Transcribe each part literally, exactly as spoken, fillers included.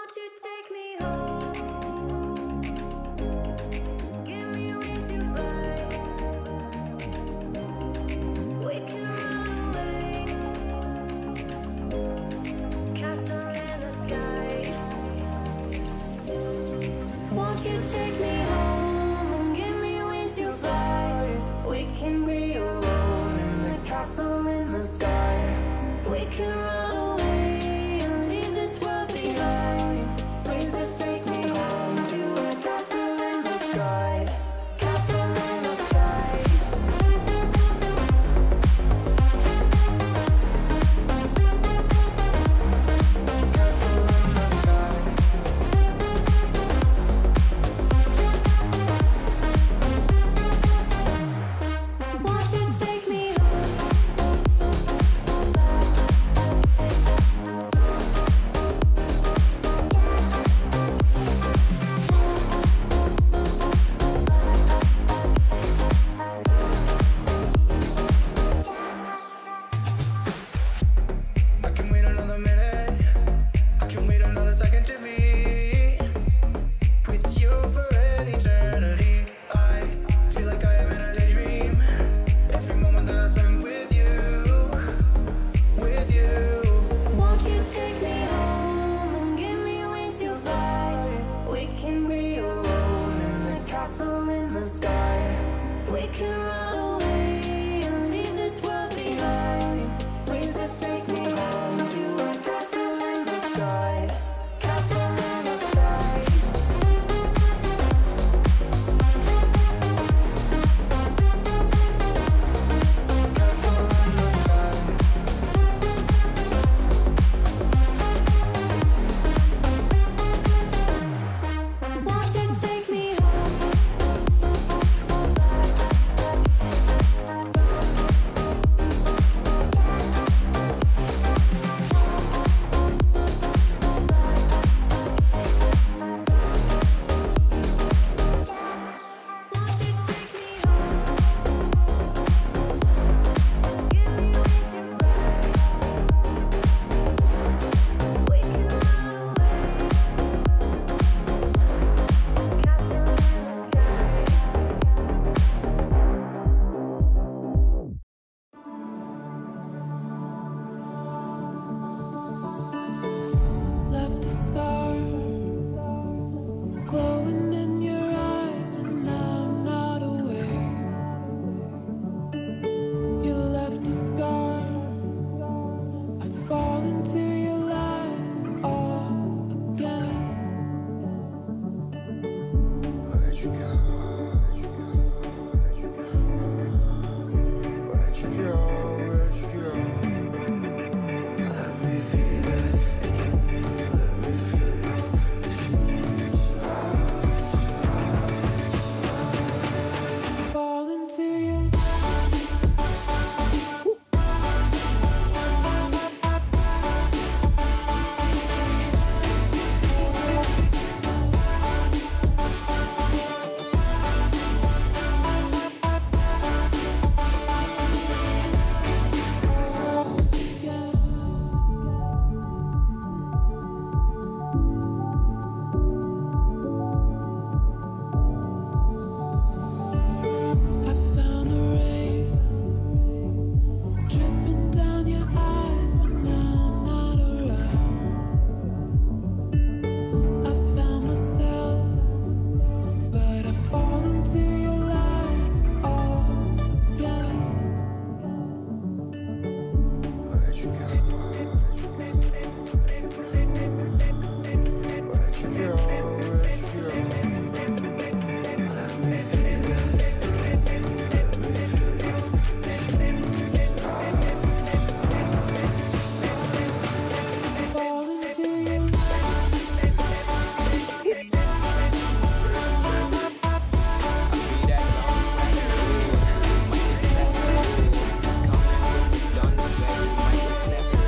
Coming, done, baby, might just left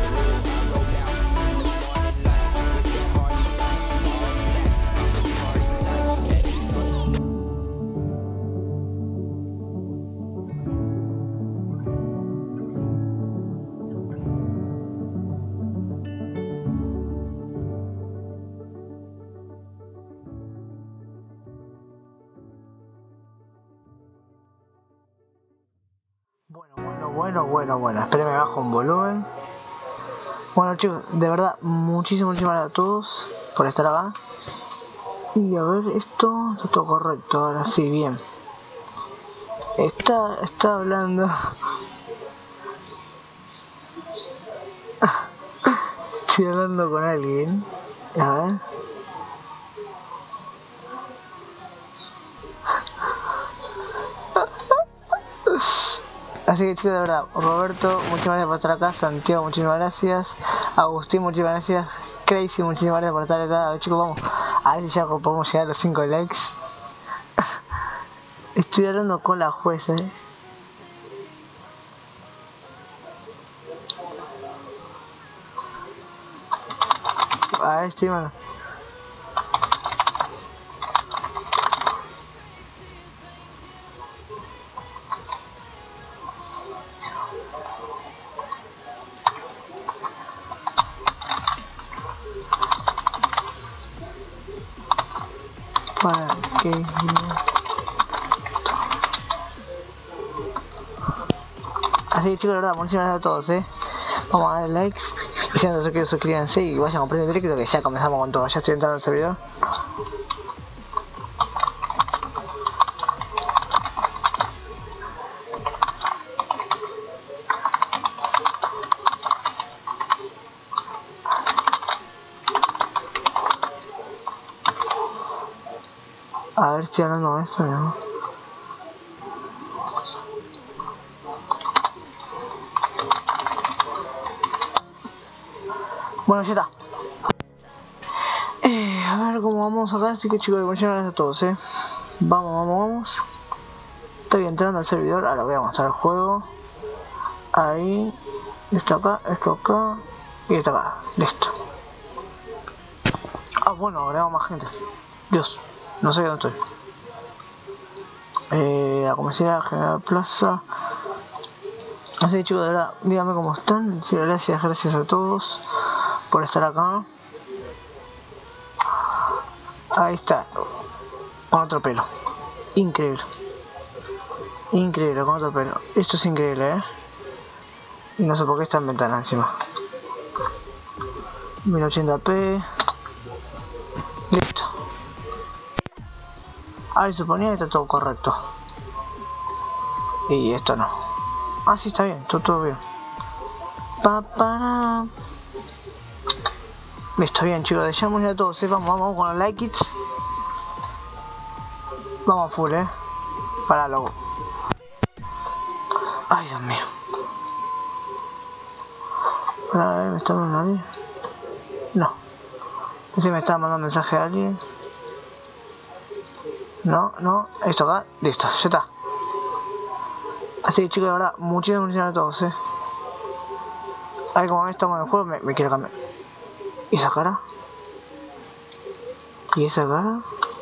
bueno, bueno, bueno. Esperen, me bajo un volumen. Bueno chicos, de verdad, muchísimas, muchísimas gracias a todos por estar acá. Y a ver, esto está todo correcto, ahora sí, bien. Está, está hablando. Estoy hablando con alguien. A ver. Así que chicos, de verdad, Roberto, muchísimas gracias por estar acá. Santiago, muchísimas gracias. Agustín, muchísimas gracias. Crazy, muchísimas gracias por estar acá. A ver, chicos, vamos a ver si ya podemos llegar a los cinco likes. Estoy hablando con la jueza, ¿eh? A ver, sí, mano. Para que... Así que chicos, la verdad, muchísimas gracias a todos, eh. Vamos a dar likes. Y si no se quieren, suscríbanse y vayan a prender directo que ya comenzamos con todo. Ya estoy entrando al servidor. A ver, estoy hablando de esto, ¿no? Bueno, ya está. Eh, a ver cómo vamos acá. Así que chicos, muchas gracias a todos, eh. Vamos, vamos, vamos. Estoy entrando al servidor. Ahora voy a mostrar el juego. Ahí. Esto acá, esto acá. Y esto acá. Listo. Ah, bueno, agregamos más gente. Dios, no sé dónde estoy. Eh, la comisaría General Plaza. Así que chicos, de verdad, díganme cómo están. Sí, gracias, gracias a todos por estar acá. Ahí está, con otro pelo. Increíble. Increíble, con otro pelo. Esto es increíble, eh. Y no sé por qué está en ventana encima. mil ochenta p. Listo. Ahora suponía que está todo correcto. Y esto no. Ah, sí, está bien, todo, todo bien. Pa, para. Listo, bien chicos, dejamos ya todos, ¿eh? Vamos, vamos con los like it. Vamos full, eh. Para luego. Ay, Dios mío. A ver, ¿me está mandando alguien? No. No sé si me está mandando un mensaje a alguien. No, no. Esto acá, listo, ya está. Así que chicos, de verdad, muchísimas gracias a todos, eh. A ver, como estamos en el juego, me, me quiero cambiar. ¿Y esa cara? ¿Y esa cara?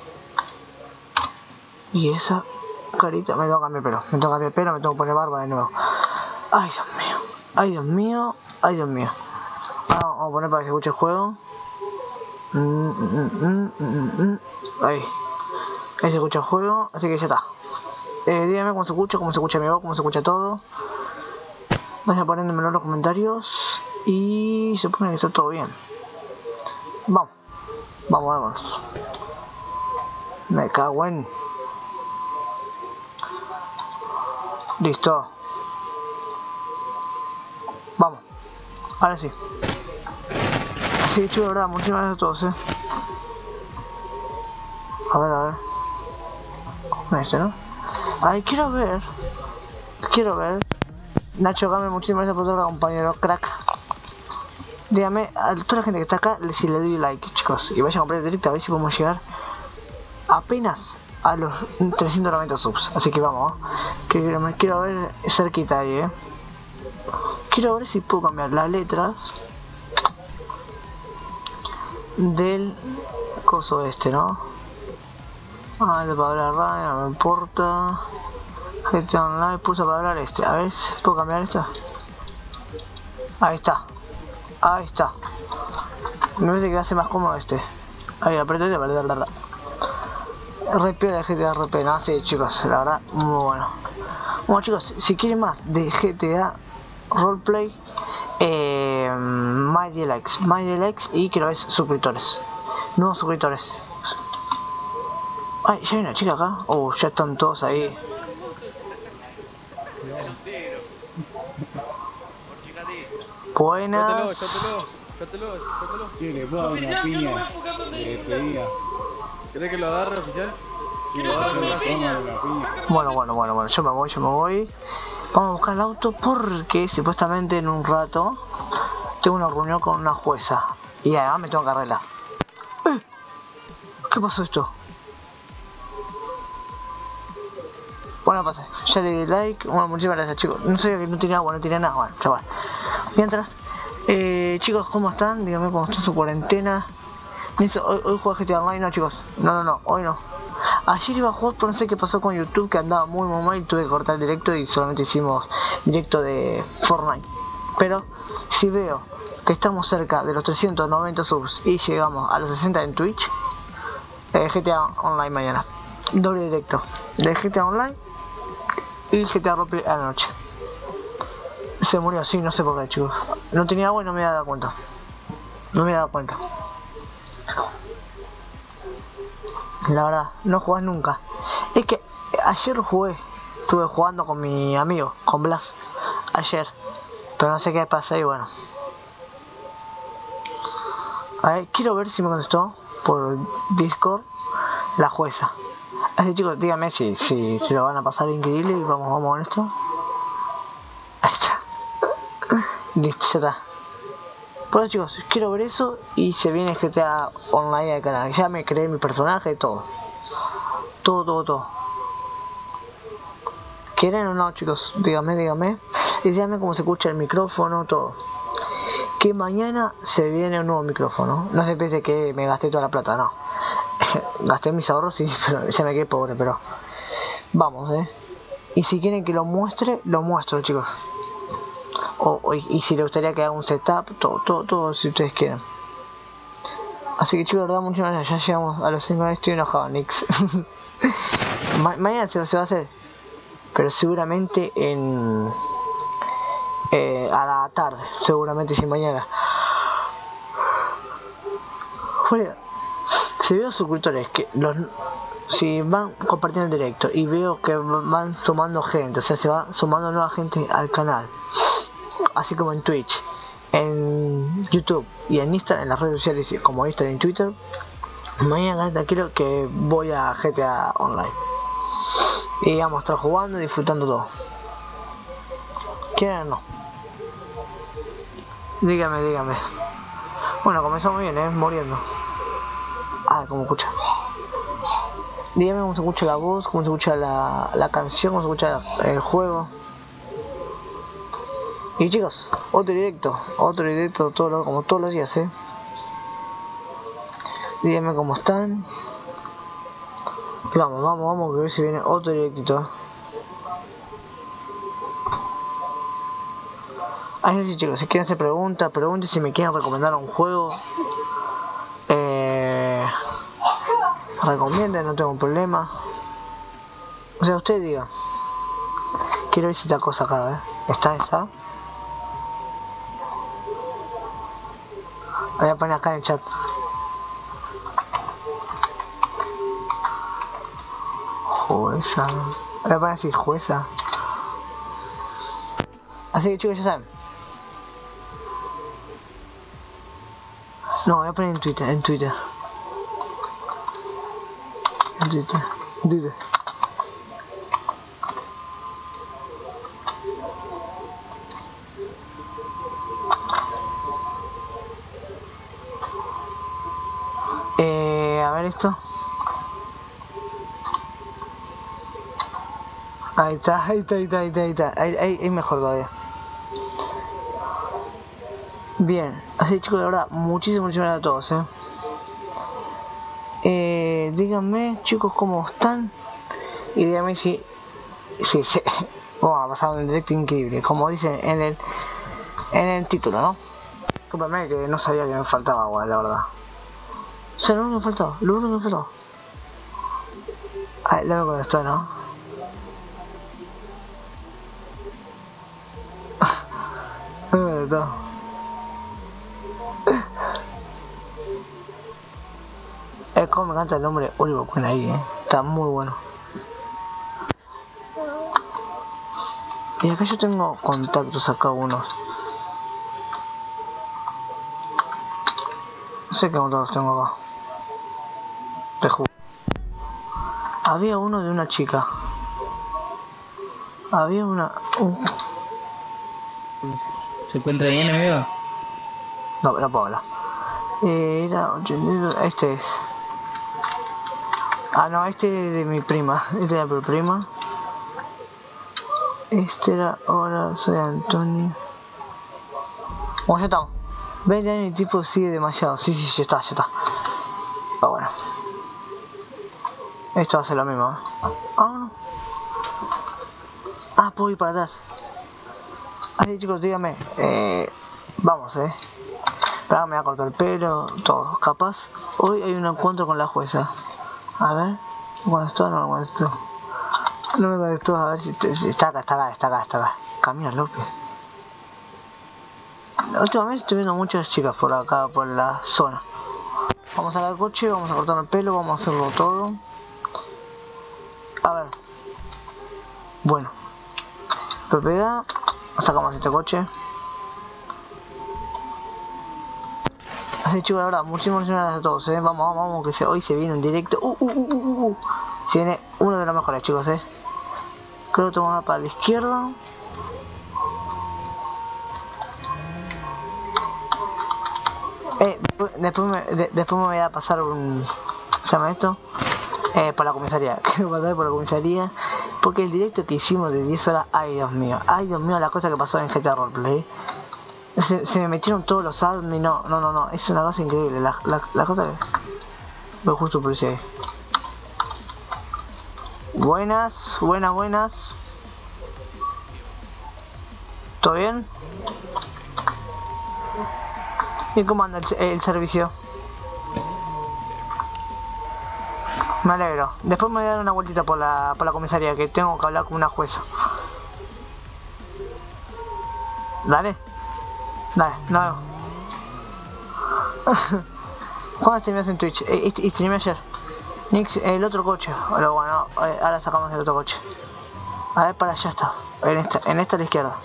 ¿Y esa carita? Me tengo que cambiar el pelo, me tengo que cambiar el pelo, me tengo que poner barba de nuevo. Ay, Dios mío, ay, Dios mío, ay, Dios mío. Ahora vamos a poner para que se escuche el juego. Mm, mm, mm, mm, mm. Ahí. Ahí se escucha el juego, así que ya está. Eh, díganme cómo se escucha, cómo se escucha mi voz, cómo se escucha todo. Vayan poniéndomelo en los comentarios. Y se supone que está todo bien. Vamos, vamos, vamos. Me cago en. Listo. Vamos. Ahora sí. Así que chicos, de verdad, muchísimas gracias a todos, eh. A ver, a ver. Este, ¿no? Ay, quiero ver. Quiero ver. Nacho Game, muchísimas gracias por todo, compañero crack. Dígame a toda la gente que está acá si le doy like, chicos. Y vayan a comprar directo a ver si podemos llegar apenas a los trescientos noventa subs. Así que vamos, ¿eh? Que me quiero ver cerquita ahí, eh. Quiero ver si puedo cambiar las letras del coso este, ¿no? Ah, de para hablar radio, no me importa. G T A Online, pulsa para hablar este. A ver si puedo cambiar esto. Ahí está. Ahí está. Me parece que va a ser más cómodo este. Ahí, aprieto este para dar la R P de G T A R P. No, sí, chicos, la verdad, muy bueno. Bueno chicos, si quieren más de G T A Roleplay, eh, My Likes, My Likes y quiero ver suscriptores, nuevos suscriptores. Ay, ya hay una chica acá. Oh, ya están todos ahí. Buenas. Sí, le puedo dar una piña de despedida. ¿Querés que lo agarre, oficial? Sí, lo agarre. Bueno, bueno, bueno, bueno, yo me voy, yo me voy. Vamos a buscar el auto porque supuestamente en un rato tengo una reunión con una jueza. Y además me tengo que arreglar. ¡Eh! ¿Qué pasó esto? Bueno, pasa, ya le di like. Bueno, muchísimas gracias chicos. No sabía que no tenía agua, no tenía nada. Bueno, chaval. Mientras, eh, chicos, ¿cómo están? Díganme cómo está su cuarentena. Me dice, hoy, hoy juega G T A Online, no chicos. No, no, no, hoy no. Ayer iba a jugar, pero no sé qué pasó con YouTube, que andaba muy muy mal y tuve que cortar el directo y solamente hicimos directo de Fortnite. Pero si veo que estamos cerca de los trescientos noventa subs y llegamos a los sesenta en Twitch, eh, G T A Online mañana. Doble directo de G T A Online y G T A Roleplay a la noche. Se murió, sí, no sé por qué chicos. No tenía agua y no me había dado cuenta. No me había dado cuenta. La verdad, no jugás nunca. Es que ayer jugué, estuve jugando con mi amigo, con Blas, ayer. Pero no sé qué pasa y bueno. A ver, quiero ver si me contestó por Discord la jueza. Así chicos, díganme si, si, si lo van a pasar increíble y vamos, vamos con esto. Ahí está. Listo, ya está. Por eso chicos, quiero ver eso y se viene G T A Online al canal. Ya me creé mi personaje, todo. Todo, todo, todo. ¿Quieren o no chicos? Díganme, díganme. Y díganme cómo se escucha el micrófono, todo. Que mañana se viene un nuevo micrófono. No se piense que me gasté toda la plata, no. Gasté mis ahorros, sí, pero ya me quedé pobre, pero... Vamos, eh. Y si quieren que lo muestre, lo muestro chicos. O, o, y si les gustaría que haga un setup, todo, todo, todo, si ustedes quieren. Así que chicos, la verdad, muchas gracias. Ya llegamos a los cinco, estoy enojado, Nix. Ma mañana se, se va a hacer, pero seguramente en eh, a la tarde, seguramente si mañana. Bueno, si veo suscriptores que los si van compartiendo el directo y veo que van sumando gente, o sea, se va sumando nueva gente al canal, así como en Twitch, en YouTube y en Instagram, en las redes sociales como Instagram y Twitter, mañana tranquilo que voy a G T A Online y vamos a estar jugando y disfrutando todo. ¿Quieren o no? Dígame, dígame. Bueno, comenzamos bien, eh, muriendo. Ah, como escucha. Dígame cómo se escucha la voz, cómo se escucha la, la canción, cómo se escucha el juego. Y chicos, otro directo, otro directo todo lo, como todos los días, eh. Díganme cómo están. Vamos, vamos, vamos, que a ver si viene otro directito. Así sí chicos, si quieren hacer preguntas, pregunten si me quieren recomendar un juego. Eh, recomienden, no tengo un problema. O sea, usted diga. Quiero ver si esta cosa acá, eh. ¿Está esa? Voy a poner acá en el chat. Jueza. Voy a poner así, jueza. Así que chicos, ya saben. No, voy a poner en Twitter, en Twitter. En Twitter, en Twitter. Eh, a ver esto. Ahí está, ahí está, ahí está, ahí está, ahí está. Ahí, ahí, ahí mejor todavía. Bien, así chicos, de verdad, muchísimas, muchísimas gracias a todos, eh. Eh, díganme chicos cómo están y díganme si, si, si bueno, ha pasado un directo increíble, como dicen en el, en el título, ¿no? Disculpame que no sabía que me faltaba agua, la verdad. O sea, no me faltaba, lo único que me faltaba. Ay, luego con esto, ¿no? de todo. Es como me encanta el nombre Oliver Queen ahí, eh. Está muy bueno. Y acá yo tengo contactos acá unos. No sé qué contactos tengo acá. Te juro. Había uno de una chica. Había una... Uh. ¿Se encuentra bien, amigo? No, no puedo hablar. Eh, era... Este es... Ah, no, este es de mi prima. Este era mi prima. Este era... Hola, soy Antonio. Bueno, ya estamos. veinte años y el tipo sigue demasiado. Sí, sí, ya está, ya está. Pero bueno. Esto va a ser lo mismo, ¿eh? Ah, no. Ah, puedo ir para atrás. Así, chicos, díganme. Eh, vamos, eh. Pero me voy a cortar el pelo, todo. Capaz, hoy hay un encuentro con la jueza. A ver. ¿Cuándo está? No, ¿cuándo está? No me contestó, a ver si, te, si está acá, está acá, está acá, está acá. Camila López. Últimamente estoy viendo muchas chicas por acá, por la zona. Vamos a sacar el coche, vamos a cortar el pelo, vamos a hacerlo todo. A ver. Bueno. Propiedad. Sacamos este coche. Así, chicos, la verdad, muchísimas gracias a todos, eh. Vamos, vamos, vamos, que se, hoy se viene un directo. Uh, uh, uh, uh, uh. Se viene uno de los mejores, chicos, eh. Creo que tomamos para la izquierda. Eh, después me, de, después me voy a pasar un... ¿Se llama esto? Eh, por la comisaría. Quiero pasar por la comisaría. Porque el directo que hicimos de diez horas... Ay, Dios mío. Ay, Dios mío, la cosa que pasó en G T A Roleplay. Se, se me metieron todos los admin. No, no, no, no. Es una cosa increíble. La, la, la cosa que... Veo justo por ese ahí. Buenas, buenas, buenas. ¿Todo bien? ¿Y cómo anda el, el servicio? Me alegro. Después me voy a dar una vueltita por la, por la comisaría, que tengo que hablar con una jueza. Dale. Dale, no. ¿Cuándo streameas en Twitch? Eh, streameé ayer. Nix, el otro coche. Pero bueno, ahora sacamos el otro coche. A ver, para allá está. En esta, en esta a la izquierda.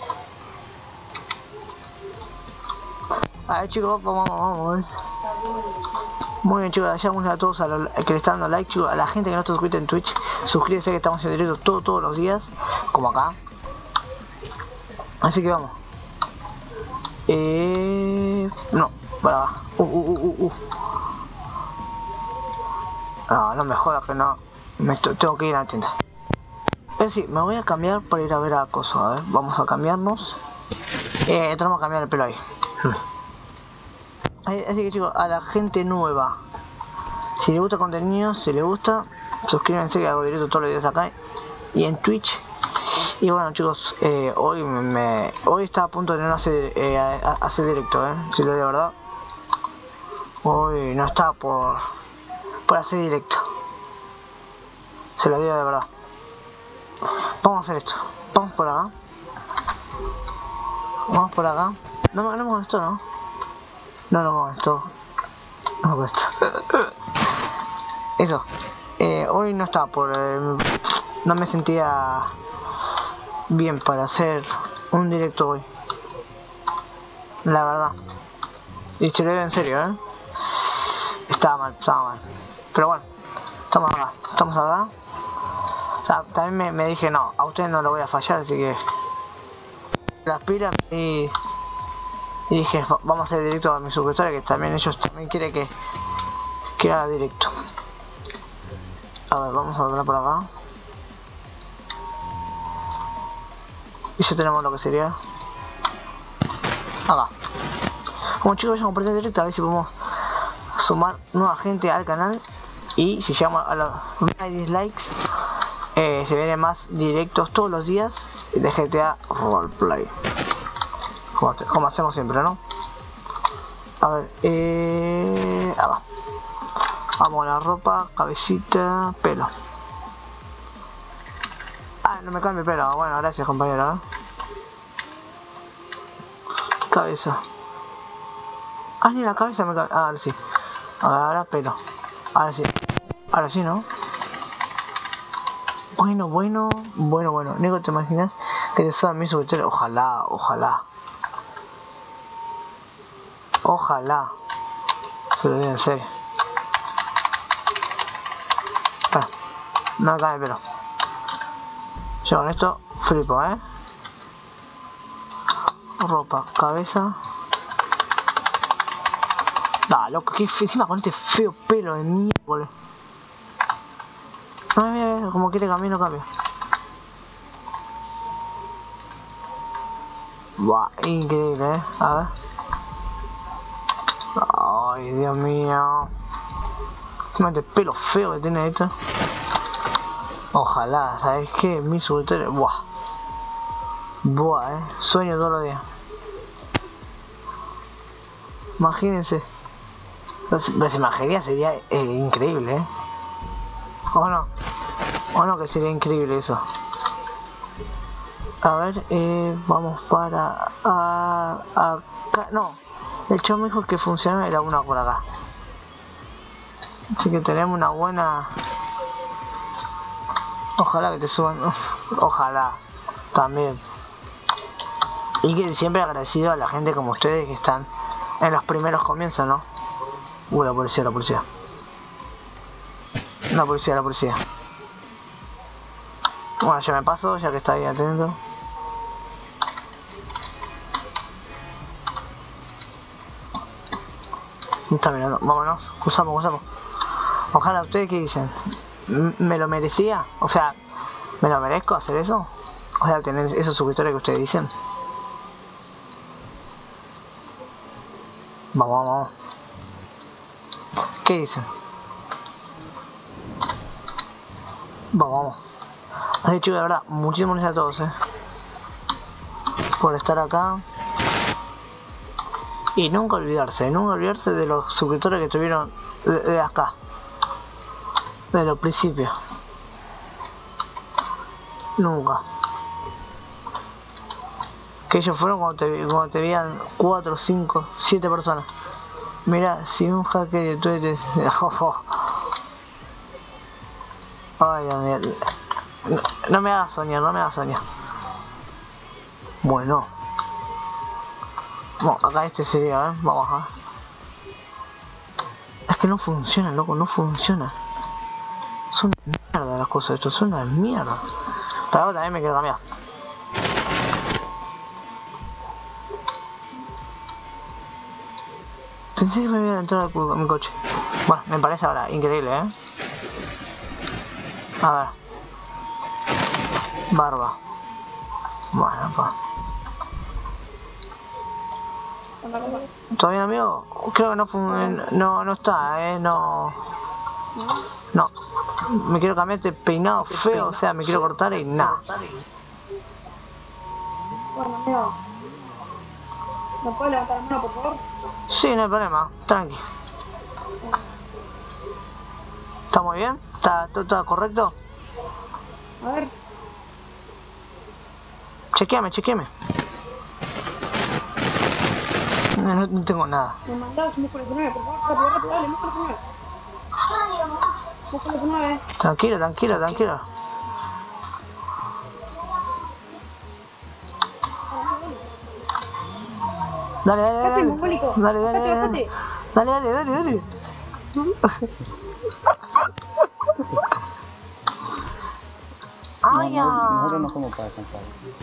A ver, chicos, vamos, vamos, vamos. Muy bien, chicos, allá muchas a todos a los que le están dando like, chicos, a la gente que no está suscrita en Twitch, suscríbete que estamos en directo todo, todos los días, como acá. Así que vamos. Eh... No, para abajo. Uh, uh, uh, uh. No, no me jodas que no. Me tengo que ir a la tienda. Pero sí, me voy a cambiar para ir a ver a Coso. A ver, vamos a cambiarnos. Eh, tenemos que cambiar el pelo ahí. Así que, chicos, a la gente nueva, si les gusta el contenido, si les gusta, suscríbanse que hago directo todos los días acá y en Twitch. Y bueno, chicos, eh, hoy me hoy está a punto de no hacer, eh, hacer directo, eh, si lo digo de verdad. Hoy no está por, por hacer directo. Se lo digo de verdad. Vamos a hacer esto. Vamos por acá. Vamos por acá. No me ganamos esto, ¿no? No, no, no, esto. No, no, esto. Eso. Eh, hoy no estaba por... Eh, no me sentía bien para hacer un directo hoy. La verdad. Y te lo digo en serio, ¿eh? Estaba mal, estaba mal. Pero bueno, estamos acá. Estamos acá. O sea, también me, me dije, no, a ustedes no lo voy a fallar, así que... Las pilas y... Y dije, vamos a hacer directo a mis suscriptores, que también ellos también quieren que, que haga directo. A ver, vamos a hablar por acá. Y ya tenemos lo que sería acá. Como chicos, vayan a compartir directo, a ver si podemos sumar nueva gente al canal. Y si llegamos a los dislikes, eh, se vienen más directos todos los días de G T A Roleplay. Como, como hacemos siempre, ¿no? A ver, eh... ah, vamos a la ropa, cabecita, pelo. Ah, no me cambie el pelo. Bueno, gracias, compañero, ¿eh? cabeza. Ah, ni la cabeza me cae. Ah, ahora sí. Ahora pelo. Ahora sí. Ahora sí, ¿no? Bueno, bueno, bueno, bueno. Nico, ¿te imaginas que te suban mis suscriptores? Ojalá, ojalá. Ojalá. Se lo digo en serio. Espera. No me cae el pelo. Yo con esto flipo, ¿eh? Ropa, cabeza. Da, loco, que encima con este feo pelo de mierda. No, mira, mira, como quiere cambiar, no cambia. Buah, increíble, eh. A ver. Ay, Dios mío. Encima este pelo feo que tiene esto. Ojalá, ¿sabes qué? Mis suscriptores. Buah. Buah, eh. Sueño todos los días. Imagínense. Las imaginerías sería eh, increíble, ¿eh? ¿O no? ¿O no que sería increíble eso? A ver, eh, vamos para... A, acá, no. El chavo me dijo que funciona era una por acá. Así que tenemos una buena... Ojalá que te suban... Ojalá. También. Y que siempre agradecido a la gente como ustedes que están en los primeros comienzos, ¿no? Uh, la policía, la policía. La policía, la policía. Bueno, ya me paso, ya que está ahí atento. Me está mirando, vámonos, usamos, usamos. Ojalá, ¿ustedes qué dicen? ¿Me lo merecía? O sea, ¿me lo merezco hacer eso? O sea, tener esos suscriptores que ustedes dicen. Vamos, vamos. ¿Qué dicen? Vamos, vamos. Así, chicos, de verdad, muchísimas gracias a todos, eh. Por estar acá. Y nunca olvidarse, nunca olvidarse de los suscriptores que tuvieron de, de acá. De los principios. Nunca. Que ellos fueron cuando te, cuando te veían cuatro, cinco, siete personas. Mira, si un hacker de Twitter te... Ay, Dios mío. No, no me hagas soñar, no me hagas soñar. Bueno. Bueno, acá este sería, ¿eh? Vamos a... Es que no funciona, loco, no funciona. Son una mierda las cosas, esto son una mierda. Pero ahora también me quiero cambiar. Pensé que me iba a entrar a mi coche. Bueno, me parece ahora increíble, ¿eh? A ver. Barba. Bueno, pa. ¿Todavía, amigo? Creo que no no, no está, ¿eh? No. No. Me quiero cambiar este peinado feo, o sea, me quiero cortar y nada. Bueno, amigo. ¿Me puedes levantar la mano, por favor? Sí, no hay problema, tranqui. ¿Está muy bien? ¿Está todo, todo correcto? A ver. Chequeame, chequeame. No, no, no tengo nada. Me mandás músculo F nueve, por favor. Rápido, rápido, dale, músculo F nueve. Músculo F nueve. Tranquilo, tranquilo, tranquilo. Dale, dale, dale. Casi mongólico. Dale, dale, Bajate, dale. bajate. Dale, dale, dale, dale. Ay, ya. Nosotros no somos para descansar.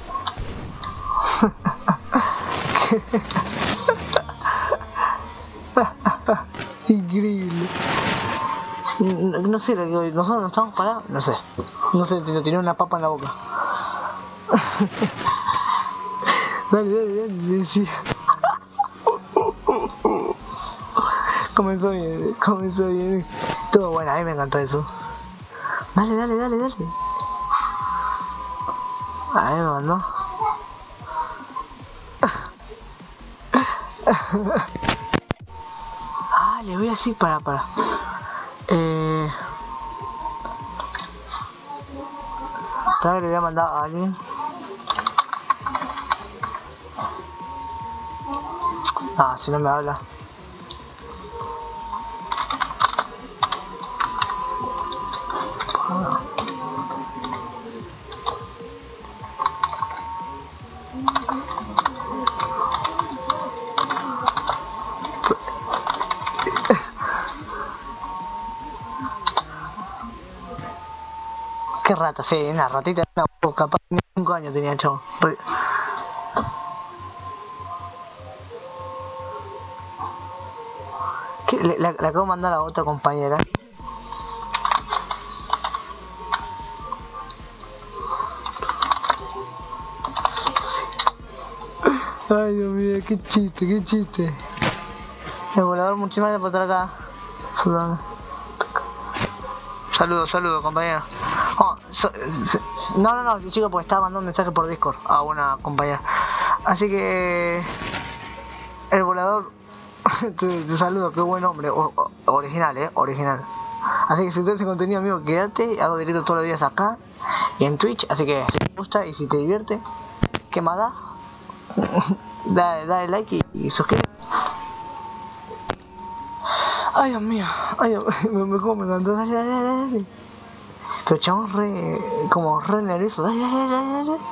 Increíble. No, no sé, nosotros no estamos parados. No sé. No sé, te tiré una papa en la boca. Dale, dale, dale, decía. Comenzó bien, comenzó bien. Todo bueno, a mí me encantó eso. Dale, dale, dale, dale. A mí me mandó. Ah, le voy a decir para, para. Eh... Claro, le voy a mandar a alguien. Ah, si no me habla. Ah. Qué rata, sí, una ratita, no, capaz ni cinco años tenía chavo. ¿Qué? Le, le, le acabo de mandar a otra compañera. Ay, Dios mío, qué chiste, qué chiste. El volador, muchísimas gracias por estar acá. Saludame. Saludos, saludos, compañero. Oh, so, so, no, no, no, chicos, porque estaba mandando un mensaje por Discord a una compañera. Así que... El volador... te, te saludo, qué buen hombre. O, o, original, eh, original. Así que si te hace contenido, amigo, quédate. Hago directo todos los días acá y en Twitch. Así que si te gusta y si te divierte, ¿qué más da? dale, dale like y, y suscríbete. Ay, Dios mío, ay, Dios mío, me, me como me encantó, dale, dale, dale, dale. Pero chabón re, como re nervioso, dale, dale, dale, dale.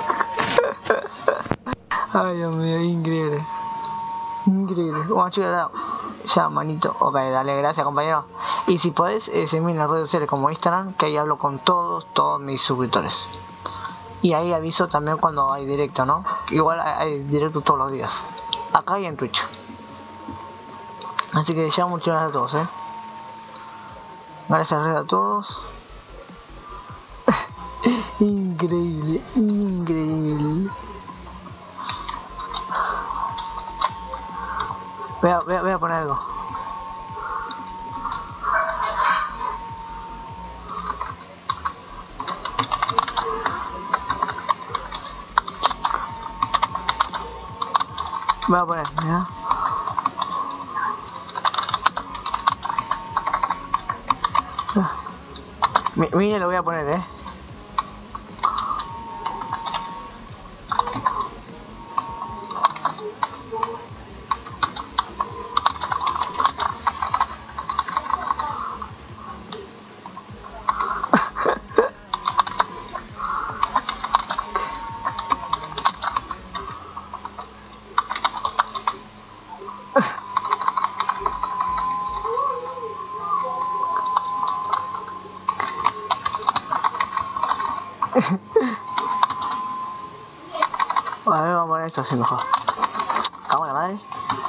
Ay, Dios mío, increíble. Increíble. Bueno, chicos, ya, manito. Ok, dale, gracias, compañero. Y si podés, eh, seguirme en las redes sociales como Instagram, que ahí hablo con todos, todos mis suscriptores. Y ahí aviso también cuando hay directo, ¿no? Igual hay directo todos los días. Acá y en Twitch. Así que ya muchas gracias a todos, eh. Gracias a todos. Increíble, increíble. Voy a, voy a, voy a poner algo. Voy a poner, mira. Mire, lo voy a poner, eh. A ver, vamos a poner esto así mejor. Cago en la madre.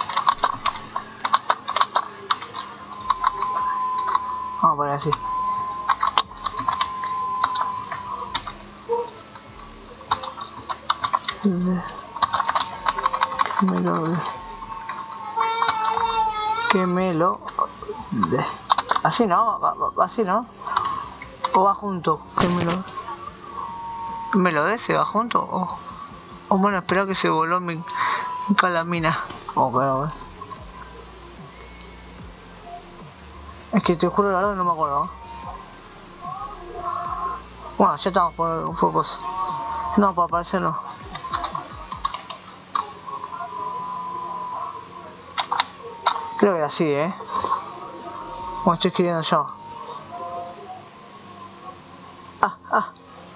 Vamos a poner así. Que me lo... Que me lo... Así no, así no. O va junto. Que me lo... Me lo dé, se va junto. O... Oh, bueno, espero que se voló mi, mi calamina. Oh, pero, eh. Es que te juro la verdad no me acuerdo. Bueno, ya estamos por, por cosas. No, para aparecer no. Creo que así, eh. Bueno, estoy escribiendo yo. Ah, ah.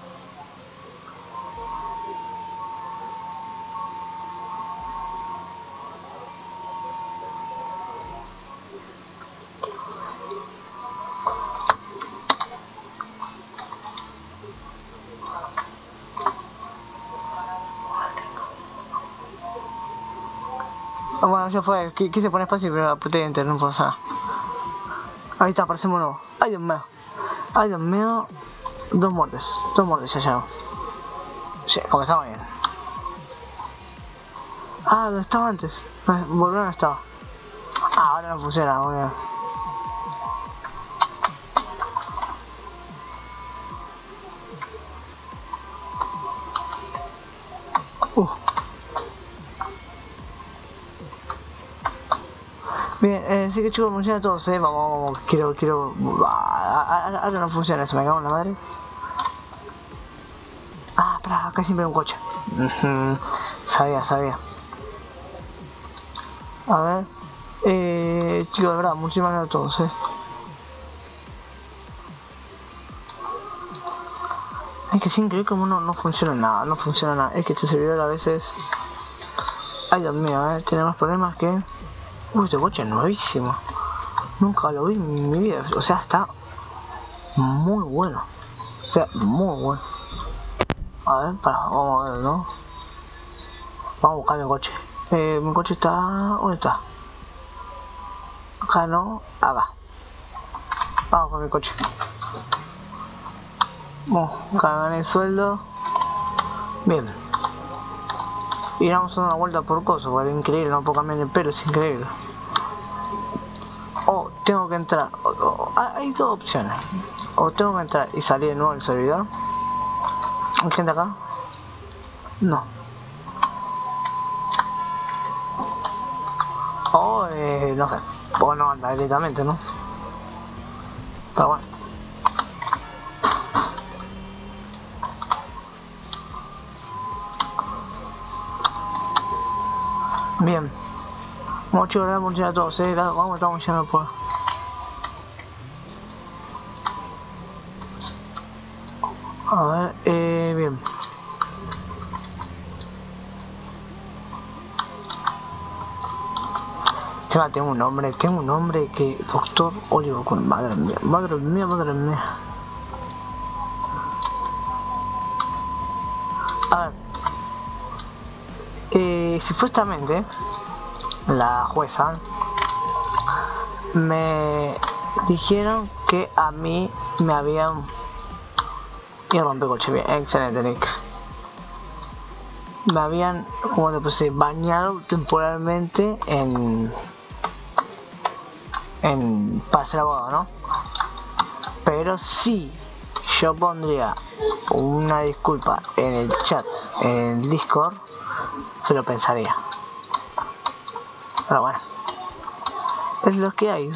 Oh, bueno, ya fue. Qu quise poner espacio pero apreté enter, no pasa nada. Ahí está, aparecemos nuevo. Ay, Dios mío. Ay, Dios mío. Dos muertes. Dos muertes ya ya. Sí, comenzamos bien. Ah, ¿dónde estaba antes? Volver no estaba. Ah, ahora no funciona, boludo. Uh. Bien, eh, así que chicos, funciona todo, eh. Vamos, vamos, quiero, quiero. Ahora no funciona eso, me cago en la madre. Ah, espera, acá siempre hay un coche. Uh-huh. Sabía, sabía. A ver. Eh, chicos, de verdad, muchísimas gracias a todos, eh. Es que es increíble como no, no funciona nada, no funciona nada. Es que este servidor a veces... Ay, Dios mío, eh. Tiene más problemas que... Uy, este coche es nuevísimo. Nunca lo vi en mi vida. O sea, está muy bueno. O sea, muy bueno. A ver, para, vamos a ver, ¿no? Vamos a buscar mi coche. Eh, mi coche está... ¿Dónde está? Acá no, acá. Vamos con mi coche. Bueno, acá gané el sueldo. Bien. Y vamos a dar una vuelta por cosas, porque es increíble, no puedo cambiar el pelo, es increíble. O tengo que entrar, o, o, hay dos opciones. O tengo que entrar y salir de nuevo del servidor. ¿Hay gente acá? No. O, eh, no sé. O no anda directamente, ¿no? Pero bueno. Bien. Muchas gracias, muchas gracias a todos, eh. Vamos, estamos yendo por... A ver, eh, bien. Encima tengo un nombre, tengo un nombre que... Doctor Oliver Queen, madre mía, madre mía, madre mía. A ver. Eh, supuestamente, la jueza me dijeron que a mí me habían... Y rompe coche, bien, excelente, Nick. Me habían, como te puse, bañado temporalmente en... en para ser abogado, ¿no? Pero sí, yo pondría una disculpa en el chat, en el Discord, se lo pensaría. Pero bueno, es lo que hay.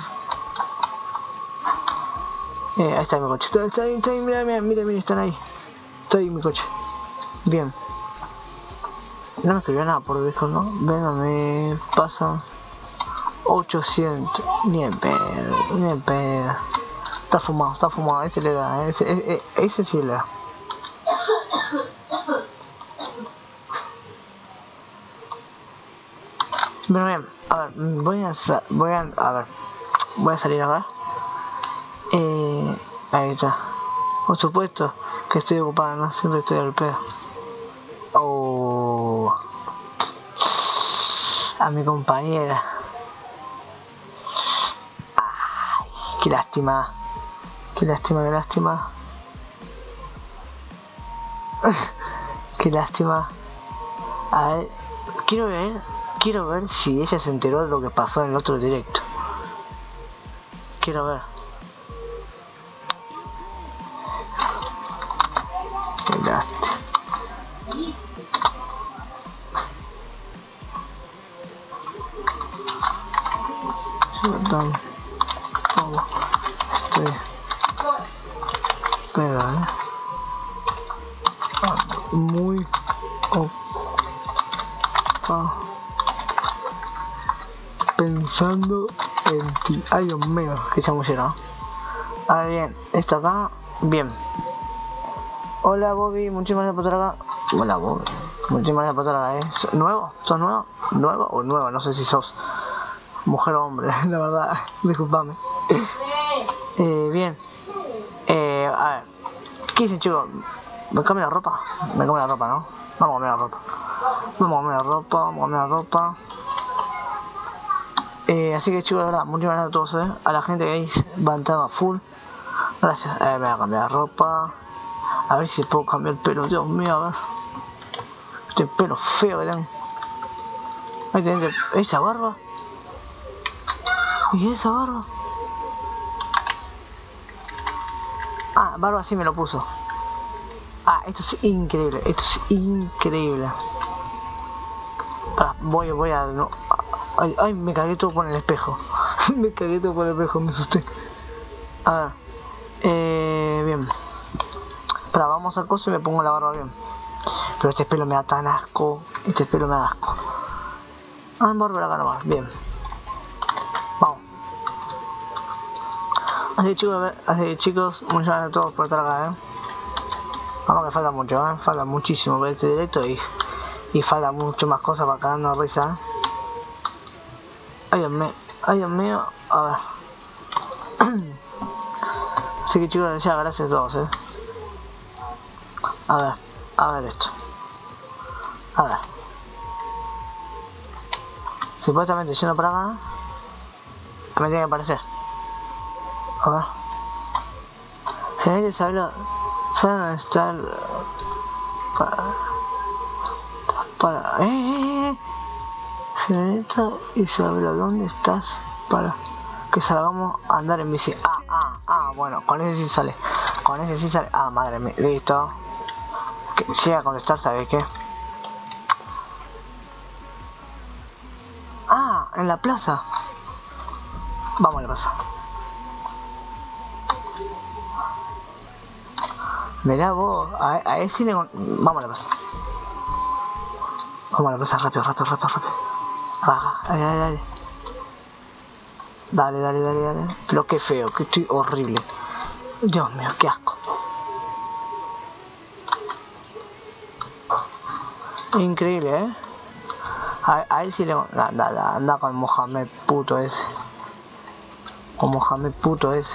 Eh, ahí está mi coche. Está, está, está, mira, mira, mira, mira, están ahí. Estoy en mi coche. Bien. No me escribió nada por Discord, ¿no? Venga, me pasan ochocientos. Ni en pedo, ni en pedo. Está fumado, está fumado. Ese le da, ese, ese, ese sí le da. Bueno, bien, a ver, voy a, voy a, a ver, voy a salir acá. Eh, ahí está. Por supuesto que estoy ocupado, no siempre estoy al pedo. Oh, a mi compañera. Ay, qué lástima. Qué lástima, qué lástima. Qué lástima. A ver, quiero ver, quiero ver si ella se enteró de lo que pasó en el otro directo. Quiero ver. Qué lástima. Perdón. Oh, estoy. Pero, eh. Muy. Oh. Ah. Pensando en ti. Ay, Dios mío, que chamullero. A ver, bien, esto acá, bien. Hola Bobby, muchísimas gracias por estar acá. Hola Bobby, muchísimas gracias por estar acá, ¿eh? ¿Nuevo? ¿Sos nuevo? ¿Nuevo o nuevo? No sé si sos mujer o hombre, la verdad, disculpame. Eh, bien. Eh, a ver, ¿qué dicen, chicos? ¿Me cambio la ropa? Me cambio la ropa, ¿no? Vamos a cambiar la ropa. Vamos a cambiar la ropa, vamos a cambiar la ropa. Eh, así que chicos, de verdad, muchas gracias a todos, eh. A la gente que ahí va a entrar a full. Gracias. Eh, me voy a cambiar la ropa. A ver si puedo cambiar el pelo, Dios mío, a ver. Este pelo feo que tengo. Ahí tenés esa barba. ¿Y esa barba? Ah, barba sí me lo puso. Ah, esto es increíble, esto es increíble. Pará, voy, voy a... No, ay, ay, me cagué todo por el espejo. Me cagué todo por el espejo, me asusté. A ver. Eh, bien. Pará, vamos a coso y me pongo la barba bien. Pero este pelo me da tan asco. Este pelo me da asco. Vamos a volver acá nomás, bien. Vamos. Así chicos, así chicos, muchas gracias a todos por estar acá, eh. Vamos que falta mucho, eh. Falta muchísimo para este directo y, y falta mucho más cosas para cagarnos risa, eh. Ay Dios mío, ay Dios mío, a ver. Así que chicos, ya gracias a todos, eh. A ver, a ver esto. A ver. Supuestamente yendo para acá, que me tiene que aparecer. A ver. Se me dice saber, saber dónde está el... Para... Para... ¡Eh, eh, eh! Señorita Isabela, ¿dónde estás? Para que salgamos a andar en bici. Ah, ah, ah, bueno, con ese sí sale. Con ese sí sale. Ah, madre mía, listo. Que llega a contestar, ¿sabes qué? Ah, en la plaza. Vamos a la plaza. Mirá vos, a, a ese le... Vamos a la plaza. Vamos a la plaza, rápido, rápido, rápido, rápido. Baja, dale, dale, dale. Dale, dale, dale, dale. Pero qué feo, que estoy horrible. Dios mío, qué asco. Increíble, ¿eh? A, a él sí le... Anda, anda, anda con Mohamed puto ese. Con Mohamed puto ese.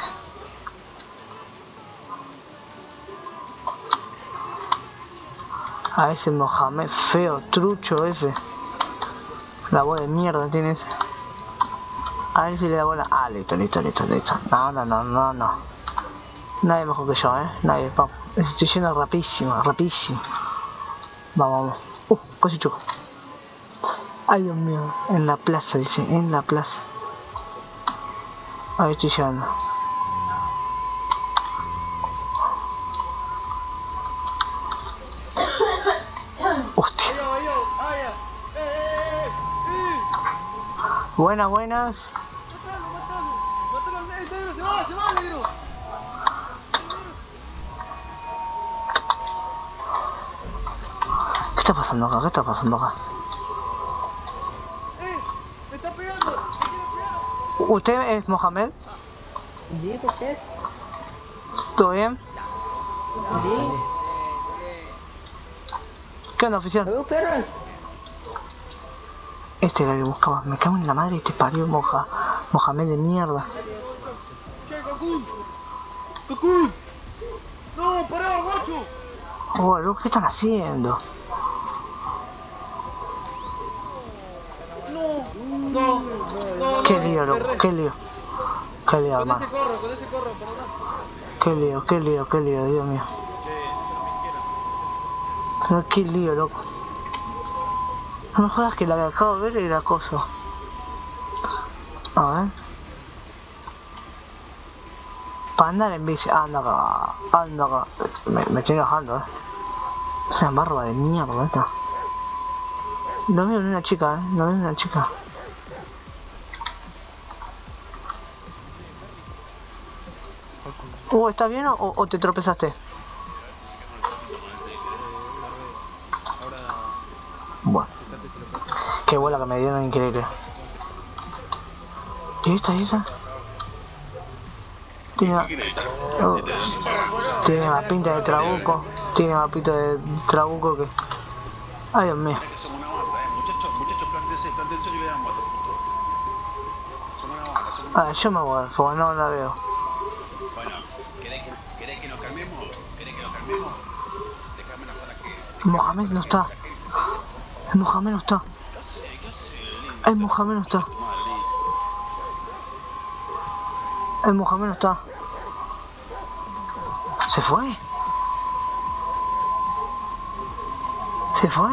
A ese Mohamed feo, trucho ese. La voz de mierda tiene ese. A ver si le da bola. Ah, listo, listo, listo, listo. No, no, no, no, no. Nadie mejor que yo, eh. Nadie, vamos. Estoy yendo rapidísimo, rapidísimo. Vamos, vamos. Uh, casi choco. Ay, Dios mío. En la plaza, dice. En la plaza. Ahí estoy llegando. Hostia. Buenas, buenas. Se va, se va, negro. ¿Qué está pasando acá? ¿Qué está pasando acá? Eh, me está pegando. Me quiere pegar. ¿Usted es Mohamed? जी तो कैस ¿Todo bien? जी ¿Qué onda, oficial? Hello parents Este era el que buscaba. Me cago en la madre, este parió Moja, Mohamed de mierda. Che, Cocoon. Cocoon. No, pará, guacho. Oh, ¿qué están haciendo? No, no, no. Qué no, lío, loco, erré. qué lío. Qué lío, Con hermano. ese corro, con ese corro, perdón. Qué lío, qué lío, qué lío, Dios mío. Che, no Pero qué lío, loco. No me jodas que la que acabo de ver era cosa. A ver. Para andar en bici. Anda acá. Anda acá. Me, me estoy enojando, eh. Esa barba de mierda esta. No veo ni una chica, eh. No veo ni una chica. Uh, ¿estás bien o, o te tropezaste? Bueno. Qué bola que me dieron, increíble. ¿Y esta y esa? Tiene una, oh, tiene una pinta de trabuco. Tiene una pinta de trabuco que... Ay, Dios mío. Somos una banda, eh. Muchachos, muchachos, plántense, plántense y vean moto. Somos una banda, somos una Ah, yo me voy, porque no la veo. Bueno, ¿querés que, ¿querés que nos calmemos? ¿Querés que nos calmemos? Déjame una sala que... Mohamed no está. El Mohamed no está. ¿Qué hace? ¿Qué hace? El Mohamed no está. El Mohamed no está. ¿Se fue? ¿Se fue?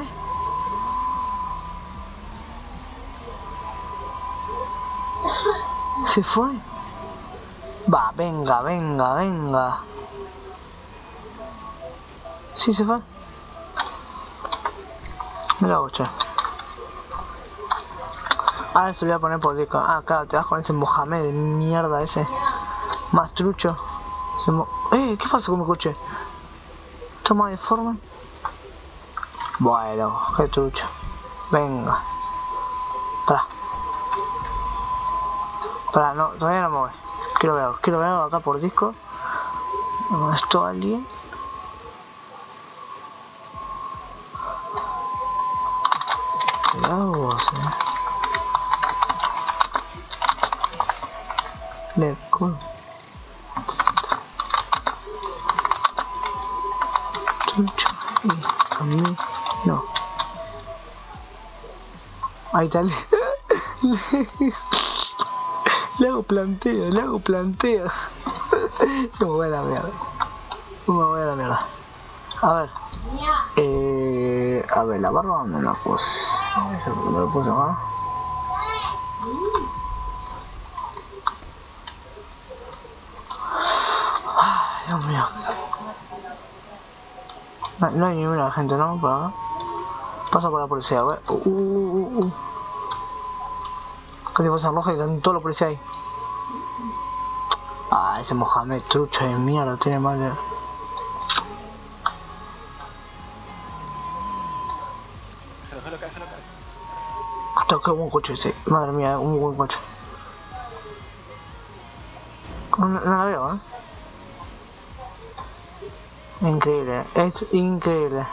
¿Se fue? Va, venga, venga, venga. Sí, se fue. Mira vos, che. Ahora se lo voy a poner por disco. Ah, claro, te vas con ese Mohamed de mierda ese. Más trucho. Se mo eh, ¿qué pasa con mi coche? Toma de forma. Bueno, qué trucho. Venga. Espera, no, todavía no me voy. Quiero ver, quiero ver acá por disco. ¿Esto alguien? Cuidado vos, eh. Le culo. Chucho. Y a mí. No. Ahí está. Le hago planteo, le hago planteo. No me voy a la mierda. No me voy a la mierda. A ver. Eh, a ver, la barba no la puse. No la puse acá. Ay, Dios mío. No, no hay ninguna gente, ¿no? Por acá. Pasa por la policía, güey. Uh, uh, uh, uh. Casi pasa roja y están todos los policías ahí. Ah, ese Mohamed trucho de mierda, tiene mal de... Déjalo acá, déjalo acá. Hasta qué buen coche ese, madre mía, un buen coche. No, no la veo, eh. Increíble, es increíble.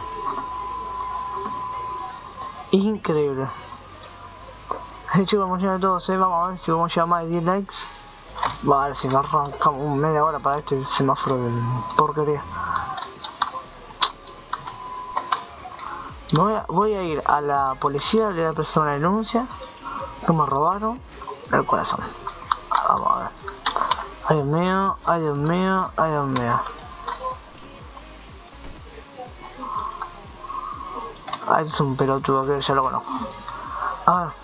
Increíble. Hey chicos, vamos a llegar a doce, vamos a ver si vamos a llegar más de diez likes. Vale, si me arrancamos media hora para este semáforo de porquería. Voy a, voy a ir a la policía, le voy a presentar una denuncia que me robaron el corazón. Vamos a ver. Ay Dios mío, ay Dios mío, ay Dios mío. Ay, es un pelotudo que ya lo conozco. A ver.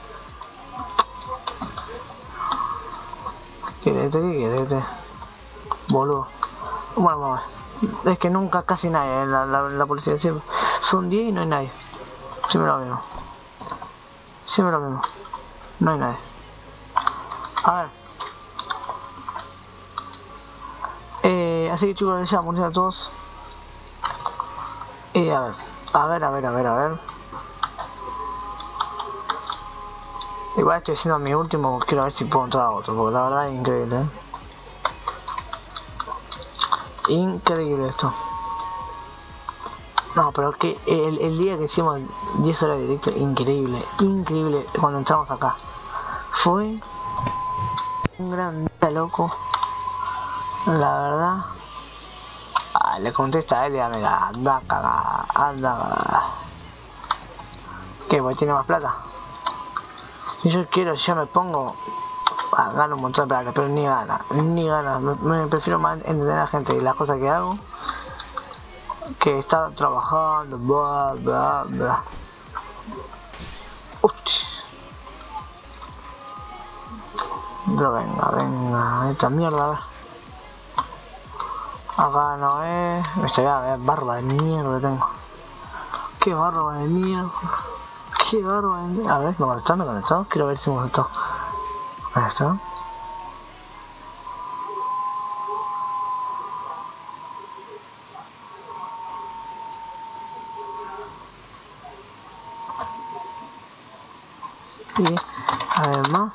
Quédate, quédate. Boludo. Bueno, vamos a ver. Es que nunca casi nadie en la, la, la policía. Siempre. Son diez y no hay nadie. Siempre lo mismo. Siempre lo mismo. No hay nadie. A ver. Eh, así que chicos, les llamo a todos. Y a ver. A ver, a ver, a ver, a ver. Igual estoy haciendo mi último, quiero ver si puedo entrar a otro, porque la verdad es increíble, ¿eh? Increíble esto. No, pero es que el, el día que hicimos diez horas de directo, increíble, increíble cuando entramos acá. Fue un gran día, loco. La verdad. Ah, le contesta a él y amiga, anda cagada, anda cagada. ¿Qué? ¿Pues tiene más plata? Si yo quiero, si yo me pongo, ah, gano un montón de plata, pero ni gana, ni gana. Me, me prefiero más entender a la gente y las cosas que hago que estar trabajando, bla, bla, bla. Uch. Pero venga, venga, esta mierda, a ver. Acá no es. Me estoy a ver, barba de mierda tengo. Qué barba de mierda. Qué barba de mierda. A ver, me conectó, me conectó. Quiero ver si me conectó. Ahí está. Y además.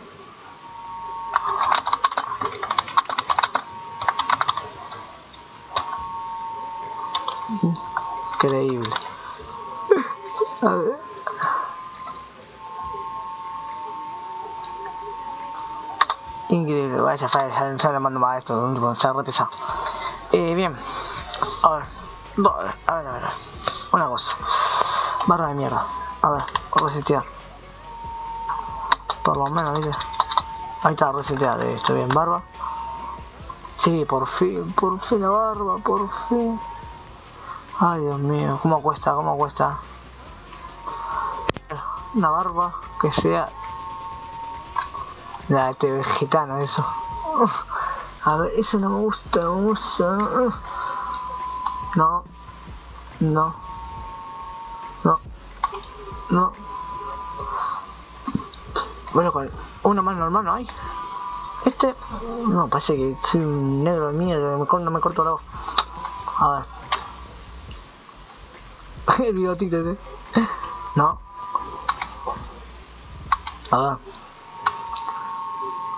Increíble. A ver. Increíble, vaya falla, ya, ya le mando más esto, se ha repesado. Eh, bien. A ver. A ver, a ver. Una cosa. Barra de mierda. A ver, resetear. Por lo menos, ¿viste? Ahí está, resetear. Estoy bien, barba. Sí, por fin, por fin la barba, por fin. Ay, Dios mío, cómo cuesta, cómo cuesta. Una barba que sea... Ya, este gitano, eso. A ver, eso no me gusta, no me gusta. No. No. No. No. Bueno, con uno más normal no hay. Este... No, parece que soy un negro de mierda, mejor no me corto la voz. A ver. El bigotito ese. No. A ver.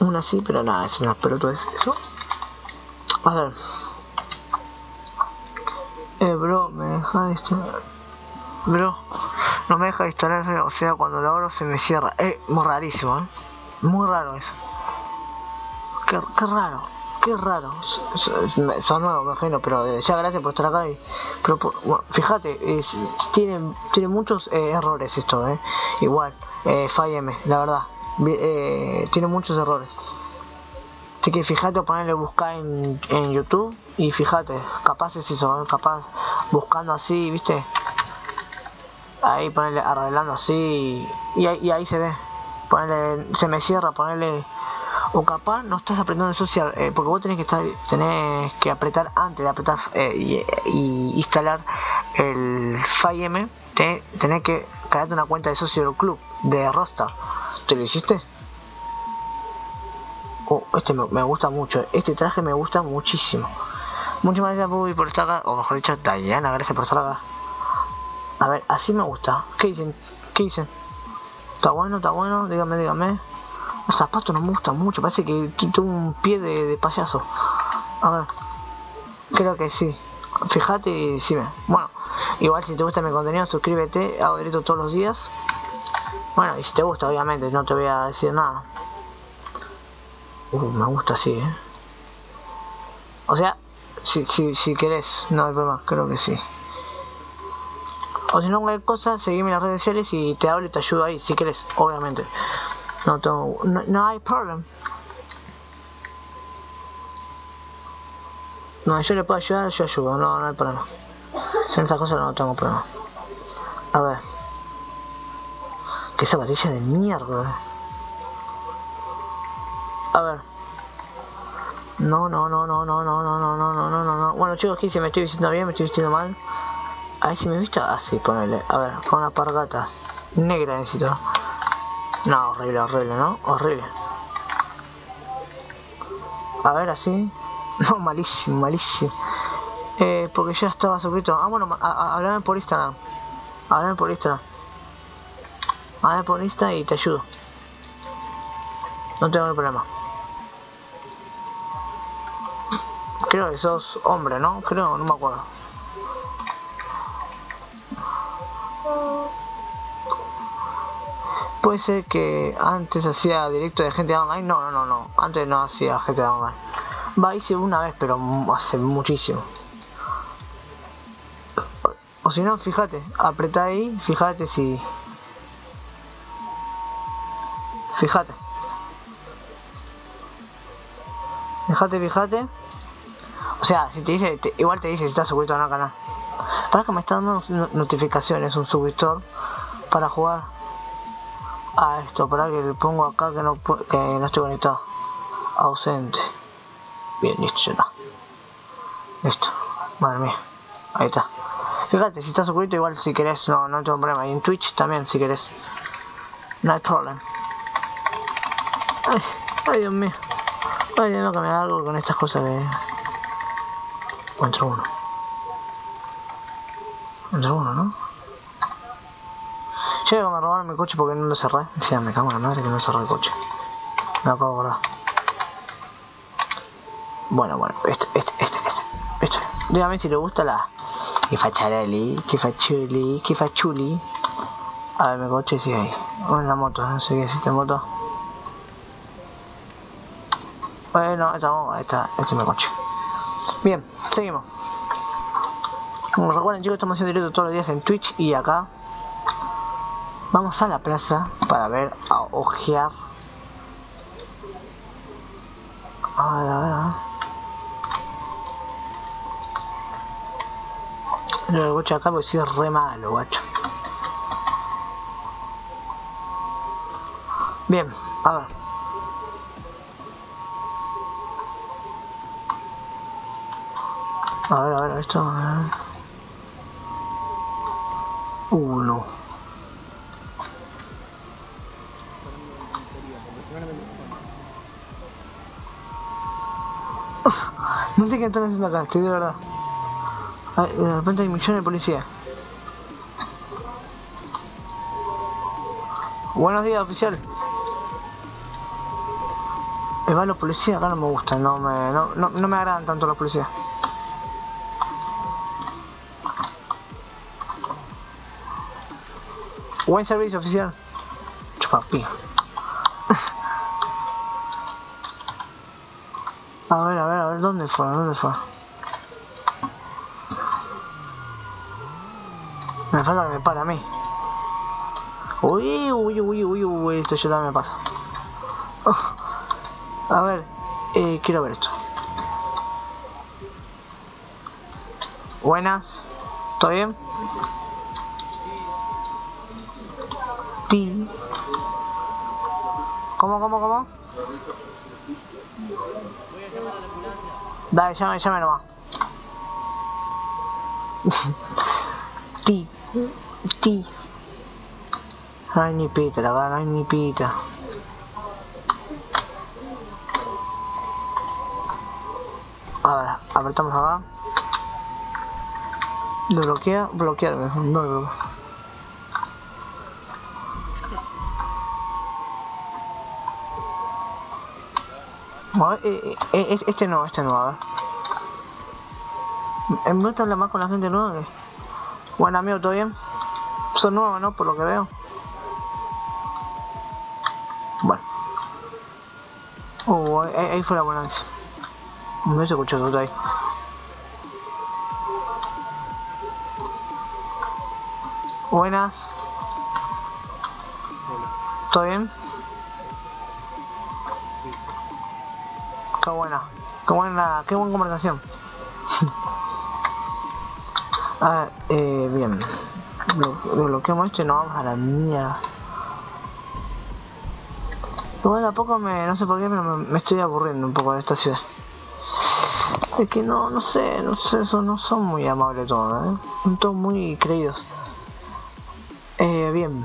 Una sí, pero nada, es una pelota es eso. A ver. Eh, bro, me deja de instalar. Bro, no me deja de instalar, o sea, cuando lo abro se me cierra. Eh, muy rarísimo, eh. Muy raro eso. Qué, qué raro, qué raro. Son, son nuevos, me imagino, pero eh, ya gracias por estar acá. Y, pero bueno, fíjate, es, tiene, tiene muchos eh, errores esto, eh. Igual, eh, FiveM, la verdad. Eh, tiene muchos errores. Así que fíjate, ponerle buscar en, en YouTube y fíjate, capaz es eso, ¿eh? Capaz buscando así, viste, ahí ponerle arreglando así y, y ahí se ve, ponerle, se me cierra, ponerle, o capaz no estás apretando eso, eh, porque vos tenés que estar, tenés que apretar antes de apretar eh, y, y instalar el FiveM, te, tenés que crearte una cuenta de socio del club de Rockstar. ¿Te lo hiciste? Oh, este me, me gusta mucho, este traje me gusta muchísimo. Muchas gracias, Bubi, por estar acá, o mejor dicho, Diana, gracias por estar acá. A ver, así me gusta. ¿Qué dicen? ¿Qué dicen? ¿Está bueno? ¿Está bueno? Dígame, dígame. Los zapatos no me gustan mucho, parece que tuvo un pie de, de payaso. A ver, creo que sí. Fíjate y decime. Bueno, igual si te gusta mi contenido, suscríbete, hago directo todos los días. Bueno, y si te gusta, obviamente, no te voy a decir nada. Uh, me gusta así, eh. O sea, si, si, si querés, no hay problema, creo que sí. O si no, cualquier cosa, seguime en las redes sociales y te hablo y te ayudo ahí, si querés, obviamente. No tengo, no, no hay problema. No, yo le puedo ayudar, yo ayudo, no, no hay problema. En esas cosas no tengo problema. A ver. Qué zapatilla de mierda. A ver. No, no, no, no, no, no, no, no, no, no, no, no, no. Bueno, chicos, ¿qué si me estoy vistiendo bien? ¿Me estoy vistiendo mal? A ver si me he visto así, ponele. A ver, con las pargatas. Negra necesito. No, horrible, horrible, ¿no? Horrible. A ver, así. No, malísimo, malísimo. Eh, porque ya estaba suscrito. Ah, bueno, hablame por Instagram. Hablame por Instagram. Hablame por Instagram y te ayudo. No tengo ningún problema. Creo que sos hombre, ¿no? Creo, no me acuerdo. Puede ser que antes hacía directo de gente online. No, no, no, no. Antes no hacía gente online. Va, hice una vez, pero hace muchísimo. O si no, fíjate, apretá ahí, fíjate si... Fíjate. Fíjate, fíjate. O sea, si te dice, te, igual te dice si estás suscrito en el canal. Para que me están dando notificaciones, un suscriptor para jugar a esto. Para que le pongo acá que no, que no estoy conectado. Ausente. Bien, listo, ya está. Listo. Madre mía. Ahí está. Fíjate, si estás suscrito, igual si querés, no, no tengo problema. Y en Twitch también, si querés. No hay problema. Ay, ay, Dios mío. Ay, tengo que cambiar algo con estas cosas de... Entró uno. Entró uno, ¿no? Yo me robaron mi coche porque no lo cerré. Decía, me cago en la madre que no cerré el coche. Me acabo de acordar. Bueno, bueno, este, este, este, este. Este. Dígame si le gusta la... Que facharelli, que fachuli, que fachuli. A ver, mi coche sigue ahí. Bueno, la moto, no sé qué existe moto. Bueno, esta, esta, este es mi coche. Bien, seguimos. Como recuerden, chicos, estamos haciendo directo todos los días en Twitch y acá. Vamos a la plaza para ver, a ojear. A ver, a ver, a ver. Lo coche acá porque soy re malo, guacho. Bien, a ver. A ver, a ver, esto. A ver. Uh, no. No sé qué están haciendo acá, estoy de verdad. A ver, de repente hay millones de policías. Buenos días, oficial. Igual los policías acá no me gustan, no me, no, no, no me agradan tanto los policías. Buen servicio, oficial. Chupapi. A ver, a ver, a ver, ¿dónde fue? ¿Dónde fue? Me falta que me pare a mí. Uy, uy, uy, uy, uy, esto ya también me pasa. Oh. A ver, eh, quiero ver esto. Buenas, ¿todo bien? Ti. ¿Cómo, cómo, cómo? Dale, llame, llame nomás. Ti. Ti. No hay ni pita, la verdad, no hay ni pita. A ver, apretamos acá. Desbloquea, bloquear, no bloquea. A ver, eh, eh, este no, este no, a ver. Me gusta hablar más con la gente nueva. Que... Bueno, amigo, ¿todo bien? Son nuevos, ¿no? Por lo que veo. Bueno. Uh, ahí, ahí fue la ambulancia. No se escuchó todo ahí. Buenas. ¿Todo bien? Qué buena. Qué buena, qué buena conversación. A ver, eh, bien. Desbloqueamos esto y nos vamos a la mierda. Igual a poco me, no sé por qué, pero me, me estoy aburriendo un poco de esta ciudad. Es que no, no sé, no sé, son, no son muy amables todos, ¿eh? Son todos muy creídos. Eh, bien.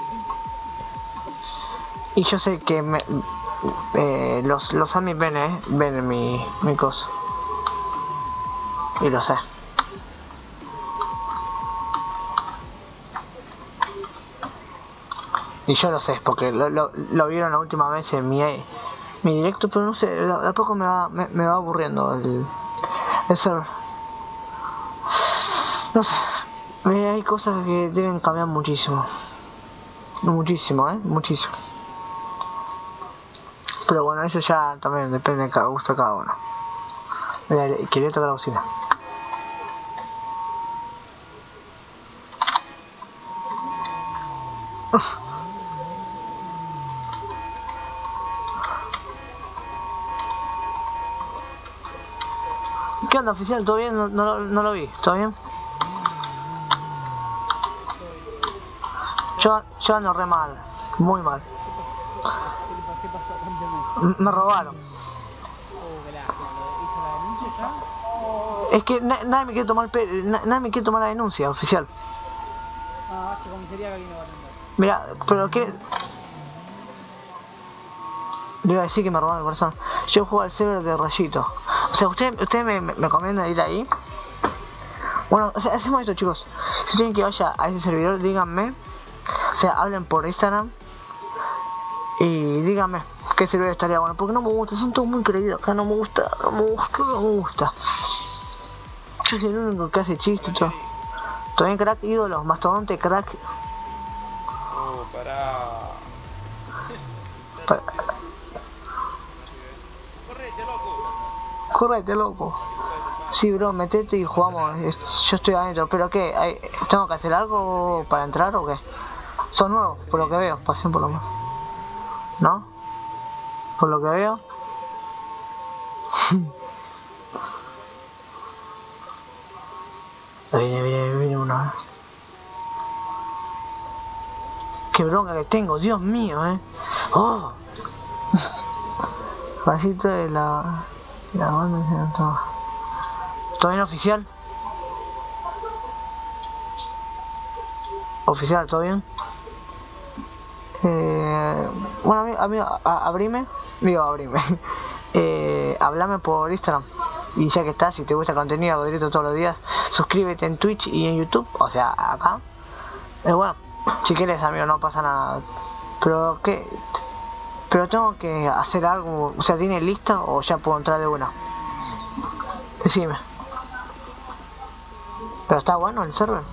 Y yo sé que me, eh, los, los amis ven, eh, ven mi, mi cosa. Y lo sé. Y yo lo sé, porque lo, lo, lo vieron la última vez en mi, mi directo, pero no sé, de a poco me va, me, me va aburriendo el, el server. No sé, hay cosas que deben cambiar muchísimo. Muchísimo, eh, muchísimo. Pero bueno, eso ya también depende de cada gusto de cada uno. Mira, quería tocar la bocina. ¿Qué onda, oficial? ¿Todo bien? No, no, no lo vi. ¿Todo bien? Yo, yo ando re mal. Muy mal. M me robaron. Es que na nadie me quiere tomar pe na nadie me quiere tomar la denuncia, oficial. Ah, que comisaría que alguien lo va a atender. Mira, pero que... Le iba a decir que me robaron el corazón. Yo juego al server de Rayito. O sea, ¿ustedes usted me, me recomiendan ir ahí? Bueno, o sea, hacemos esto, chicos. Si tienen que vaya a ese servidor, díganme. O sea, hablen por Instagram. Y díganme qué servidor estaría bueno. Porque no me gusta, son todos muy creídos acá. No me gusta, no me gusta, no me gusta. Yo soy el único que hace chistes, todo. Todo bien, crack, ídolos, mastodonte, crack. Oh, pará. Pa Correte, loco. Correte, loco. Sí, bro, metete y jugamos. Yo estoy adentro, pero ¿qué? ¿Hay, ¿Tengo que hacer algo para entrar o qué? Son nuevos, por lo que veo, pasen por lo menos. ¿No? Por lo que veo. Viene, viene, viene una. Qué bronca que tengo, Dios mío, eh. Oh. Pasito de la. La banda se notó. ¿Todo bien, oficial? Oficial, ¿todo bien? Eh, bueno, amigo, amigo a, abrime. Digo, abrime. eh, hablame por Instagram. Y ya que estás, si te gusta el contenido, hago directo todos los días. Suscríbete en Twitch y en YouTube. O sea, acá. Eh, bueno, si quieres, amigo, no pasa nada. Pero, ¿qué? Pero tengo que hacer algo, o sea, ¿tiene lista o ya puedo entrar de una? Decime. Pero está bueno el server.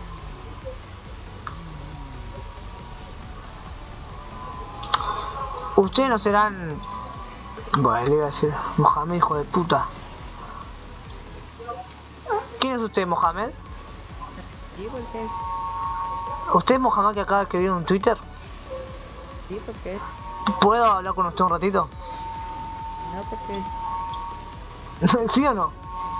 Ustedes no serán... Bueno, le iba a decir Mohamed, hijo de puta. ¿Quién es usted, Mohamed? Sí, ¿por qué es? ¿Usted es Mohamed que acaba de escribir en Twitter? Sí, ¿por qué es? ¿Puedo hablar con usted un ratito? No, ¿por qué es? ¿Sí o no? No,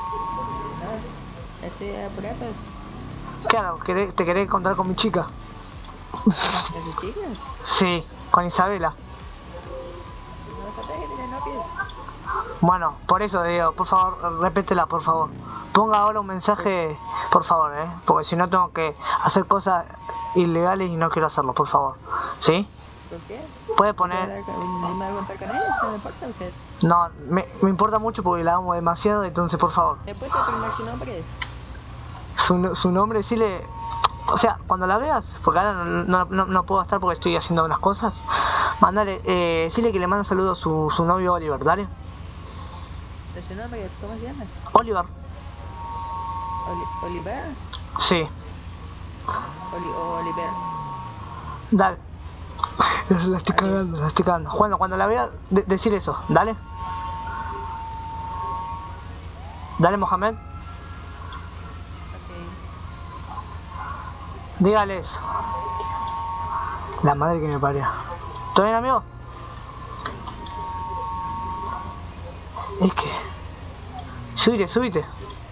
estoy apurado. Claro, ¿querés- ¿te querés encontrar con mi chica? ¿Es de chicas? Sí, con Isabela. No sabes que tiene novio. Bueno, por eso digo, por favor, repítela, por favor. Ponga ahora un mensaje, por favor, eh, porque si no tengo que hacer cosas ilegales y no quiero hacerlo, por favor. ¿Sí? ¿Por qué? Puede ¿Me poner... va a contar con ella? ¿No le importa a usted? No, me, me importa mucho porque la amo demasiado, entonces por favor. ¿Me puede confirmar su nombre? Su, su nombre, decirle... O sea, cuando la veas, porque ahora no, no, no, no puedo estar porque estoy haciendo unas cosas. Mandale, eh, decirle que le manda saludos a su, su novio Oliver, ¿dale? ¿Es su nombre? ¿Cómo se llama? Oliver. Oli- ¿Oliver? Sí, Oli o Oliver. dale. La estoy cagando, la estoy cagando. Cuando, cuando la vea, de, decir eso, dale. Dale, Mohamed. Ok. Dígale eso. La madre que me parió. ¿Todo bien, amigo? Es que... Subite, subite.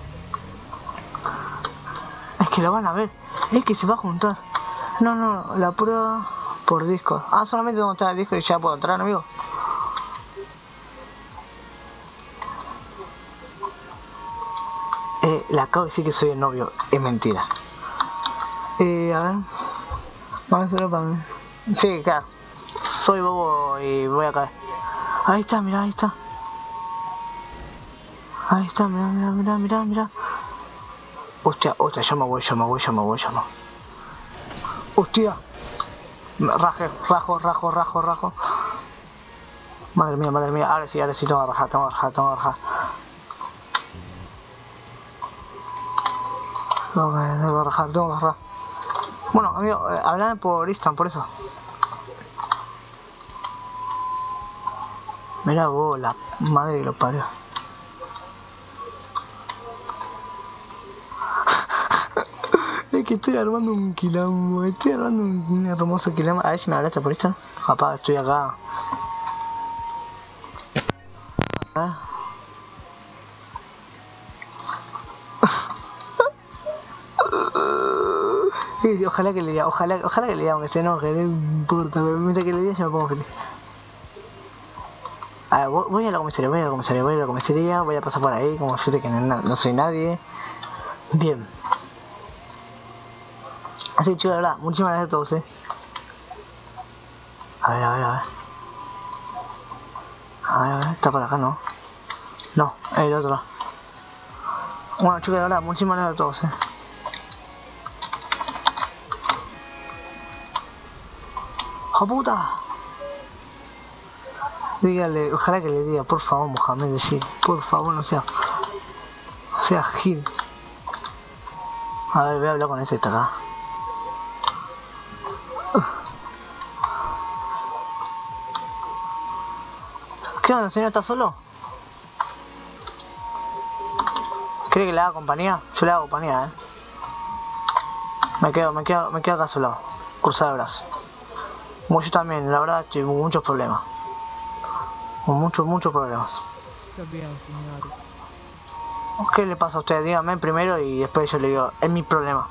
Es que lo van a ver. Es que se va a juntar. No, no, la prueba por disco. Ah, solamente tengo que entrar el disco y ya puedo entrar, amigo. Eh, le acabo de decir que soy el novio. Es mentira. Eh, a ver. Vamos a hacerlo para mí. Sí, claro. Soy bobo y voy a caer. Ahí está, mira, ahí está. Ahí está, mira, mira, mira, mira, mira. Hostia, hostia, yo me voy, yo me voy, yo me voy, yo me voy. Hostia. Raje, rajo, rajo, rajo, rajo. Madre mía, madre mía. Ahora sí, ahora sí, tengo que rajar, tengo que rajar, tengo que rajar. Tengo que, tengo que rajar, tengo que rajar. Bueno, amigo, eh, hablame por Instagram, por eso. Mira vos, la madre que lo parió. Es que estoy armando un quilombo, estoy armando un, un hermoso quilombo. A ver si me hablaste por Instagram. Papá, estoy acá. ¿Eh? Sí, ojalá que le diga, ojalá, ojalá que le diga, aunque se enoje, no importa, pero mientras que le diga yo me pongo feliz. A ver, voy a la comisaría, voy a la comisaría, voy a la comisaría, voy a pasar por ahí, como yo sé que no, no soy nadie. Bien. Así, chicos, de verdad, muchísimas gracias a todos, eh. A ver, a ver, a ver. A ver, a ver, está por acá, ¿no? No, el otro lado. Bueno, chicos, de verdad, muchísimas gracias a todos, eh. ¡Oh, puta! Dígale, ojalá que le diga, por favor, Mohamed, decir, por favor, no sea... No sea Gil. A ver, voy a hablar con ese que está acá. ¿Qué onda, señor? ¿Está solo? ¿Cree que le haga compañía? Yo le hago compañía, eh. Me quedo, me quedo, me quedo acá a su lado, cruzado de brazos. Como yo también, la verdad, estoy con muchos problemas. Con muchos, muchos problemas. Está bien, señor. ¿Qué le pasa a usted? Dígame primero y después yo le digo, es mi problema.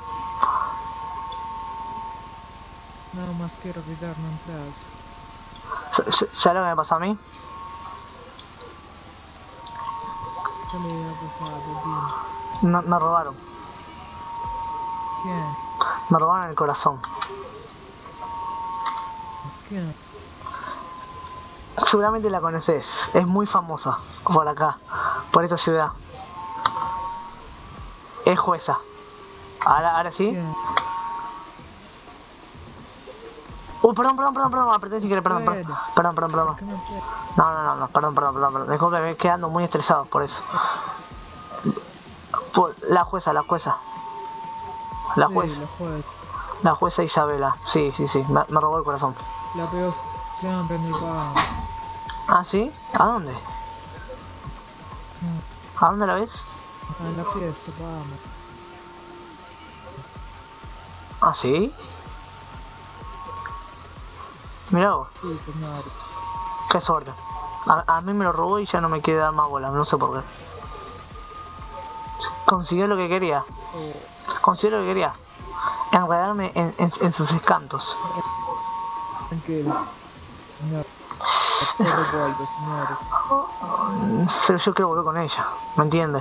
Nada más quiero cuidarme en paz. ¿Sabes lo que me pasa a mí? ¿Qué le ha pasado, bien? Me, me robaron. ¿Quién? Me robaron el corazón. ¿Quién? Seguramente la conoces. Es muy famosa por acá, por esta ciudad. Es jueza. Ahora, ahora sí. ¿Quién? Uh, perdón, perdón, perdón, perdón, apreté si querés, perdón, perdón, perdón, perdón, perdón. ¿Qué me puede? No, no, no, no, perdón, perdón, perdón, perdón. Dejó que me quedando muy estresado por eso. Por la jueza, la jueza. La Sí, jueza, la jueza. la jueza Isabela. Sí, sí, sí, me, me robó el corazón. La veo siempre en el bar. ¿Ah, sí? ¿A dónde? Mm, ¿A dónde la ves? En la fiesta, vamos. ¿Ah, sí? Mirá vos, Sí, señor. qué suerte. A, a mí me lo robó y ya no me quiere dar más bola, no sé por qué. Consiguió lo que quería, Oh, consiguió lo que quería. Enredarme en, en, en sus escantos. tranquilo. Señor. Te revuelvo, señor. Pero yo quiero volver con ella, ¿me entiendes?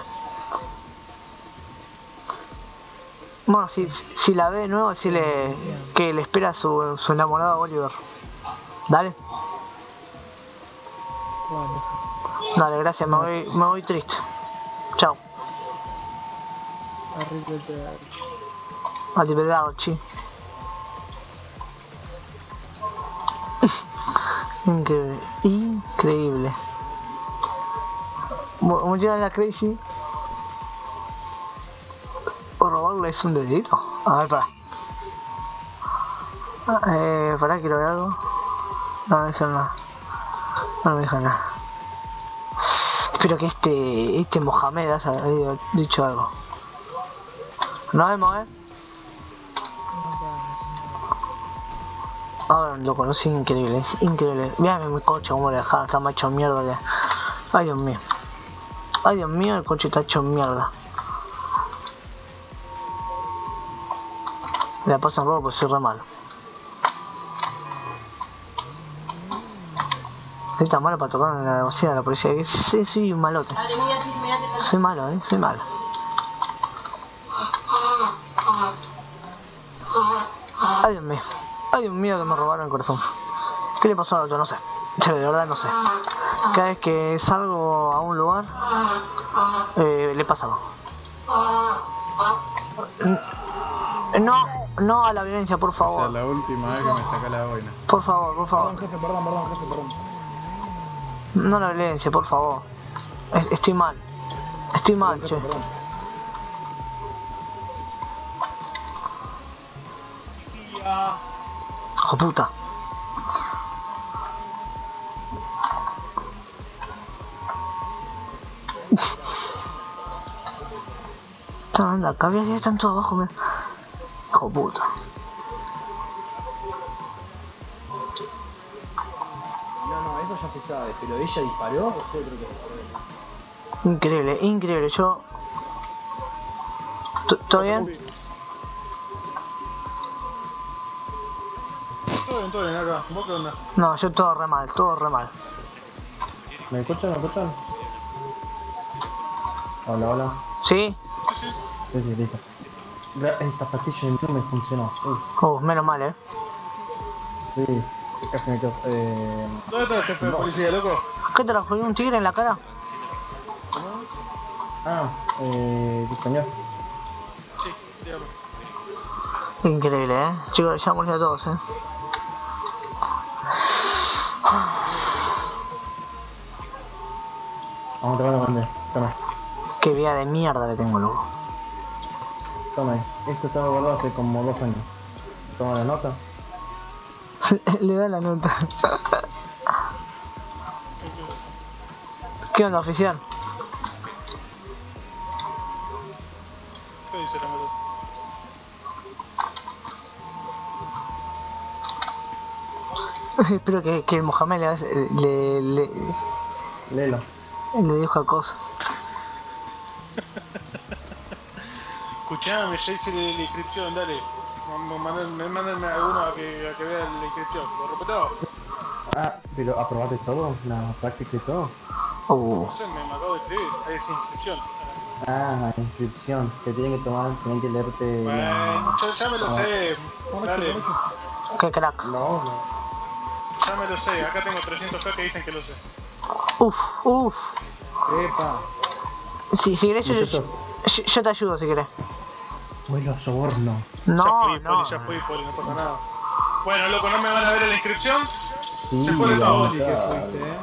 Bueno, si, si la ve de nuevo, decirle que le espera su, su enamorado Oliver. Dale, Bueno, sí. dale, gracias, me voy, me voy triste. Chao. Arrivederci. Arrivederci. Increíble, increíble. ¿Cómo llega la Crazy? ¿O robarlo es un delito? A ver, pará. Eh, pará, quiero ver algo. No, no deja nada. No me deja nada. Espero que este, este Mohamed haya dicho algo. Nos vemos, eh. Nos vemos, señor. Ahora lo conocí, increíble, es increíble. Mírame mi coche, cómo lo dejaron, está hecho mierda. Ya. Ay, Dios mío. Ay, Dios mío, el coche está hecho mierda. Le paso un robo porque soy re malo. Soy tan malo para tocar en la bocina de la policía. Que sí, soy un malote. Soy malo, eh, soy malo. Ay, Dios mío. Ay, Dios mío, que me robaron el corazón. ¿Qué le pasó al otro? No sé. Che, de verdad no sé. Cada vez que salgo a un lugar, eh, le pasa algo. No, no a la violencia, por O sea, favor. la última vez que me saca la boina. Por favor, por favor. Perdón, jefe, perdón, perdón, jefe, perdón. No a la violencia, por favor. Es- Estoy mal. Estoy mal, che. Perdón. Hijo puta. Anda, acá había ya están todos abajo, mira. Hijo puta. No, no, eso ya se sabe, pero ella disparó o fue otro que disparó. Increíble, increíble. Yo. ¿T- ¿Todo bien? Todo bien, todo bien acá. ¿Vos qué onda? No, yo todo re mal, todo re mal. ¿Me escuchan? ¿Me escuchan? Hola, hola. ¿Sí? Sí, sí, listo. La- Esta pastilla no me funcionó. Uf, Uh, menos mal, eh. sí, casi me quedo. Eh... ¿Dónde está el jefe de policía, loco? ¿Qué te lo jodió un tigre en la cara? Ah, eh, sí, señor. Sí, dígame. Increíble, eh. Chicos, ya murió a todos, eh. Vamos a tomar la bandera. Toma, Qué vida de mierda que tengo, loco. toma ahí. Esto estaba guardado hace como dos años. Toma la nota. Le da la nota. ¿Qué onda, oficial? ¿Qué dice la nota? Espero que, que Mohamed le, le, le, Léelo. le dijo a cosa. Escuchame, ya hice la, la inscripción, dale. Mándenme, mándenme a alguno a que, a que vea la inscripción. ¿Lo respetado? Ah, pero aprobaste todo, la práctica y todo. Uh, No sé, me, me acabo de escribir. Ahí dice inscripción. Ah, la inscripción. Te tienen que tomar, tienen que leerte. Bueno, la... ya, ya me lo sé. Dale, qué crack. No, no. ya me lo sé. Acá tengo trescientos K que dicen que lo sé. Uf, uf. Epa. Si, si querés, yo, yo, Muchachos. yo, yo te ayudo si querés. Vuelo a soborno. No, ya fui, no. Poli, ya fui, Poli, no pasa nada. Bueno, loco, no me van a ver en la inscripción. Sí, Se puede todo. ¿qué fuiste, eh?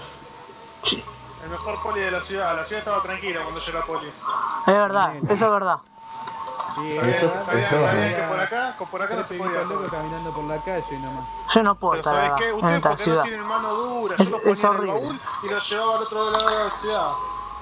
El mejor poli de la ciudad. La ciudad estaba tranquila cuando yo era poli. Es verdad, eso es verdad. Sí, Sabían, eso- sabían, eso- sabían que por acá, por acá no Tres se pibitos podía. locos caminando por la calle nomás. Yo no puedo Pero estar ¿sabés acá, qué? en Ustedes esta porque no ciudad. tienen mano dura. Es- Yo los es ponía en el horrible. baúl y los llevaba al otro lado de la ciudad.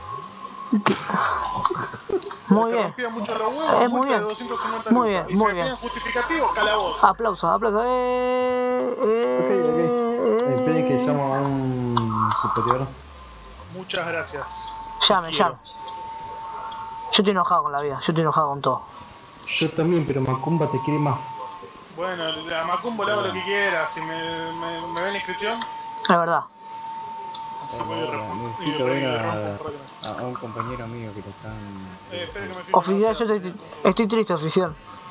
Muy Te bien. rompían mucho los huevos, Eh, muy multa de bien. doscientos cincuenta Muy lucas. bien, Y si muy me bien. piden justificativo, calabozo. Aplausos, aplausos. Eh, eh, Esperen que llamo a un superior. Muchas gracias. Llame, Quiero. llame. Yo estoy enojado con la vida, yo estoy enojado con todo. Yo también, pero Macumba te quiere más. Bueno, a Macumbo le hago lo que quiera. Si me, me, me ven la inscripción, Es verdad. así voy y Ahora, rompo- y necesito ver y rompo un a, problema. a un compañero mío que lo están... Eh, espere que me fijo, Oficial, no, yo sí, estoy, sí, sí. estoy triste, oficial.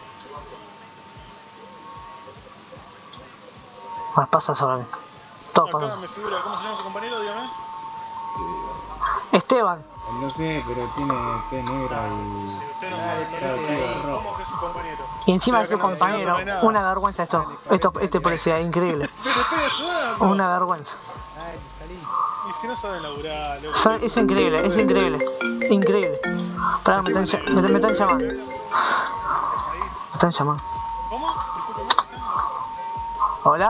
Me pasa sobre mí. Todo Acá pasa. me figura, ¿cómo se llama su compañero? Dígame. Esteban, No sé, pero tiene té negra y... Si usted no Ah, sabe está quién es, vestido de rojo. ¿cómo que es su compañero? y encima de Pero su acá no, si no compañero, tomé nada. una vergüenza esto, esto, este policía, increíble. Pero estoy ayudando. Una vergüenza. Ay, salí. Y si no saben laburar, loco. So- Es increíble, es increíble, increíble. Pará, me están, ll- me, me están llamando, me están llamando. ¿Cómo? Discúlpeme. ¿Hola?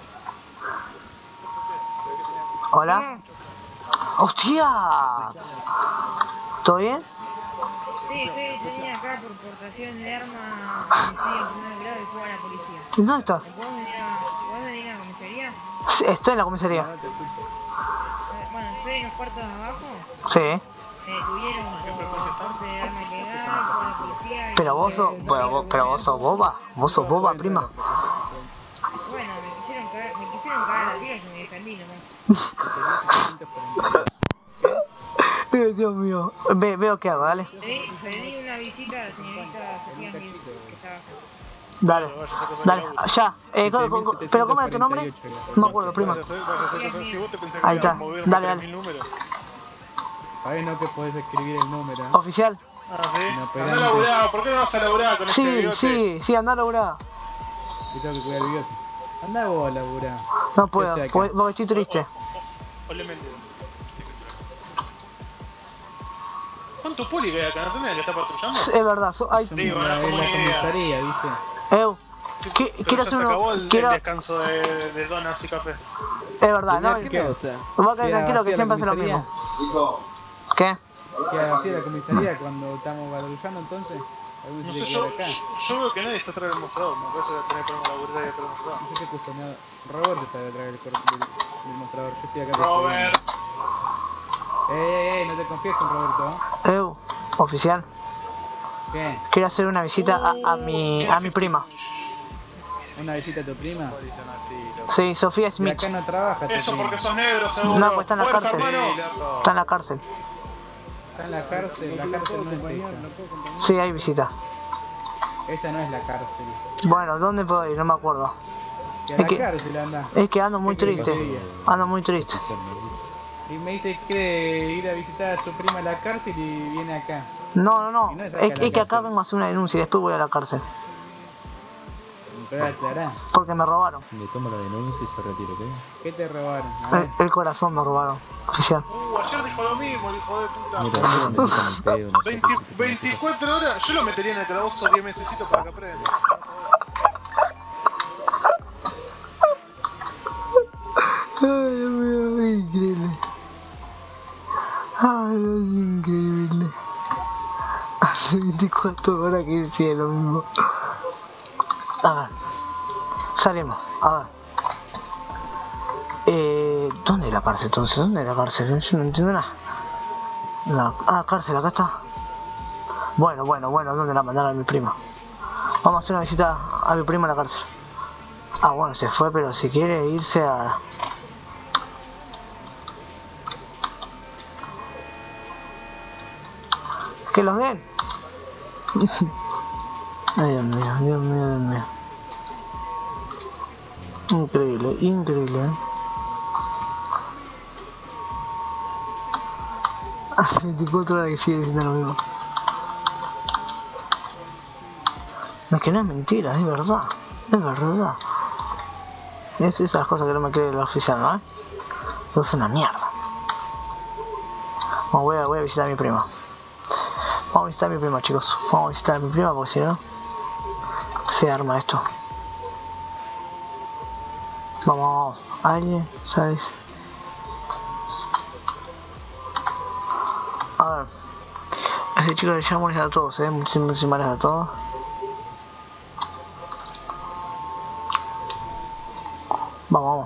¿Hola? ¡Hostia! ¿Todo bien? Sí, estoy detenida acá por portación de arma, homicidio en primer grado y fuga a la policía. ¿Dónde estás? ¿Me podés venir a, ¿podés venir a la comisaría? Sí, estoy en la comisaría. No te escucho. Eh, bueno, estoy en los cuartos de abajo. Sí. Me detuvieron por porte de arma ilegal, fuga a la policía. Y Pero vos sos, eh, pero vos, pero vos sos boba. Vos sos boba, prima. Bueno, me quisieron cagar, me quisieron cagar a tiros y me defendí nomás. Ay, Dios mío. Ve, veo qué hago, dale. Pedí, pedí una visita a la señorita Sofía Mil, que está acá. Dale. Dale, ya. Eh, co- co- co- ¿pero cómo era tu nombre? No me acuerdo, prima. Vaya a ser- vaya a ser cosa- Si vos te pensás Ahí que iba está. a mover Dale, tres dale. mil números. Ahí no te podés escribir el número. Oficial. Ah, sí. No, pero Anda a antes- laburar, ¿por qué no vas a laburar con ese Sí, bigote? sí, sí, anda a laburar. Yo tengo que cuidar el bigote. Andá vos a laburar. No puedo, ¿Qué hace acá? porque porque estoy triste. Ole, mente. Sí, que será. ¿Cuánto poli que hay acá? ¿No tenés que estar patrullando? Es verdad, so- ay, Somos Sí, la, bueno, es como la una idea. comisaría, ¿viste? Eu, Sí, ¿Qué- pero quiero ya hacer se uno- acabó el, quiero- el descanso de, de donas y café. es verdad, no, ¿Qué me me gusta? voy a quedar ¿Queda tranquilo que vacía la siempre hace lo comisaría? mismo. ¿Qué? ¿Queda vacía la comisaría cuando estamos patrullando entonces? ¿Algún No se sé, quiere yo, quedar acá? yo, yo veo que nadie está atrás del mostrador. Me parece que tenés que poner la burrera y atrás del mostrador. No sé qué custodiado. Roberto está detrás del, cor- del, del mostrador. Yo estoy acá. Robert. Eh, eh, eh, no te confíes con Roberto. ¿eh? Eu, oficial, ¿Qué? quiero hacer una visita a, a mi a mi prima. ¿Una visita a tu prima? Sí, Sofía Y Smith. acá no trabaja tu Eso prima. porque sos negro, seguro. No, pues está en la Fuerza, cárcel. hermano. Está en la cárcel. Está en la cárcel. La cárcel no es esta. Sí, hay visita. Esta no es la cárcel. Bueno, ¿dónde puedo ir? No me acuerdo. Que a Es la que- cárcel anda. Es que ando muy ¿Qué querés que triste. te Ando muy triste. Y me dice que quiere ir a visitar a su prima a la cárcel y viene acá. No, no, no. Y no es Es, acá la es que acá cárcel. vengo a hacer una denuncia y después voy a la cárcel. Pero aclará. Porque me robaron. Le toma la denuncia y se retira, ¿ok? ¿Qué te robaron? A El, ver. el corazón me robaron. Oficial. Uh, ayer dijo lo mismo, el hijo de puta. Mira, no necesitan el pedo, no sé, veinte, sí, sí, sí, veinticuatro horas, yo lo metería en el calabozo diez mesecitos para que aprenda. Ay, Dios mío, increíble. Ay, es increíble. Hace veinticuatro horas que decía lo mismo. A ver. Salimos. A ver. Eh, ¿Dónde es la cárcel entonces? ¿Dónde es la cárcel? Yo no entiendo nada. No. Ah, cárcel, acá está. Bueno, bueno, bueno, ¿dónde la mandaron a mi prima? Vamos a hacer una visita a mi prima en la cárcel. Ah, bueno, se fue, pero si quiere irse a... Que los den. Ay, Dios mío, Dios mío, Dios mío. Increíble, increíble, ¿eh? Hace veinticuatro horas que sigue diciendo lo mismo. Es que no es mentira, es verdad. Es verdad. Es esas cosas que no me cree el oficial, ¿no? Eso es una mierda. Bueno, voy a, voy a visitar a mi prima. Vamos a visitar a mi prima, chicos. Vamos a visitar a mi prima porque si no se arma esto. Vamos, alguien, ¿sabes? A ver. Así, chicos, les llamo a todos, eh. Muchísimas, muchísimas gracias a todos. Vamos, vamos.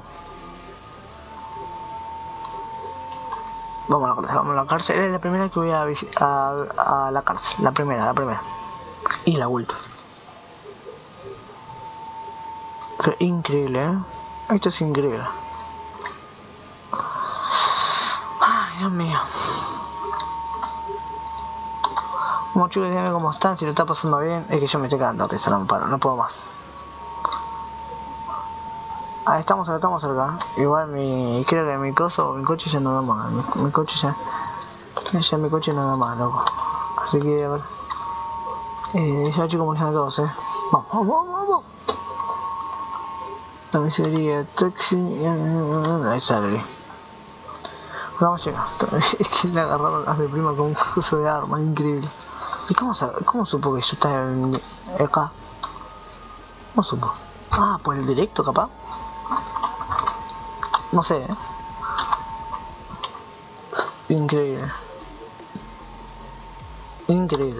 Vamos a la cárcel, vamos a la cárcel. Es la primera que voy a visitar a, a la cárcel. La primera, la primera. Y la última. Pero increíble, ¿eh? Esto es increíble. Ay, Dios mío. Como chicos, díganme cómo están, si lo está pasando bien. Es que yo me estoy cagando, que se no me paro, no puedo más. Ah, estamos acá, estamos acá. Igual mi, creo que mi coso, mi coche ya no da más. Mi, mi coche ya, ya mi coche no da más, loco. Así que a ver. Eh, ya chicos, como todos, eh. Vamos, vamos, vamos. La miseria, taxi. Ahí sale. Vamos chicos. Es que le agarraron a mi prima con un coso de arma, increíble. ¿Y cómo, cómo supo que yo estaba en, acá? ¿Cómo supo? Ah, por el directo capaz. No sé, ¿eh? Increíble. Increíble.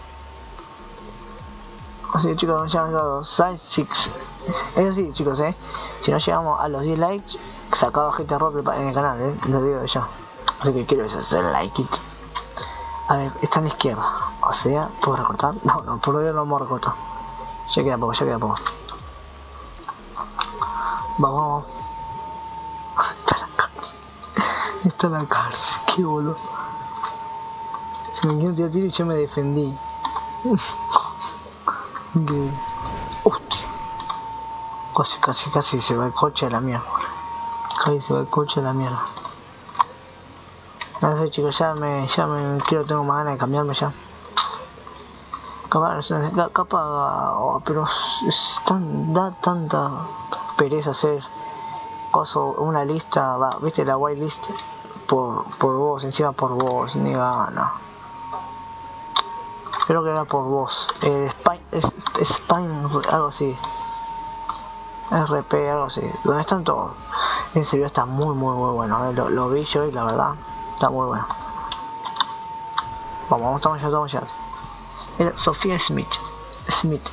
Así que chicos, nos hemos dado seis seis. Eso sí, chicos, eh. Si no llegamos a los diez likes, sacaba gente rock en el canal, eh. Lo digo yo. Así que quiero hacer like it. A ver, está a la izquierda. O sea, ¿puedo recortar? No, no, por hoy no vamos a recortar. Ya queda poco, ya queda poco. Vamos, vamos. Está en la cárcel. Está en la cárcel, qué boludo. Se me quiero tirar tiro y yo me defendí. De... Hostia. Casi, casi, casi se va el coche a la mierda. Casi se va el coche a la mierda. No sé chicos, ya me, ya me quiero, tengo más ganas de cambiarme ya. Capaz, capaz, oh, pero es tan, da tanta pereza hacer coso, una lista, va, viste la whitelist por, por vos, encima por vos, ni gana. Creo que era por vos, eh, Spine, es, Spine, algo así. R P, algo así, donde están todos. En serio está muy muy muy bueno, eh. lo, lo vi yo y la verdad está muy bueno. Vamos, vamos, estamos ya, estamos ya. Era Sofía Smith. Smith.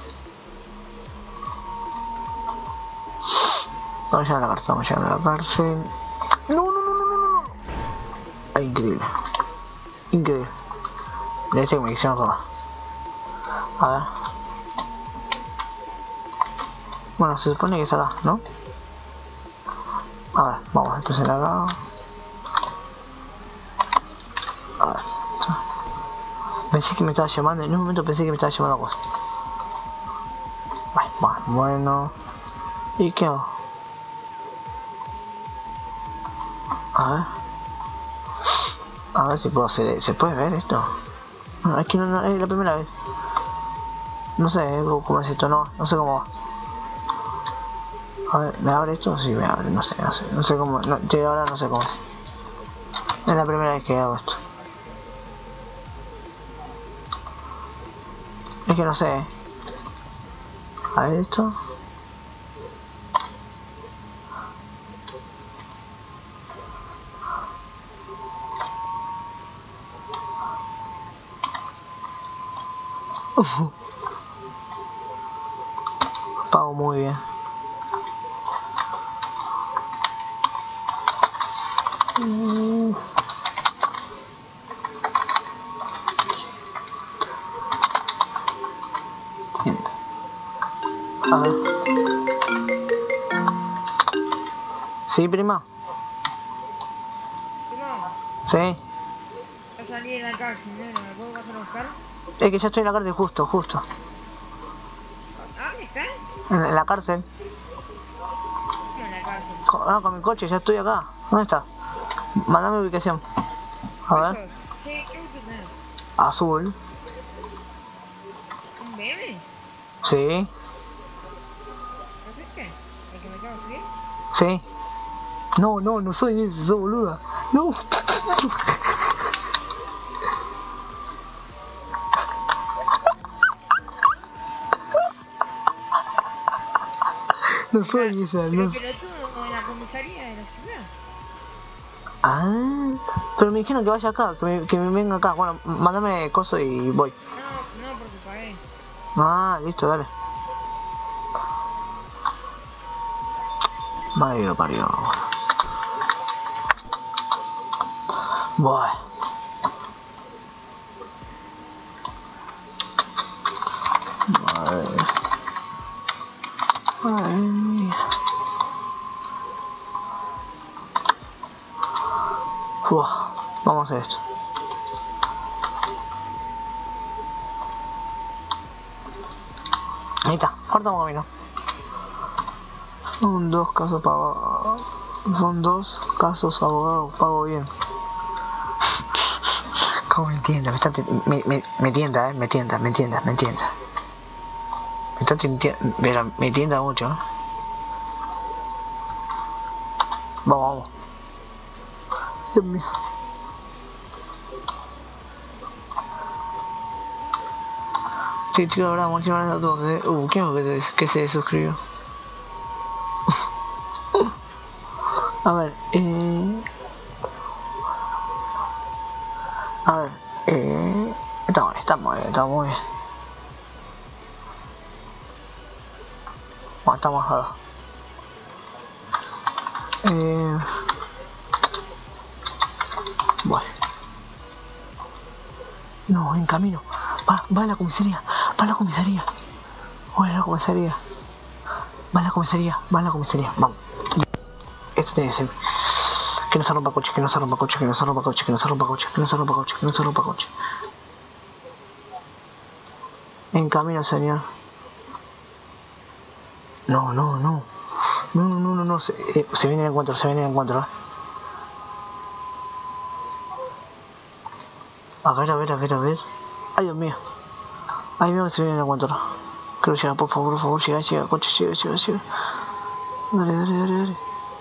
Vamos ya a la cárcel, vamos ya a la cárcel. No, no, no, no, no, no. Ay, increíble. Increíble. Debe ser que me quisieron robar. A ver. Bueno, se supone que es acá, ¿no? A ver, vamos, entonces acá. A ver. Pensé que me estaba llamando, en un momento pensé que me estaba llamando a vos. Bueno, bueno. ¿Y qué hago? A ver. A ver si puedo hacer. ¿Se puede ver esto? No, es que no, no, es la primera vez. No sé cómo es esto, no, no sé cómo va. A ver, ¿me abre esto? Sí, me abre, no sé, no sé, no sé cómo, no, yo ahora no sé cómo es. Es la primera vez que hago esto. Es que no sé. A ver esto. Uf. Pago muy bien. Mm. A ver. Sí, prima. Primo, Sí. ya salí de la cárcel, ¿no? ¿Me puedo pasar a buscar? Es que ya estoy en la cárcel justo, justo. ¿Ah, dónde estás? En, en la cárcel. ¿Cómo en la cárcel? Con, no, con mi coche, ya estoy acá. ¿Dónde está? Mándame ubicación. A ver. ¿Qué, qué auto tenés? Azul. ¿Un B M? Sí. ¿No es este? ¿El que me acabo de subir? Sí. No, no, no soy ese, soy boluda. No. No soy esa, Pero, no. pero tú en la comisaría de la ciudad. Ah, pero me dijeron que vaya acá, que me, que me venga acá. Bueno, mándame coso y voy. No, no, porque pagué. Ah, listo, dale. Madre que lo parió. Buah. Madre. Madre mía. Buah. Vamos a hacer esto. Ahí está, cortamos camino. Son dos casos pagados. Son dos casos abogados, pago bien. ¿Cómo me entiendas? Me, está me, me, me tienta, eh, me tienta, me tienta, me tienta. Me está tintiendo, pero me tienta mucho, ¿eh? Vamos, vamos. Dios mío. Sí, chicos, la verdad, muchísimas gracias a todos. Eh. Uh, ¿quién es que se, que se suscribió? A ver, eh... A ver, eh... Está bien, está muy bien, está muy bien. Bueno, estamos acá. Eh... Bueno. No, en camino. Va, va a la comisaría, va a la comisaría. Va a la comisaría. Va a la comisaría, va a la comisaría. Vamos. Esto tiene que ser. Que no se rompa coche, que no se rompa coche, que no se rompa coche, que no se rompa coche, que no se rompa coche, que no se rompa coche. En camino, señor. No, no, no. No, no, no, no, no. Se, eh, se viene el encuentro, se viene el encuentro. ¿Eh? A ver, a ver, a ver, a ver. Ay, Dios mío. Ay, Dios mío, que se viene el encuentro. Creo que llega, por favor, por favor, llega, llega, coche, llega, llega, llega. Dale, dale, dale, dale.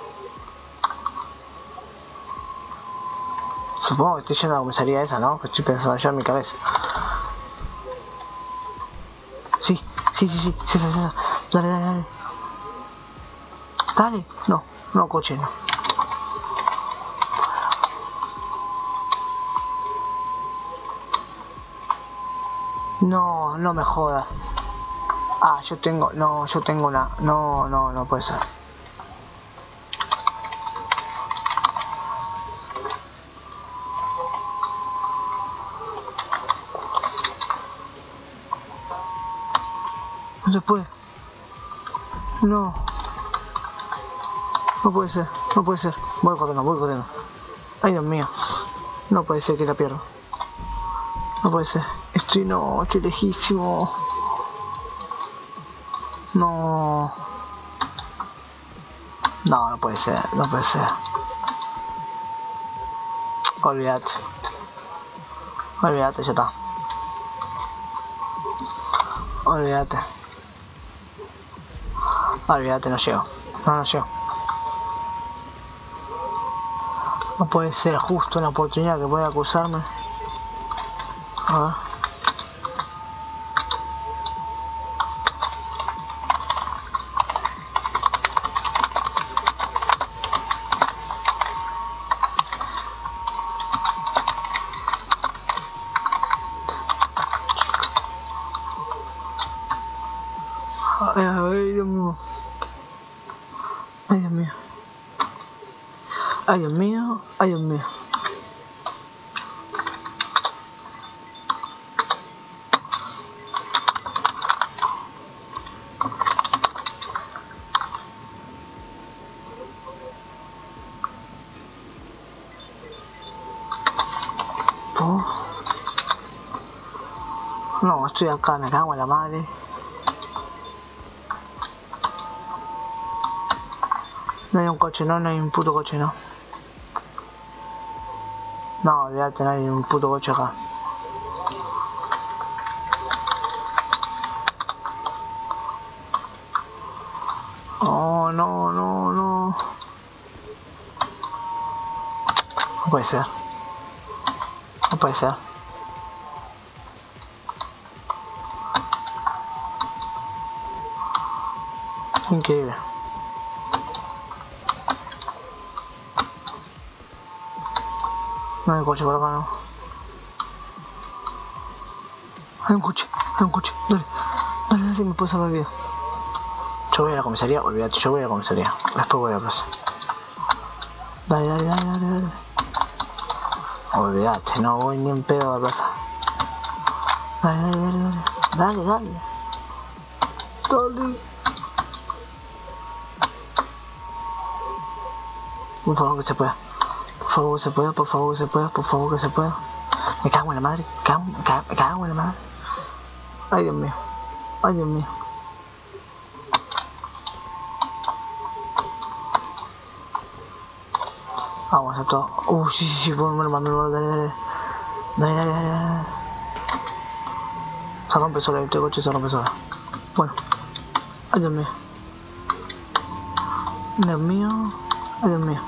Supongo que estoy yendo a la comisaría esa, ¿no? Que estoy pensando yo en mi cabeza. Sí, sí, sí, sí, sí, sí, sí. Dale, dale, dale. Dale. No, no, coche, no. No, no me jodas. Ah, yo tengo, no, yo tengo una, no, no, no puede ser. No se puede. No. No puede ser, no puede ser. Voy corriendo, voy corriendo. Ay, Dios mío. No puede ser que la pierda. No puede ser. Estoy, no, estoy lejísimo. No. No, no puede ser, no puede ser. Olvídate. Olvídate, ya está. Olvídate. Olvídate, no llego. No, no llego. No puede ser justo una oportunidad que pueda acusarme. A ver. Ay, ay, Dios mío. Ay, Dios mío. Ay, Dios mío. Ay, Dios mío. Oh. No, estoy acá, me cago en la madre. No hay un coche, no, no hay un puto coche, no. No, olvídate, no hay un puto coche acá. Oh, no, no, no. puede ser. No puede ser. Increíble. No hay coche por acá, no. Hay un coche, hay un coche. Dale, dale, dale, me puedo salvar el video. Yo voy a la comisaría, olvídate, yo voy a la comisaría. Después voy a la plaza. Dale, dale, dale, dale, dale. Olvídate, no voy ni en pedo a la plaza. Dale, dale, dale, dale. Dale, dale. Dale. Por favor que se pueda. Por favor que se pueda, por favor que se pueda, por favor que se pueda. Me cago en la madre, me cago, me cago, me cago en la madre. Ay Dios mío, ay Dios mío. Vamos a todo. Uh, sí, sí, sí, me lo mando, dale, dale. Dale, dale, dale, dale. Se rompe sola, este coche se rompe sola. Bueno. Ay Dios mío. Dios mío. Ay Dios mío.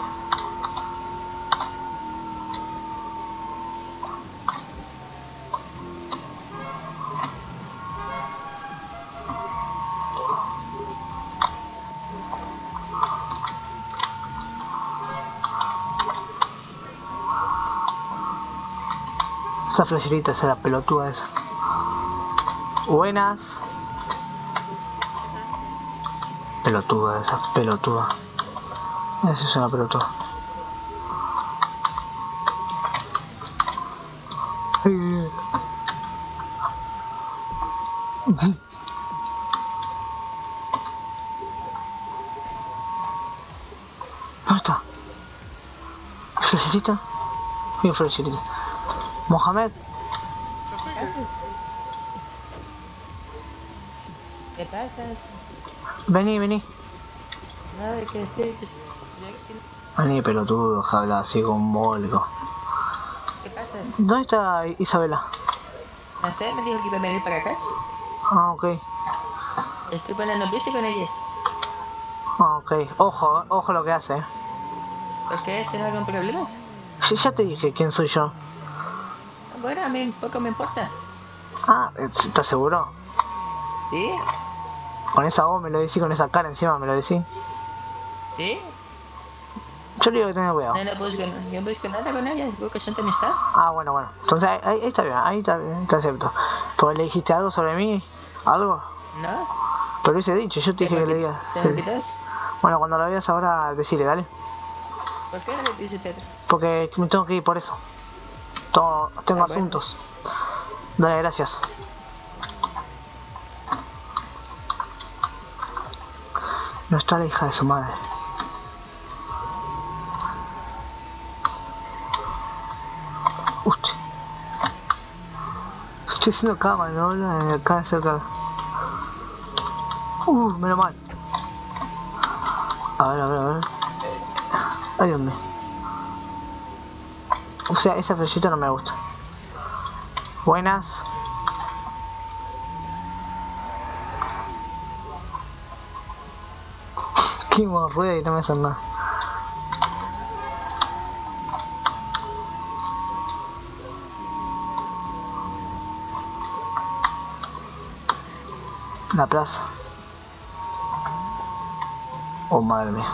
Esa flasherita, esa la pelotuda esa. Buenas. Pelotuda, esa pelotuda. Esa es una pelotuda. ¿Dónde está? ¿Flasherita? Mira, flasherita. Mohamed. ¿Qué pasa? Vení, vení. Nada, que estoy... Vení, pelotudo, habla así con bolgo. ¿Qué pasa? ¿Dónde está Isabela? No sé, me dijo que iba a venir para acá. Ah, ok. Estoy poniendo bici con ellos. Ah, ok. Ojo, ojo lo que hace, eh. ¿Por qué? ¿Tienes algún problema? Sí, ya te dije quién soy yo. Bueno, a mí poco me importa. Ah, ¿estás seguro? ¿Sí? Con esa voz me lo decís, con esa cara encima me lo decís. ¿Sí? Yo le digo que tenga cuidado. No, no busco, yo no busco nada con ella, busco gente amistad. Ah, bueno, bueno. Entonces ahí, ahí está bien, ahí está, te acepto. ¿Porque le dijiste algo sobre mí? ¿Algo? ¿No? Te lo hubiese dicho, yo te dije que le digas. ¿Te olvidas? Bueno, cuando lo veas ahora, decirle, dale. ¿Por qué no le dices Pedro? Porque me tengo que ir por eso. Todo, tengo Ah, bueno. asuntos. Dale, gracias. No está la hija de su madre. Uy. Estoy haciendo cama, ¿no? Acá cerca. Uh, menos mal. A ver, a ver, a ver. Ay, Dios mío. O sea, esa flechita no me gusta. Buenas. Qué rueda y no me hacen nada. La plaza. Oh, madre mía.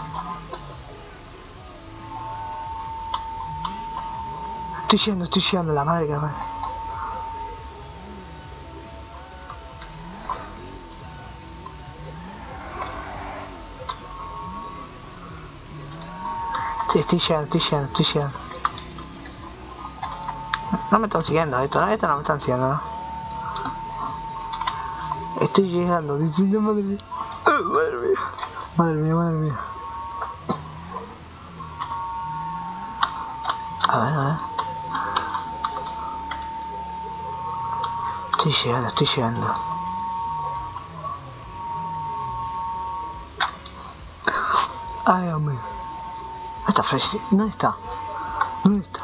Estoy yendo, estoy yendo, la madre que la madre. Sí, estoy yendo, estoy yendo, estoy yendo. No me están siguiendo, esto, esto no me están siguiendo, ¿no? Estoy llegando, diciendo madre mía. Madre mía. Madre mía, madre mía. A ver, a ver. Estoy llegando, estoy llegando. Ay, hombre. ¿Dónde está Fresh? ¿Dónde está? ¿Dónde está?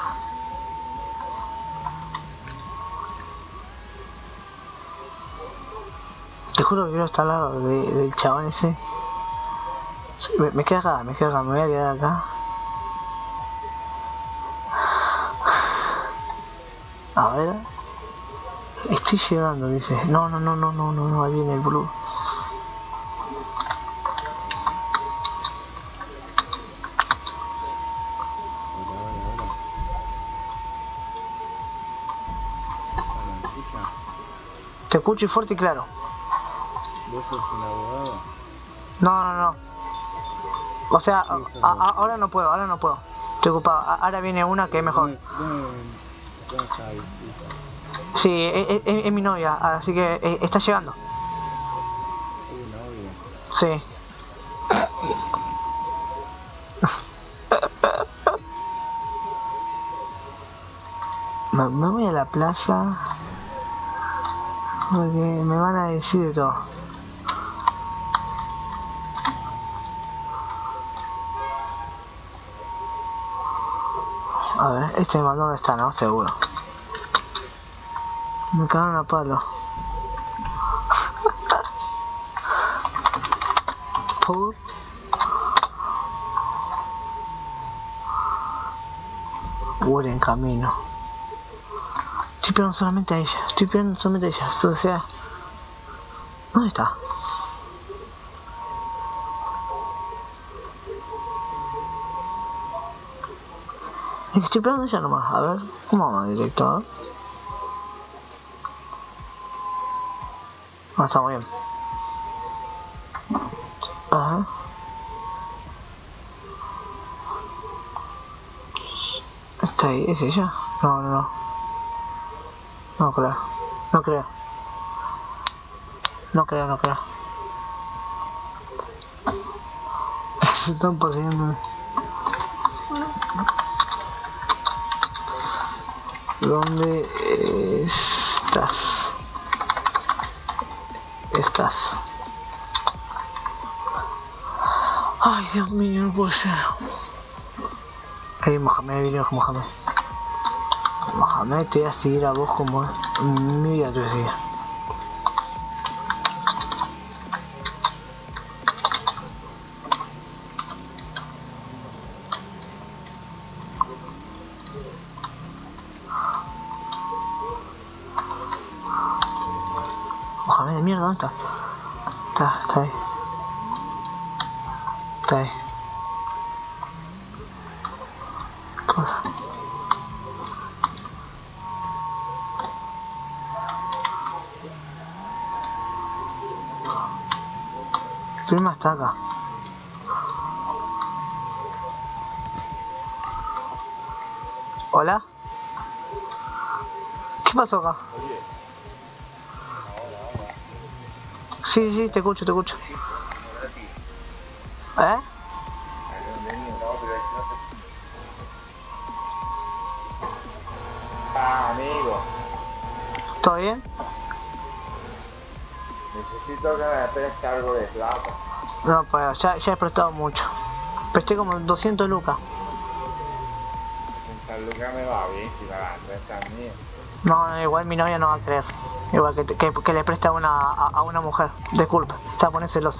Te juro que quiero estar al lado de, del chabón ese. Sí, me, me quedo acá, me quedo acá, me voy a quedar acá. A ver. Estoy llegando, dice. No, no, no, no, no, no, no, ahí viene el boludo. Te escucho y fuerte y claro. ¿Vos sos el abogado? No, no, no. O sea, a, a, ahora no puedo, ahora no puedo. Estoy ocupado. A, ahora viene una que es mejor. ¿Dónde, dónde está ahí? Sí, es, es, es mi novia, así que eh, está llegando. ¿Tu novia? Sí. me, me voy a la plaza. Porque me van a decir de todo. A ver, este man dónde está, ¿no? Seguro. Me cagaron a palo. Por... Huele en camino. Estoy esperando solamente a ella. Estoy esperando solamente a ella. O sea... ¿Dónde está? Es que estoy esperando a ella nomás. A ver. ¿Cómo vamos directo? A ver. Ah, está muy bien. Ajá. Está ahí, ¿es ella? No, no, no. No creo. No creo. No creo, no creo. Se están persiguiendo. ¿Dónde estás? Estás. Ay, Dios mío, no puede ser. Ahí, Mohamed, video Mohamed. Mohamed, te voy a seguir a vos como en mi vida te voy a seguir. Mohamed de mierda, ¿dónde está? Está, está ahí. Está ahí. Cosa. Prima está acá. ¿Hola? ¿Qué pasó acá? Sí, sí, te escucho, te escucho. ¿Eh? Ah, amigo. ¿Todo bien? Necesito que me preste algo de plata. No, pues ya, ya he prestado mucho. Presté como doscientos lucas. Esta lucas me va bien si me la prestan mía. No, no, igual mi novia no va a creer. Igual que, que, que le presta a una, a, a una mujer. Disculpe, se va a poner celosa.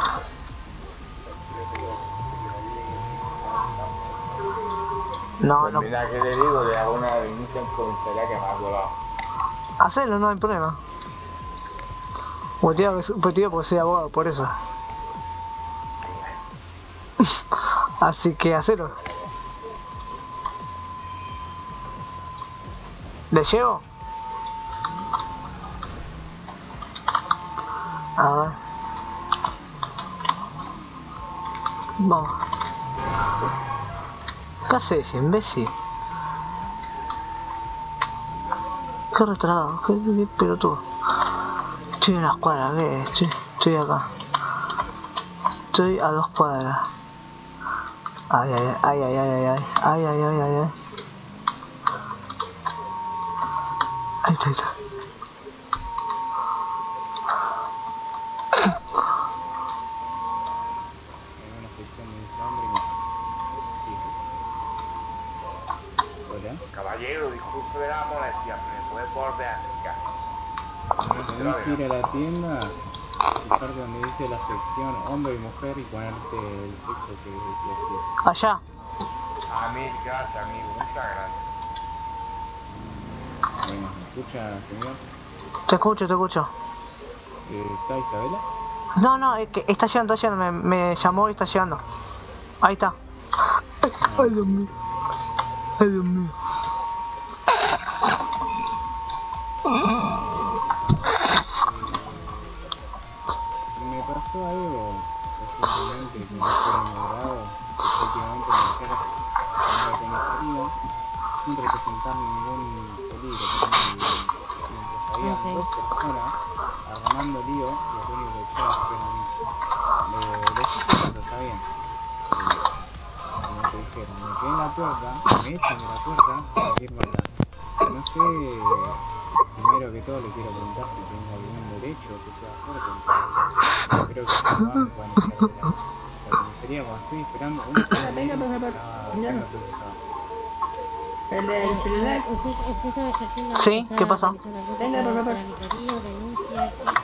No, Pues no. mira que le digo, le hago una denuncia en comisaría que me ha volado. Hacelo, no hay problema. Pues te digo, pues te digo porque soy abogado, por eso. Así que hacelo. ¿Le llevo? A ver. Vamos. ¿Qué haces, imbécil? Qué retrasado, qué, qué pelotudo. Estoy en las cuadras, ve, estoy, estoy acá. Estoy a dos cuadras. Ay, ay, ay, ay, ay, ay, ay, ay, ay, ay, ay, ay. Ahí está, ahí está. Caballero, disculpe de la molestia, ¿me puede volver a acercar? Tenés que ir a la tienda, buscar donde dice la sección hombre y mujer y ponerte el sexo que decías. Allá. A mí, gracias, amigo, muchas gracias. escucha, señor? Te escucho, te escucho. Eh, ¿Está Isabela? No, no, es que está llegando, está llegando, me, me llamó y está llegando. Ahí está. Ay, Dios mío. Ay, Dios mío. Me pasó algo recientemente que no fue de mi agrado, que últimamente me dijera que no conocería sin representar ningún peligro para mí. Mientras había Ok. dos personas armando lío, los únicos que echaban fueron a mí. Le, le dije que está bien. Eh, como te dijeron, me quedé en la puerta, me echan de la puerta para ir para acá. No sé, primero que todo le quiero preguntar si tengo algún derecho que sea fuerte. Creo que no van a echar de la comisaría cuando estoy esperando una Venga, venga, por favor. Ya. El del celular. Usted, usted estaba ejerciendo. Sí, estaba ¿qué pasó? realizando algún Venga, tipo por de favor. tramitaría, denuncia, queja.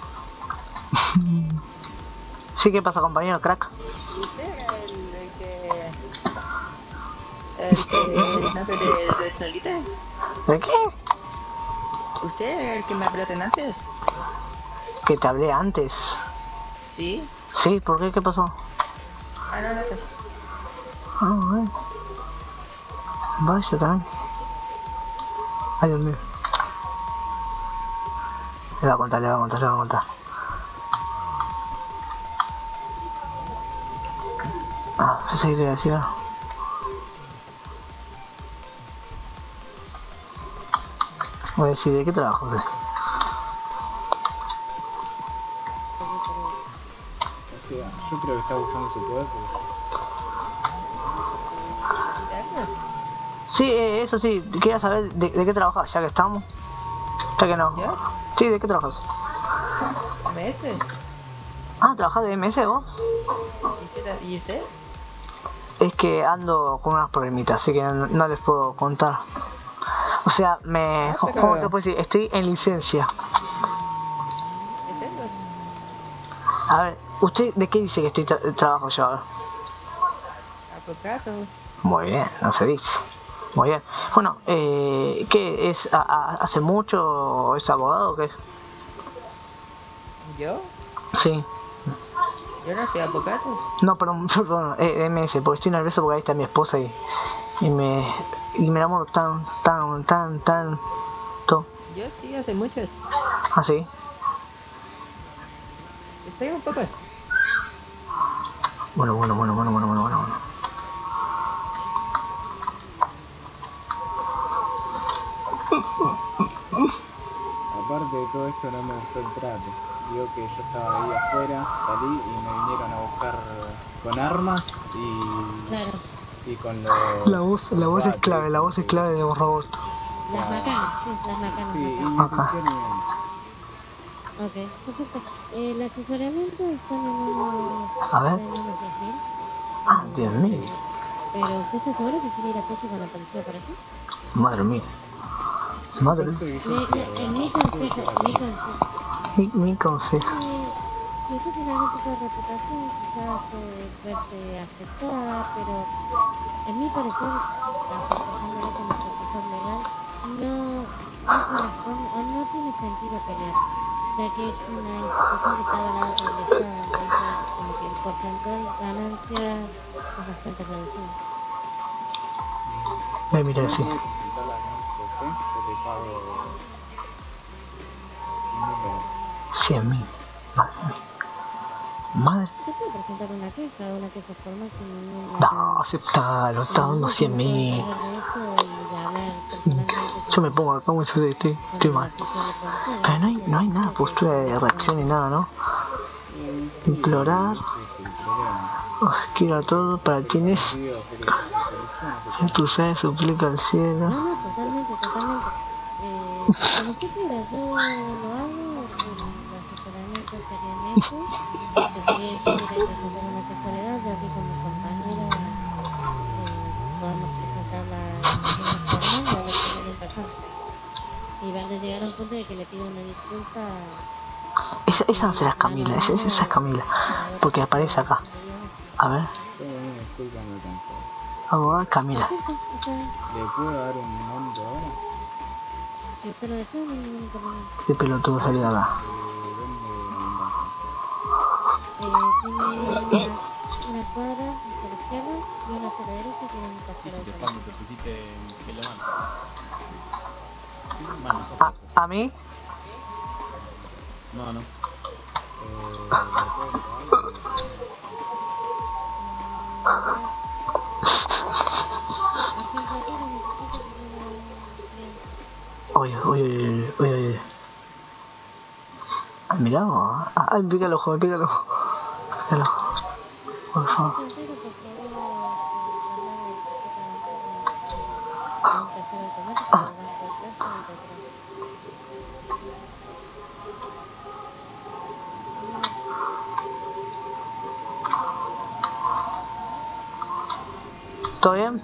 Sí, ¿qué pasa, compañero crack? Usted era el, el que... El que... ¿No sé de, de nalguitas? ¿De qué? ¿Usted era el que me habló antes? Que te hablé antes. ¿Sí? Sí, ¿por qué? ¿Qué pasó? Ah, no, no sé. Ah, bueno. Vaya también. Ay, Dios mío. Le voy a contar, le voy a contar, le voy a contar. Ah, pensé que le iba a decir algo. Voy a decir, ¿de qué trabajo usted? O sea, yo creo que está usando su poder porque Sí, eh, eso sí, quería saber de, de qué trabajas, ya que estamos. Ya que no. ¿Yo? Sí, ¿de qué trabajas? ¿M S? Ah, ¿trabajas de M S vos? ¿Y usted? ¿Y usted? Es que ando con unas problemitas, así que no, no les puedo contar. O sea, me... Ah, pero- ¿Cómo te puedo decir? Estoy en licencia. ¿Es eso? A ver, ¿usted de qué dice que estoy tra trabajo yo? A ver. Apocato. Muy bien, no se dice. Muy bien. Bueno, eh, ¿qué es? A, a, ¿Hace mucho es abogado o qué? ¿Yo? Sí. Yo no soy apocato. No, perdón, perdón, eh, M S, porque estoy nervioso porque ahí está mi esposa y, y me y me enamoro tan, tan, tan, tan, to, Yo sí, hace muchos. así. Estoy un poco... Bueno, bueno, bueno, bueno, bueno, bueno, bueno. aparte de todo esto no me gustó el trato. Digo que yo estaba ahí afuera, salí y me vinieron a buscar con armas y, Claro, y con los... La voz, la voz es gatos, clave, la voz es clave de robot. las macanas, sí, las macanas. Sí, y macanas. me pusieron... Ok, perfecto. Eh, el asesoramiento está en unos... A ver. en unos diez mil. Ah, Dios mío, Pero ¿usted está seguro que quiere ir a preso con la policía para eso? madre mía. Madre mía. Le, le- en mi consejo, mi consejo, Mi, mi consejo. eh, si usted tiene algún tipo de reputación, quizás puede verse afectada, pero en mi parecer, aconsejándole como su asesor legal, no, no corresponde o no tiene sentido pelear, ya que es una institución que está avalada por el Estado, entonces como que el porcentaje de ganancia es bastante reducido. Eh, mira, sí. ¿Puedo presentar las denuncias, eh? Yo te pago... cien mil. Madre. Se puede presentar una queja, una queja formal sin ningún... No, aceptalo, está dando cien mil. Yo me pongo acá, estoy, estoy, estoy mal. Pero no hay, no hay nada, postura de reacción ni nada, ¿no? Implorar. Os quiero a todos para quienes. Tú sabes, suplica al cielo. No, no, totalmente, totalmente. Eh, como usted quiera, yo lo hago, el asesoramiento sería en eso. Si usted quiere presentar una queja legal, yo aquí con mi compañero eh, podemos presentar la queja formal y hablar con él en persona. Y ver de llegar a un punto de que le pido una disculpa. Esa, esa no será Camila, esa, esa es Camila. Porque aparece acá. A ver, Disculpa, me cansé. abogada Camila. Perfecto, está bien. ¿Le puedo dar un monto ahora? Sí, Si usted lo desea, no hay ningún inconveniente. Este pelotudo salió de acá. Eh, tiene una, una cuadra hacia la izquierda y una hacia la derecha y tiene un ¿Y cajero si de te cambio. cuando te pusiste que lo mando? Mano, sos ¿A, poco. ¿A mí? No, no. Agente Arturo, necesito que se me un cliente. Oye, oye, oye, oye, oye. Ah, mirá, ah, ay, me pica el ojo, me pica el ojo. Pícalo. Por favor. Agente Arturo, por favor, traslade el secreto bancario a un cajero automático del Banco de Plaza y de atrás. ¿Todo bien?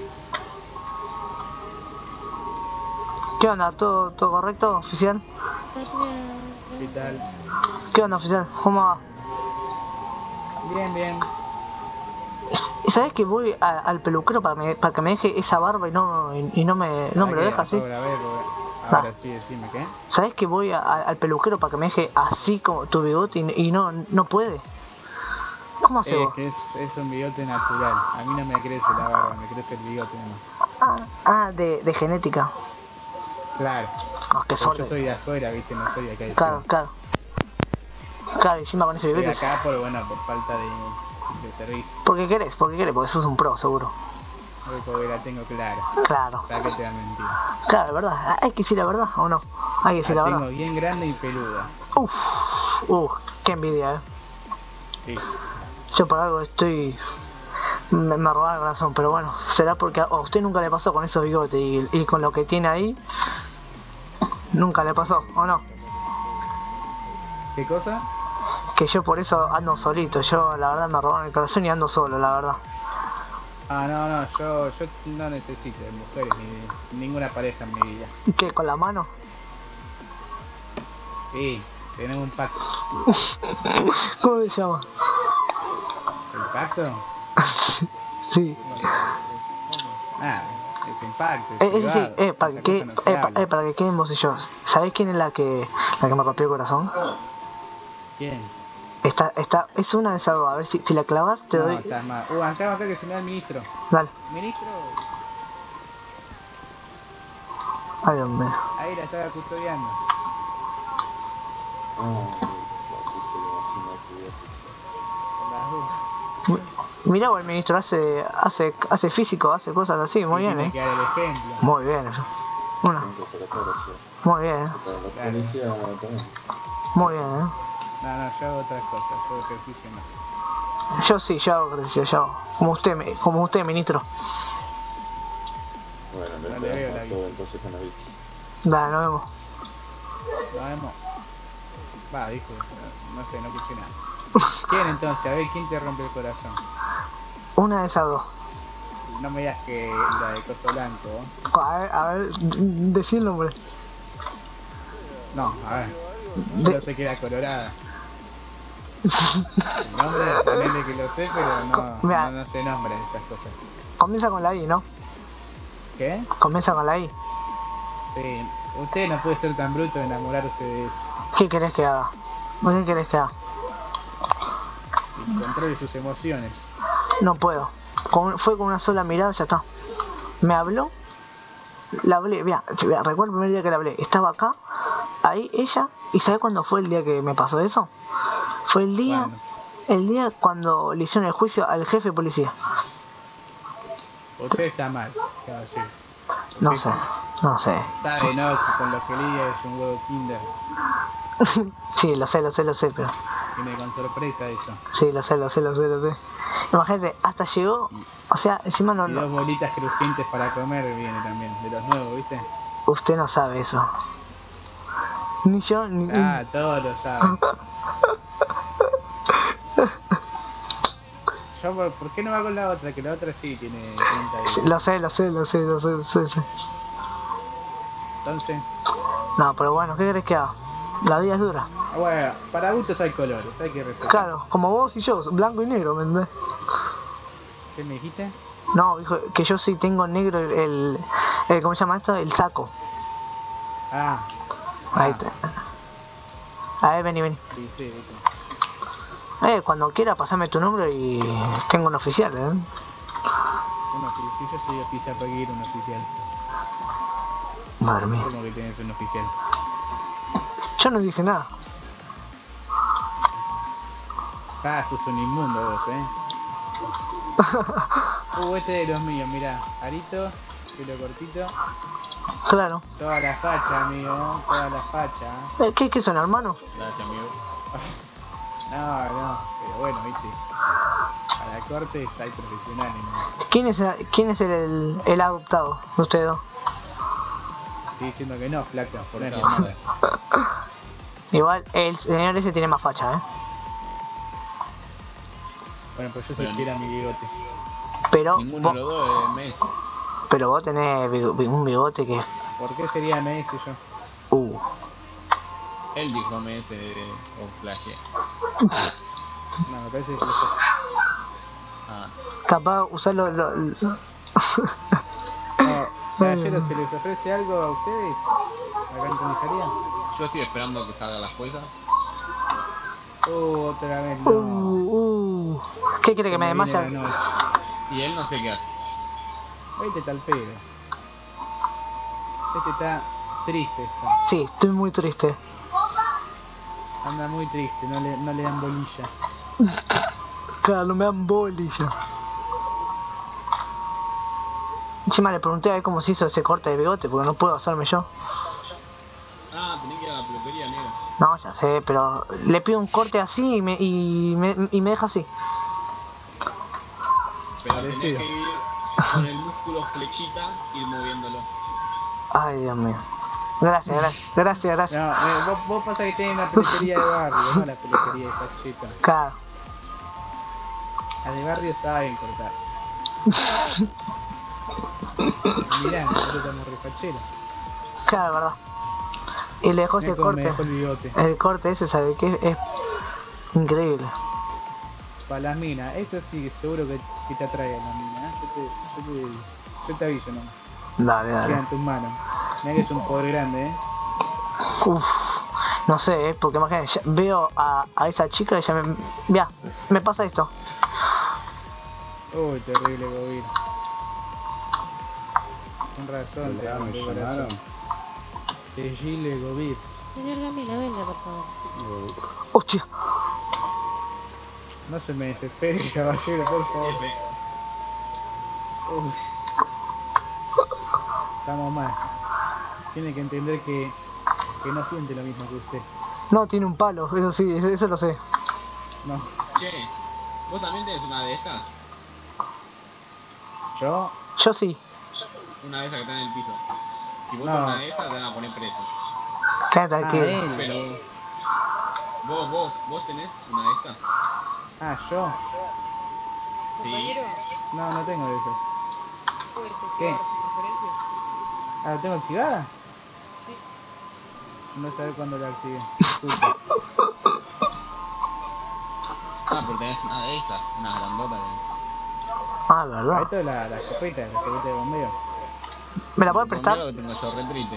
¿Qué onda? ¿Todo, todo correcto, oficial? Patria, ¿Qué tal? ¿Qué onda, oficial? ¿Cómo va? Bien, bien. ¿Sabes que voy a- al peluquero para, me- para que me deje esa barba y no, y, y no me, no me lo deja así? Ahora, a ver, ahora sí, decime, ¿qué? ¿Sabes que voy a- a- al peluquero para que me deje así como tu bigote y, y no, no puede? ¿Cómo hace Es vos? que es, es un bigote natural. A mí no me crece la barba, me crece el bigote nomás. Ah, ah, de, de genética. Claro. Ah, qué Pero suerte. yo soy de afuera, viste, no soy de acá. de Claro, Chile. claro. Claro, encima con ese Estoy bigote. acá por, bueno, por falta de, de servicio. ¿Por qué querés? ¿Por qué querés? Porque sos un pro, seguro. Hoy porque la tengo clara. Claro. ¿Para qué te voy a mentir? Claro, es verdad. Hay que decir la verdad, ¿o no? Hay que decir La la tengo verdad. bien grande y peluda. Uf, uf, qué envidia, eh. Sí. Yo por algo estoy... Me, me robaron el corazón, pero bueno, será porque a usted nunca le pasó con esos bigotes y, y con lo que tiene ahí, nunca le pasó, ¿o no? ¿Qué cosa? Que yo por eso ando solito, yo la verdad me robaron el corazón y ando solo, la verdad. Ah, no, no, yo, yo no necesito de mujeres ni de ninguna pareja en mi vida. ¿Qué, con la mano? Sí, tenemos un pacto. ¿Cómo se llama? ¿El pacto? Sí. Ah, es un pacto. Eh, ese sí, privado, eh, para esa que, cosa no se eh, pa- habla. eh, para que queden vos y yo. ¿Sabés quién es la que la que me rompió el corazón? ¿Quién? Está, está, es una de esas dos, a ver si, si la clavas te No, doy. está mal. Uh, acá, acá que se me da el ministro. Dale. Ministro, Ay, Dios mío. ahí la estaba custodiando. Las dos. Mirá, el ministro hace, hace, hace físico, hace cosas así, muy Y bien, tiene eh. que dar el ejemplo. Muy bien. Una. Muy bien, eh. Claro. Muy bien, eh. No, no, yo hago otras cosas, yo ejercicio no. Yo sí, yo hago ejercicio, yo hago. Como usted, mi- como usted, ministro. No le veo la vista. Dale, nos vemos. Nos vemos. Va, dijo, no, no sé, no escuché nada. ¿Quién entonces? A ver, ¿quién te rompe el corazón? Una de esas dos. No me digas que la de costo blanco. ¿eh? A ver, a ver, decí el nombre. No, a ver. De- Yo sé que era colorada. El nombre, ponele que lo sé, pero no, Mira. no, no sé nombre de esas cosas. Comienza con la I, ¿no? ¿Qué? Comienza con la I. Sí, usted no puede ser tan bruto de enamorarse de eso. ¿Qué querés que haga? ¿Qué querés que haga? Y controle sus emociones. No puedo. Con- fue con una sola mirada, ya está. Me habló, la hablé, mira, recuerdo el primer día que la hablé. Estaba acá, ahí ella, y ¿sabes cuándo fue el día que me pasó eso? Fue el día, ¿Cuándo? el día cuando le hicieron el juicio al jefe de policía. Usted está mal, ¿qué va a decir? No Usted sé, no sé. sabe, ¿no? Que con lo que lidia es un huevo Kinder. Sí, lo sé, lo sé, lo sé, pero... Viene con sorpresa eso. Sí, lo sé, lo sé, lo sé, lo sé. Imagínate, hasta llegó, o sea, encima no, Y dos no bolitas crujientes para comer viene también, de los nuevos, ¿viste? usted no sabe eso. Ni yo, ni... Ah, todos lo saben. Yo, ¿por, por qué no va con la otra? Que la otra sí tiene pinta de... Lo sé, lo sé, lo sé, lo sé, lo sé, lo sé. Entonces, No, pero bueno, ¿qué querés que haga? La vida es dura. ah, bueno, para gustos hay colores, hay que respetar. Claro, como vos y yo, blanco y negro, ¿me entendés? ¿Qué me dijiste? No, dijo que yo sí tengo negro el, el, el- ¿cómo se llama esto? El saco. Ah. Ahí ah. está. A ver, vení, vení. Sí, sí, viste. Eh, cuando quiera pasame tu número y tengo un oficial, ¿eh? Un oficial, yo soy oficial para ir un oficial. Madre mía. ¿Cómo que tienes un oficial? Yo no dije nada. Ah, sos un inmundo vos, eh. Uh, este de los míos, mirá. Arito, pelo cortito. Claro. Toda la facha, amigo. Toda la facha. Eh, ¿Qué, qué son, hermano? Gracias, amigo. No, no, pero bueno, viste. Para cortes hay profesionales, ¿no? ¿Quién es, el- quién es el, el, el adoptado de ustedes dos? Estoy diciendo que no, flaco. Ponele. Esta madre. Igual, el señor ese tiene más facha, ¿eh? Bueno, pues yo soy Pero fiel a mi bigote. Pero Ninguno vos, de los dos es Messi. pero vos tenés bigo- un bigote que... ¿Por qué sería M S yo? Uh, Él dijo Messi o Flash. No, me parece que lo sé. Ah, capaz usar lo... lo- lo- No, caballero, ¿se les ofrece algo a ustedes? Acá en comisaría. yo estoy esperando que salgan las juezas. Uh, otra vez Uh, no. uh. ¿Qué quiere que me viene desmaya? la noche. Y él no sé qué hace. Este está al pedo. Este está triste. Está. Sí, estoy muy triste. Anda muy triste, no le, no le dan bolilla. Claro, no me dan bolilla. Encima le pregunté a ver cómo se hizo ese corte de bigote, porque no puedo hacerme yo. Ah, tenés que ir a la peluquería, negro. No, ya sé, pero le pido un corte así y me, y me, y me deja así. Pero Parecido. tenés que ir con el músculo flechita, ir moviéndolo. Ay, Dios mío. Gracias, gracias, gracias, gracias. No, eh, vos, vos pasa que tenés una peluquería de barrio, no la peluquería de facheta. Claro. Las de barrio saben cortar. Mirá, nosotros estamos refacheros. Claro, verdad. Y le dejó ese Mirá cómo me corte. dejó el bigote. El corte ese, ¿sabe qué? Es increíble. Para las minas, eso sí, seguro que, que te atrae a las minas. ¿eh? Yo, te, yo, te, yo te aviso, ¿no? Dale, Queda dale. en tus manos. Mirá que es un poder grande, ¿eh? Uf. No sé, ¿eh? Porque imagínate, ya veo a, a esa chica y ya me... Mira, me pasa esto. Uy, terrible Gobir. Con razón, te amo, de corazón. De Gile Gobir. Señor Gamila, venga, por favor. Hostia. No se me desespere, caballero, por favor. Uy. Estamos mal. Tiene que entender que, que no siente lo mismo que usted. No, tiene un palo, eso sí, eso, eso lo sé. No. Che, ¿vos también tenés una de estas? ¿Yo? Yo sí. Una de esas que está en el piso. Si vos No. con una de esas te van a poner preso. Quédate Ah, tranquilo. él. Pero, vos, vos, vos tenés una de estas. Ah, ¿yo? Sí. Compañero, No, no tengo de esas. ¿puedes ¿Qué? activar su preferencia? Ah, ¿la tengo activada? Sí. No sé cuándo la activé. Disculpa. Ah, pero tenés una de esas, una grandota. Que... Ah, Ah, verdad. esto es la, la escopeta, la escopeta de bombeo. ¿Me la puedes prestar? Primero que tengo yo re triste.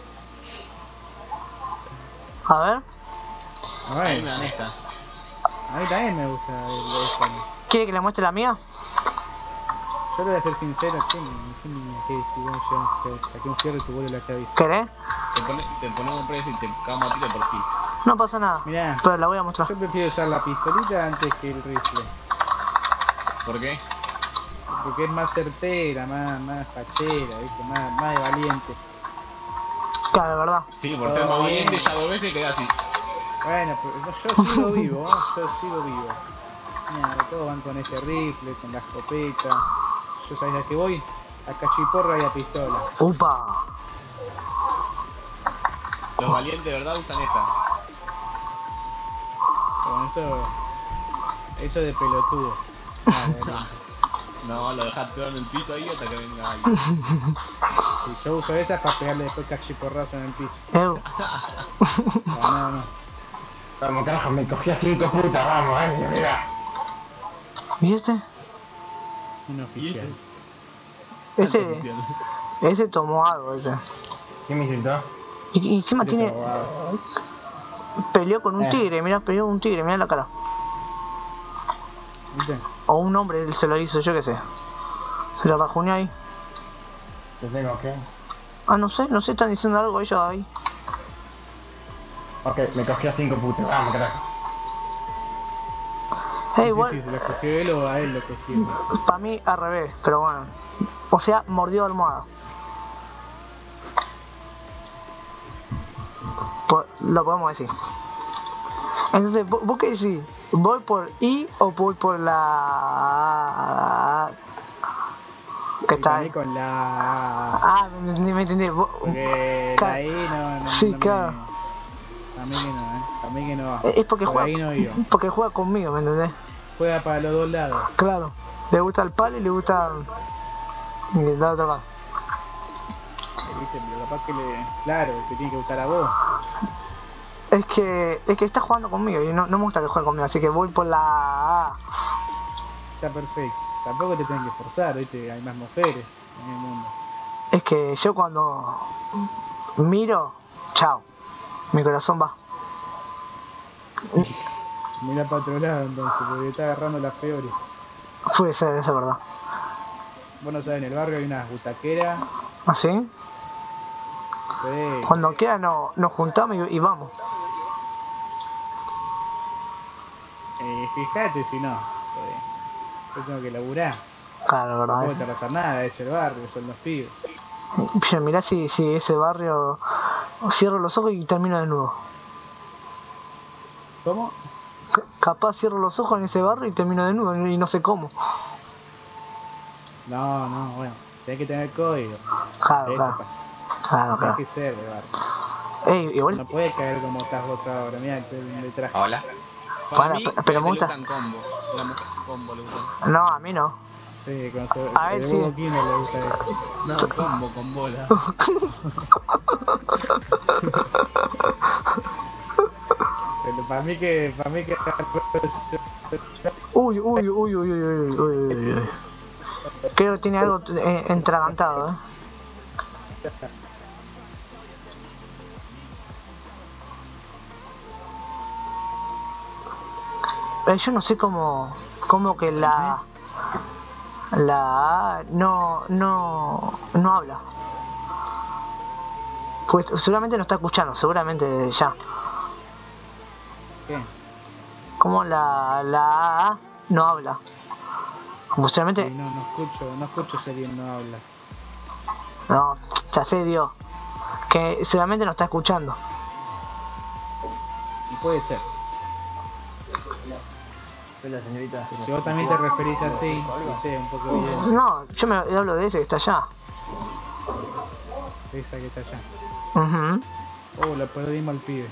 A ver. A mí me Bueno, dan esta. a mí también me gusta el de esta. ¿Quiere que le muestre la mía? Yo le voy a ser sincero, ¿qué, qué niña que si vos ya saqué un fierro y te vuelve la cabeza? ¿Querés? Te, pone, te ponemos preso y te cagamos a ti de perfil. No pasa nada. Mirá, Pero la voy a mostrar. yo prefiero usar la pistolita antes que el rifle. ¿Por qué? Porque es más certera, más, más fachera, ¿viste? Más, más de valiente. Claro, de verdad. Sí, por ser más valiente ya dos veces quedás así. Bueno, pero yo sigo vivo, yo sigo vivo. Mira, todos van con este rifle, con la escopeta. Yo sabés a qué voy, a cachiporra y a pistola. Upa. Los valientes de verdad usan esta. Con eso, eso de pelotudo. Ah, bueno. No, lo dejas todo en el piso ahí hasta que venga alguien. Sí, yo uso esas para pegarle después cachiporrazo en el piso. Eu. No, no, no. Vamos, carajo, me cogí a cinco putas, vamos, eh, mira. ¿Y este? Un oficial. Ese. Ese tomó algo, ese. ¿Qué me insultó? Y, y encima Yo tiene... te abogado. Peleó con un Eh. tigre, mirá, peleó con un tigre, mirá la cara. ¿Viste? O un hombre, él se lo hizo, yo qué sé. Se lo rajuneó ahí. ¿Te tengo que? Ah, no sé, no sé, están diciendo algo ellos ahí. Ok, me cogió a cinco putos. Vamos, carajo. Eh, No igual, sé si se lo cogió él o a él lo cogió. para mí al revés, pero bueno. O sea, mordió almohada. Por- lo podemos decir. Entonces, ¿vos, vos qué decís? ¿Voy por I o voy por la... ¿Qué Y tal? gané con la... Ah, me entendí, me entendí. Vos- Porque Claro. la I no... no Sí, no me- claro. A mí que no, ¿eh? A mí que no va. Es porque Por juega, ahí no iba. porque juega conmigo, ¿me entendés? Juega para los dos lados. Claro, le gusta el palo y le gusta el la otra parte. ¿Viste? Pero capaz que le... Claro, te tiene que gustar a vos. Es que es que está jugando conmigo y no, no me gusta que juegue conmigo, así que voy por la A. Está perfecto. Tampoco te tienen que forzar, ¿viste? Hay más mujeres en el mundo. Es que yo cuando miro, chao, mi corazón va. Mira para otro lado entonces, porque está agarrando las peores. Puede ser, eso es verdad. Vos no sabés, en el barrio hay unas butaqueras. ¿Así? Sí. Cuando quiera no, nos juntamos y, y vamos. Eh, fíjate si no. Porque yo tengo que laburar. Claro, No verdad. puedo tardar nada, es el barrio, son los pibes. Pero mirá si, si ese barrio cierro los ojos y termino de nuevo. ¿Cómo? C- capaz cierro los ojos en ese barrio y termino de nuevo y no sé cómo. No, no, bueno. Tenés que tener código. Claro, Eso claro. pasa. Claro, Tenés claro. que ser de barrio. Ey, igual, No puedes caer como estás vos ahora, mirá, te, te traje. Hola. Para, mí, pero- pero me le gusta- gustan combo. La mujer combo le gustan. no, a mí no. Sí, con su, A él el sí. huevo Kinder le gusta esto. No, combo con bola. Pero para mí que, para mí que Uy, uy, uy, uy, uy, uy, uy, uy, uy. Creo que tiene algo eh, entragantado, eh. Eh, Yo no sé cómo, cómo que la, la A no, no, no habla. Pues seguramente no está escuchando, seguramente ya. ¿Qué? Como la, la A no habla. Como seguramente, Sí, no, no escucho, no escucho si bien no habla. no, ya sé Dios. Que seguramente no está escuchando. Y puede ser. Hola, señorita. Si vos también te referís así, viste, un poco bien. No, yo me hablo de ese que está allá. Esa que está allá. Ujú. Oh, lo perdimos al pibe.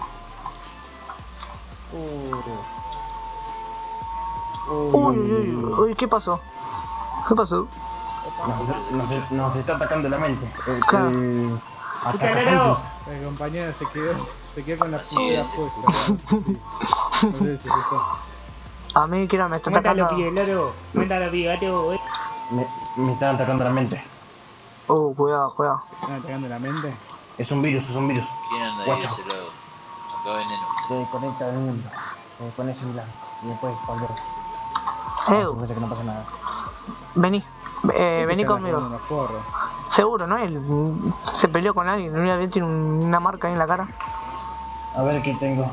Uy, uy, uy, uy, ¿qué pasó? ¿Qué pasó? Nos, nos, nos está atacando la mente. Eh, Claro. eh, ataca Calero. juntos. El compañero se quedó, se quedó con la Sí, puntera sí. puesta. Sí. No sé si se fijó. A mí quiero me está Cuéntalo, atacando. pibe, loro. Cuéntalo, pibe, gato. eh. Me, me están atacando la mente. Uh, cuidado, cuidado. ¿Están atacando la mente? Es un virus, es un virus. ¿Quién anda ahí Guacho. ese lado? Acá veneno. Te conecta al mundo. Te pones en blanco. Y después volvés. Eh, Parece que no pasa nada. vení. Eh, Este vení se anda conmigo. jugando unos porros. Seguro, ¿no? Él mm, se peleó con alguien. Una vez tiene un- una marca ahí en la cara. A ver qué tengo.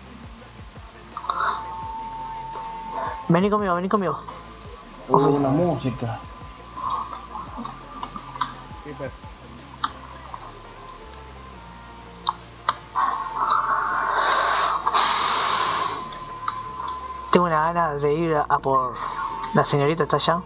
Vení conmigo, vení conmigo. Uh, una música. ¿Qué pasa? Tengo una gana de ir a, a por la señorita, ¿está allá?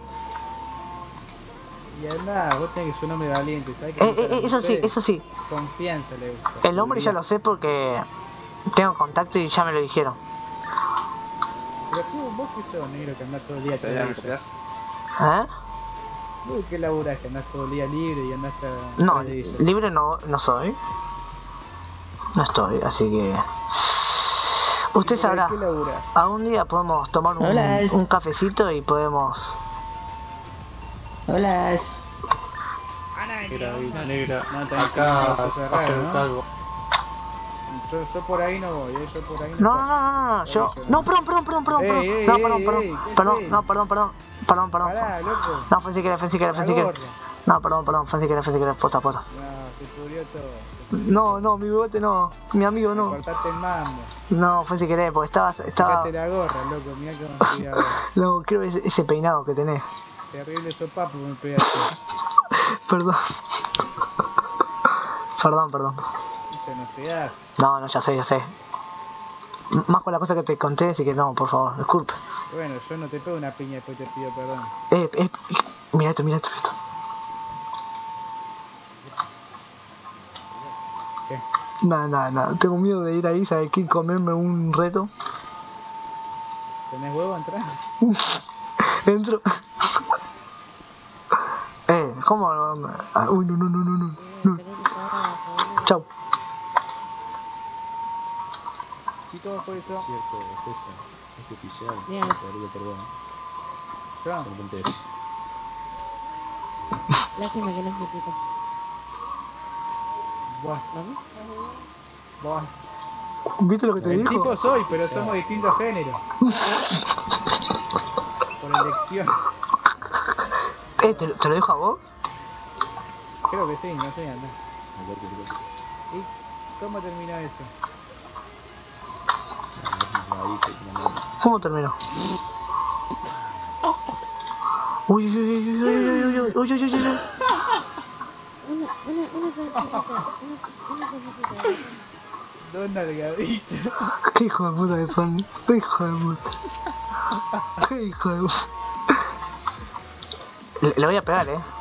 Y anda, vos tenés que ser un hombre valiente, ¿sabes? Que Eh, eh, eh, eso sí, eso sí. Confianza le gusta. El hombre ya lo sé porque tengo contacto y ya me lo dijeron. Pero tú, vos que sos negro que andás todo el día ¿Se con llama ella. ¿Eh? Vos que laburás que andás todo el día libre y andás tras No, tras de ella. libre no, no soy. No estoy, así que... Usted ¿Y por sabrá. qué laburás? Algún día podemos tomar un, Hola. un cafecito y podemos... Hola. Ana, Negra, digamos. negra. No, tenés Acá, que cerrar, acá el ¿no? calvo. Yo, yo por ahí no voy, ¿eh? Yo por ahí no No, no, paso. no, no, no, yo. Aviso, No, perdón, perdón, perdón, perdón, Ey, perdón. ey, No, ey, perdón, ey, perdón. ¿qué Perdón, es? no, perdón, perdón. Perdón, perdón. Pará, loco. No, fue si querés, fue si querés, fue si La querés. gorra. No, perdón, perdón, fue si querés, fue si querés, posta, posta. No, se pudrió todo. se pudrió No, todo. no, mi bigote no. Mi amigo no. Cortaste el mambo. No, fue si querés, porque estaba. estaba... Sacaste la gorra, loco. Mirá cómo estoy ahora. No, creo ese, ese peinado que tenés. Terrible sopapo me pegaste. Perdón. Perdón, perdón. Eso no se hace. No, no, ya sé, ya sé. M- Más con la cosa que te conté, así que no, por favor, disculpe. Bueno, yo no te pego una piña después te pido perdón. Eh, eh, mira esto, mira esto, mira esto. ¿Qué? Nada, nada, nada. Tengo miedo de ir ahí, ¿sabes qué? Comerme un reto. ¿Tenés huevo a entrar? Entro. Eh, ¿cómo? Ah, uy, no, no, no, no, no. Pero él estaba jugando. Chau. ¿Y cómo fue eso? Cierto, jueza. Este oficial. Bien. Rodrigo Perdón. Yo. Solamente eso. Lástima que no es mi tipo. Buah, ¿Vamos? buah. ¿Viste lo que te El dijo? tipo soy, pero somos distintos géneros. Por elección. Eh, ¿te, ¿te lo dijo a vos? Creo que sí, no sé andar. Me corto, me corto. ¿Y cómo terminó eso? Ahí, que no me- ¿Cómo terminó? Uy, uy, uy, uy, uy, uy, uy, uy, uy, uy, uy. Una, una, una cosita. Una, una cosita. Dos nalgaditas. Qué hijo de puta que son. Qué hijo de puta. Qué hijo de puta. Le, le voy a pegar, eh.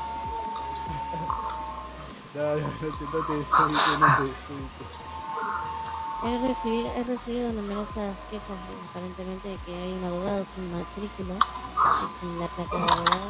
No, no, no te, no te subiste, no te subiste. He recibido, he recibido numerosas quejas aparentemente de que hay un abogado sin matrícula y sin la placa de abogado.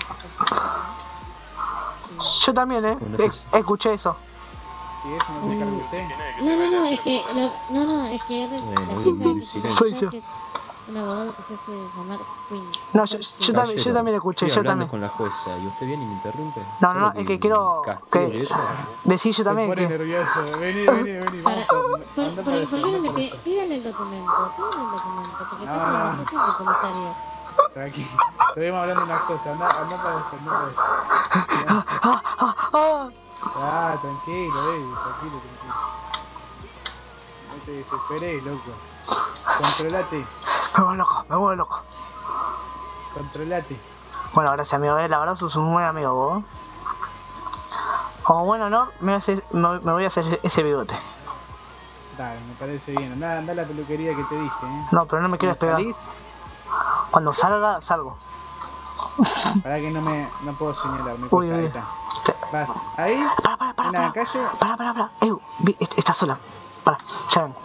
Yo también, eh. Es- escuché eso. ¿Y eso no se carga usted? No, no, no, es que lo, no, no, es que he recibido Bueno, la muy queja bien, que se silencio. escuchó Soy yo. que es un abogado que se hace llamar Queen. No, yo, yo también, yo también escuché, Estoy yo hablando también. con la jueza y usted viene y me interrumpe. No, ¿Sabe no, lo no, es que quiero castigo que es eso? decir yo Se también pone que nervioso. Vení, vení, vení. Para, Vamos, por, anda por, para allá, ¿por qué no anda le para pide, allá. pídale el documento? Pídale el documento, porque No, pasa no, no. demasiado tiempo, comisario. Tranquilo. Estuvimos hablando de unas cosas. Anda, anda para allá, anda para allá. ah, ah, ah, ah. Ah, tranquilo, eh. Tranquilo, tranquilo. No te desesperes, loco. Controlate, Me voy loco, me voy loco. controlate. Bueno, gracias amigo, eh, la verdad sos un buen amigo vos. Como buen honor, me voy a hacer, me, me voy a hacer ese bigote. Dale, me parece bien. Anda, anda a la peluquería que te dije, eh. No, pero no me quieres Cuando pegar. salís, Cuando salga, salgo. para que no me no puedo señalar, me Uy, cuesta, uy. ahí está. Te- Vas, ahí, Para, para, para, en la para. calle. Para, para, para. Eh, vi- est- estás sola. Para, ya vengo.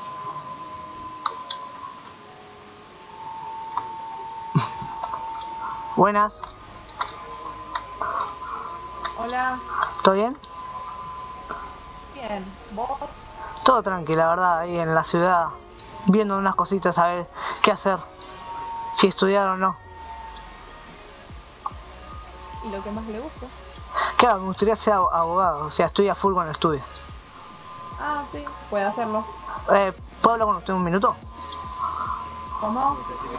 Buenas, Hola, ¿todo bien? bien. ¿Vos? Todo tranquilo, la verdad, ahí en la ciudad, viendo unas cositas a ver qué hacer, si estudiar o no. ¿Y lo que más le gusta? Claro, me gustaría ser abo- abogado, o sea, estoy a full con el estudio. Ah, sí, puede hacerlo. Eh, ¿Puedo hablar con usted un minuto? ¿Cómo?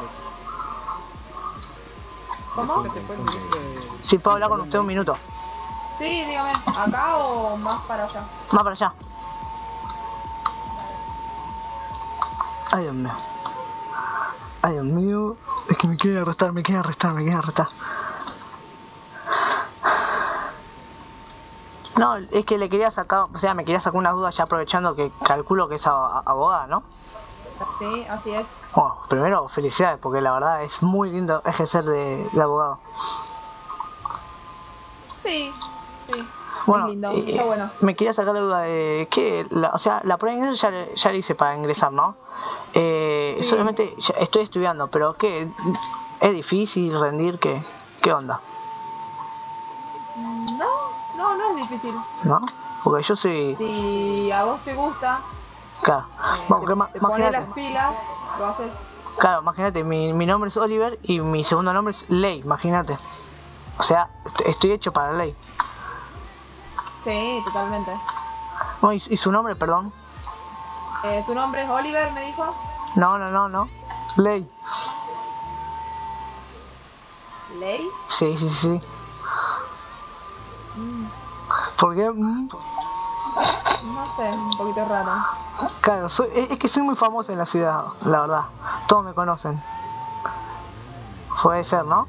¿Cómo? Ya se fue el ministro de- Sí, puedo hablar con usted un minuto. Sí, dígame, ¿acá o más para allá? Más para allá. Ay, Dios mío. Ay, Dios mío. Es que me quieren arrestar, me quieren arrestar, me quieren arrestar. No, es que le quería sacar, o sea, me quería sacar una duda ya aprovechando que calculo que es a- a- abogada, ¿no? Sí, así es. Bueno, primero, felicidades, porque la verdad es muy lindo ejercer de, de abogado. Sí, sí. Bueno, es lindo, eh, está bueno. me quería sacar la duda de que, la, o sea, la prueba de ingreso ya, le- ya la hice para ingresar, ¿no? Eh, Sí. Solamente ya estoy estudiando, pero ¿qué? ¿Es difícil rendir? ¿Qué, qué onda? No, no, no es difícil. ¿No? Porque yo soy... Si a vos te gusta, Claro, eh, Vamos, que te, ma- te pones imagínate. las pilas, lo haces. Claro, imagínate, mi, mi nombre es Oliver y mi segundo nombre es Ley, imagínate. O sea, est- estoy hecho para la ley. Sí, totalmente. No, ¿y, y su nombre, perdón? Eh, ¿Su nombre es Oliver, me dijo? No, no, no, no. Ley. ¿Ley? Sí, sí, sí. Mm, ¿Por qué? Mm, no sé, un poquito raro. Claro, soy, es, es que soy muy famoso en la ciudad, la verdad. Todos me conocen. Puede ser, ¿no?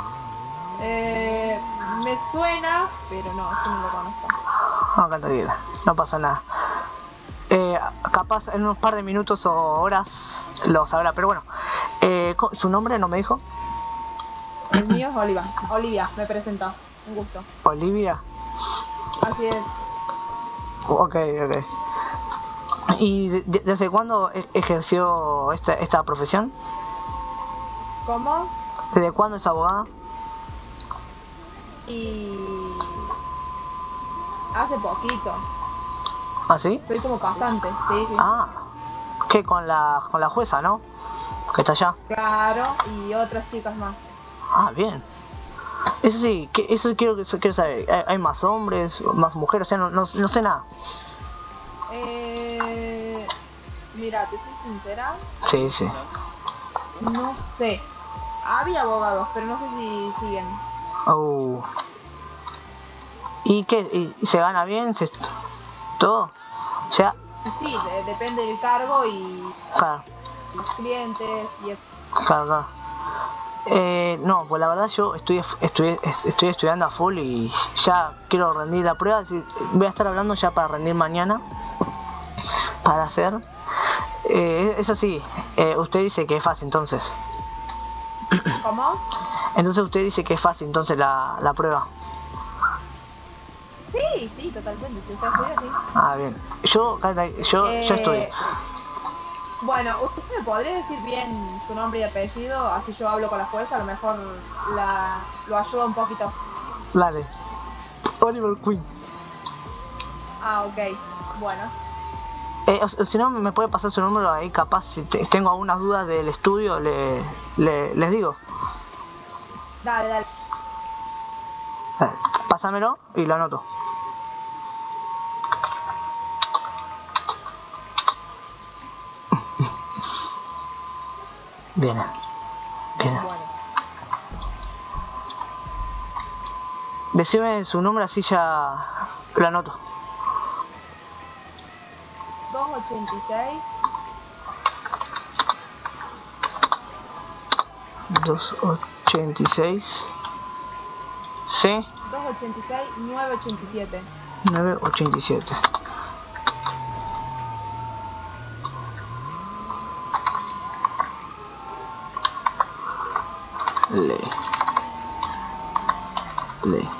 Eh, me suena, pero no, yo no lo conozco. No, tranquila, no pasa nada. Eh, capaz en unos par de minutos o horas lo sabrá, pero bueno. Eh, ¿Su nombre no me dijo? El mío es Olivia. Olivia, me presentó. Un gusto. Olivia. Así es. Ok, ok. ¿Y de- de- desde cuándo e- ejerció esta, esta profesión? ¿Cómo? ¿Desde cuándo es abogada? Y... hace poquito. ¿Ah, sí? Estoy como pasante, sí, sí. Ah, ¿qué? Con la, con la jueza, ¿no? Que está allá. Claro, y otras chicas más. Ah, bien. Eso sí, que, eso quiero, quiero saber. ¿Hay, hay más hombres, más mujeres? O sea, no, no, no sé nada. Eh... Mira, te soy sincera, Sí, sí. no sé. Había abogados, pero no sé si siguen. Oh. ¿Y qué? ¿Y se gana bien? ¿Se... ¿Todo? O sea, Sí, de- depende del cargo y claro, los clientes y eso. claro, claro. Eh, no, pues la verdad yo estoy, estoy, estoy estudiando a full y ya quiero rendir la prueba. Así, voy a estar hablando ya para rendir mañana. Para hacer. Eh, eso sí, eh, usted dice que es fácil entonces. ¿Cómo? Entonces usted dice que es fácil entonces la, la prueba. Sí, sí, totalmente. Si usted estudia, sí. Ah, bien. Yo, yo, Eh, yo estudio. Bueno, ¿usted me podría decir bien su nombre y apellido? Así yo hablo con la jueza, a lo mejor la, lo ayuda un poquito. Dale. Oliver Queen. Ah, ok. Bueno. Eh, o- o si no, me puede pasar su número ahí, capaz si te- tengo algunas dudas del estudio, le, le- les digo. Dale, dale. Dale, pásamelo y lo anoto. Bien. Bien. Bueno. Decime su nombre así ya lo anoto. doscientos ochenta y seis. doscientos ochenta y seis. Sí. doscientos ochenta y seis, novecientos ochenta y siete. novecientos ochenta y siete. Le. Le.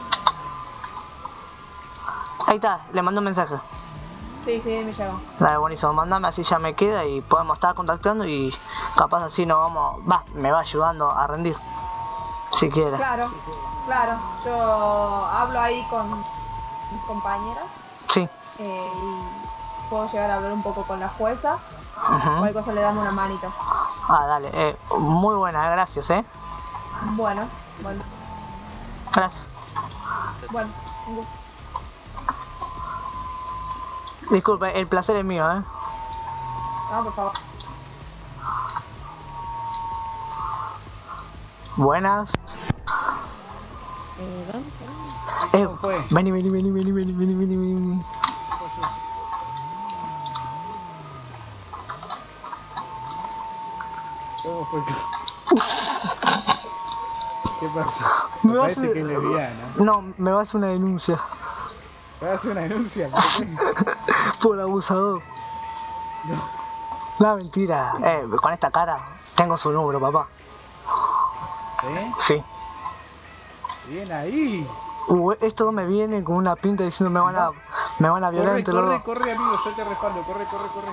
Ahí está, le mando un mensaje. Sí, sí, me llegó. Dale, buenísimo, mandame así ya me queda y podemos estar contactando y capaz así nos vamos, va, me va ayudando a rendir. Si quiere. Claro, claro. Yo hablo ahí con mis compañeras Sí. eh, y puedo llegar a hablar un poco con la jueza. Ujú. Cualquier cosa le damos una manito. Ah, dale, eh, muy buena, gracias, eh. Bueno, bueno, Gracias. bueno. Un gusto. Disculpe, el placer es mío, eh. No, por favor. Buenas. Eh, vamos, vamos. Eh, ¿Cómo fue? vení, vení, vení, vení, vení, vení, vení, vení. ¿Cómo fue? ¿Qué pasó? Me Me vas parece a- que es lesbiana. No, me va a hacer una denuncia ¿Me vas a hacer una denuncia? ¿Por qué? por abusador. No, mentira. Eh, con esta cara tengo su número, papá. ¿Sí? Sí. Bien ahí. Uh, estos me vienen con una pinta diciendo me van a, me van a violar Corre, entre los corre, dos. corre, amigo, yo te respaldo. Corre, corre, corre.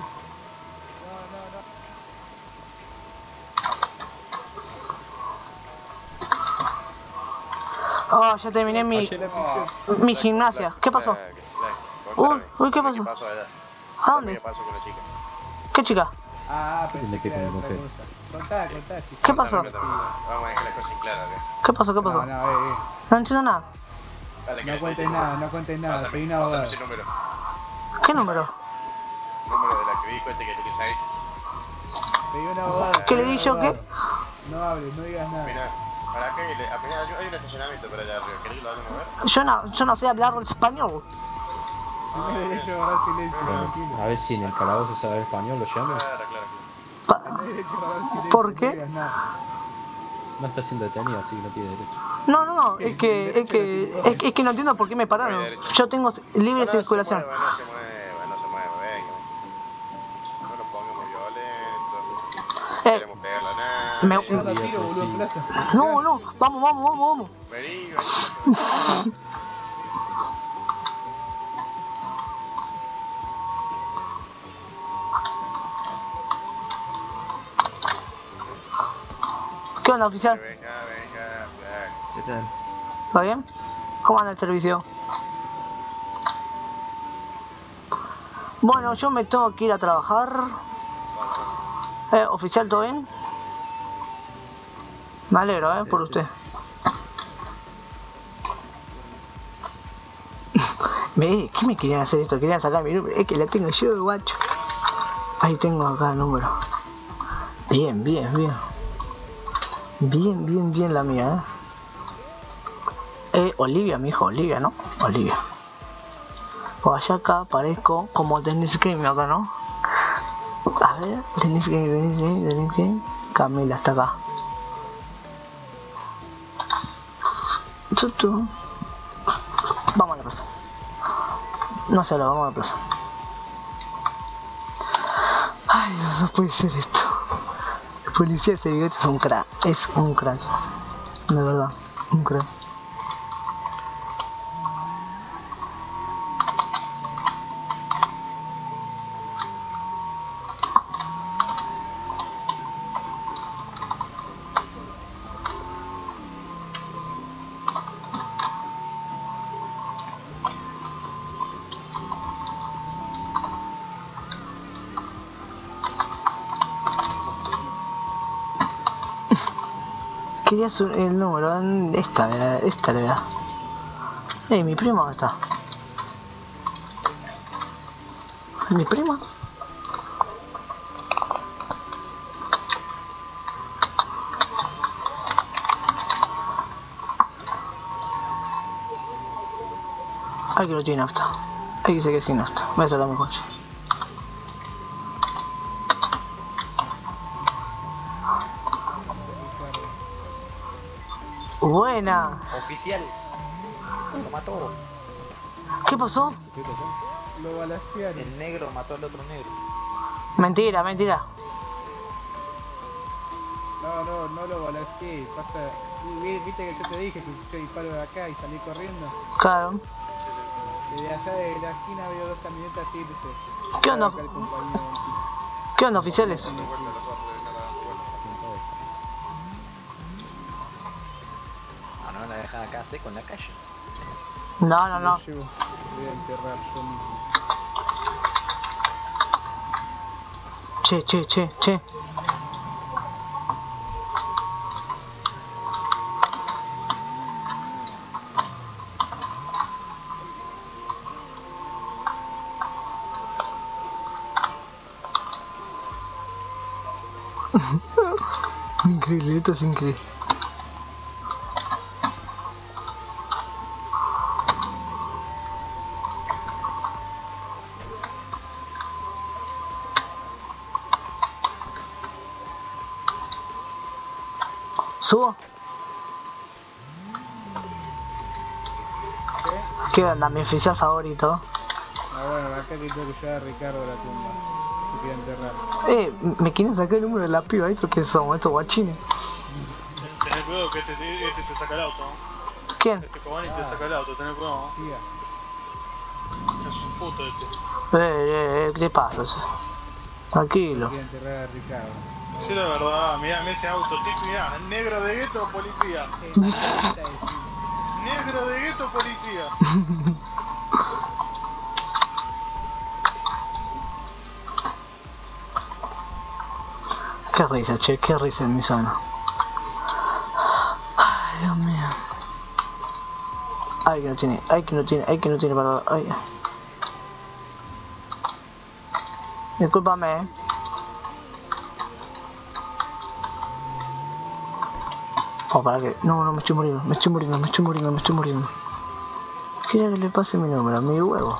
Oh, ya terminé mi, Ayer la puse. mi gimnasia. ¿Qué pasó? Uy, uy, ¿qué pasó? pasó allá? ¿A dónde? ¿Qué pasó con la chica? ¿Qué chica? Ah, Tiene pensé que que era tener otra mujer. cosa. Contá, contá. chico. ¿Qué pasó? Contame, contame. Vamos a dejar las cosas claras, ¿eh? ¿Qué pasó? ¿Qué pasó? No, no, eh, eh. No entiendo nada. Dale, que No le cuentes pedí- nada, no cuentes nada, Pásame- pedí un pásame abogado. ese número. ¿Qué número? Número de la que dijo este que tenés ahí. Pedí un abogado. ¿Qué le pedí un di yo, qué? abogado. No hables, no digas nada. Mira, para acá hay, apenas hay, hay un estacionamiento para allá arriba. ¿Querés que lo vayamos a ver? Yo no, yo no sé hablar español. Tienes derecho a guardar silencio, Bueno, tranquilo. a ver si en el calabozo sabe español, lo llamo. Claro, claro, claro. Pa- Tienes derecho a guardar silencio. ¿Por no qué? digas nada. No está siendo detenido, así que no tiene derecho. No, no, no, es que, es que, es que, es que no entiendo por qué me pararon. Yo tengo libre No, no circulación. se mueva, no se mueva, no se mueva, venga. No nos pongamos violentos. No Eh, queremos pegarle a nada. me- Llegando a tiro, boludo, en plaza. No, no, vamos, vamos, vamos, vamos. Vení, vení. ¿Qué onda, oficial? Venga, venga, venga. ¿Qué tal? ¿Está bien? ¿Cómo anda el servicio? Bueno, yo me tengo que ir a trabajar. Eh, oficial, ¿todo bien? Me alegro, eh, por usted. Ve, ¿qué me querían hacer esto? Querían sacar mi número. Es que la tengo yo, guacho. Ahí tengo acá el número. Bien, bien, bien. Bien, bien, bien la mía, eh. Eh, Olivia, mi hijo, Olivia, ¿no? Olivia. O allá acá aparezco como Dennis Game acá, ¿no? A ver, Dennis Game, Dennis Game, Dennis Game. Camila está acá. Tutu. Vamos a la plaza. No se lo vamos a la plaza. Ay, Dios, no puede ser esto. El policía ese bigote es un crack. Es un crack. De verdad, un crack. Quería su el número, esta, ¿verdad? Esta le vea. Eh, mi primo ¿dónde está? ¿Mi prima? Hay que no tiene nafta. Hay que se quede sin nafta. Voy a sacar mi coche. Buena. Oficial. Lo mató. ¿Qué pasó? ¿Qué pasó? Lo balacearon. El negro mató al otro negro. Mentira, mentira. No, no, no lo balaceé. Pasa. vi- Viste que yo te dije que escuché disparo de acá y salí corriendo. Claro. Desde allá de la esquina veo dos camionetas irse. ¿Qué onda? Acá el compañero del piso. ¿Qué onda, oficiales? Ah, no la dejan acá seco en la calle. No, no, no. Lo llevo. Voy a enterrar yo mismo. Che, che, che, che. Increíble, esto es increíble. ¿Subo? ¿Qué? ¿Qué onda, mi oficial favorito? Ah, bueno, acá que tengo que llevar a Ricardo a la tumba. Se quiere enterrar. Eh, me quieren sacar el número de la piba, ¿estos qué somos? Estos guachines. Tené cuidado que este, te- este te saca el auto. ¿no? ¿Quién? Este Cobani te saca el auto, tené cuidado. Tía. Es un puto este. Eh, eh, eh, ¿qué le pasa? Tranquilo. Quiere enterrar a Ricardo. Sí, la verdad, mirá, mirá ese auto, tipo, mirá, negro de gueto, policía. Negro de gueto, policía. Qué risa, che, qué risa en mi zona. Ay, Dios mío. Ay, Ay, que no tiene, ay, que no tiene, ay, que no tiene para... Ay. Discúlpame, eh. Oh, para que... No, no, me estoy muriendo, me estoy muriendo, me estoy muriendo, me estoy muriendo. Quiero que le pase mi número, mi huevo.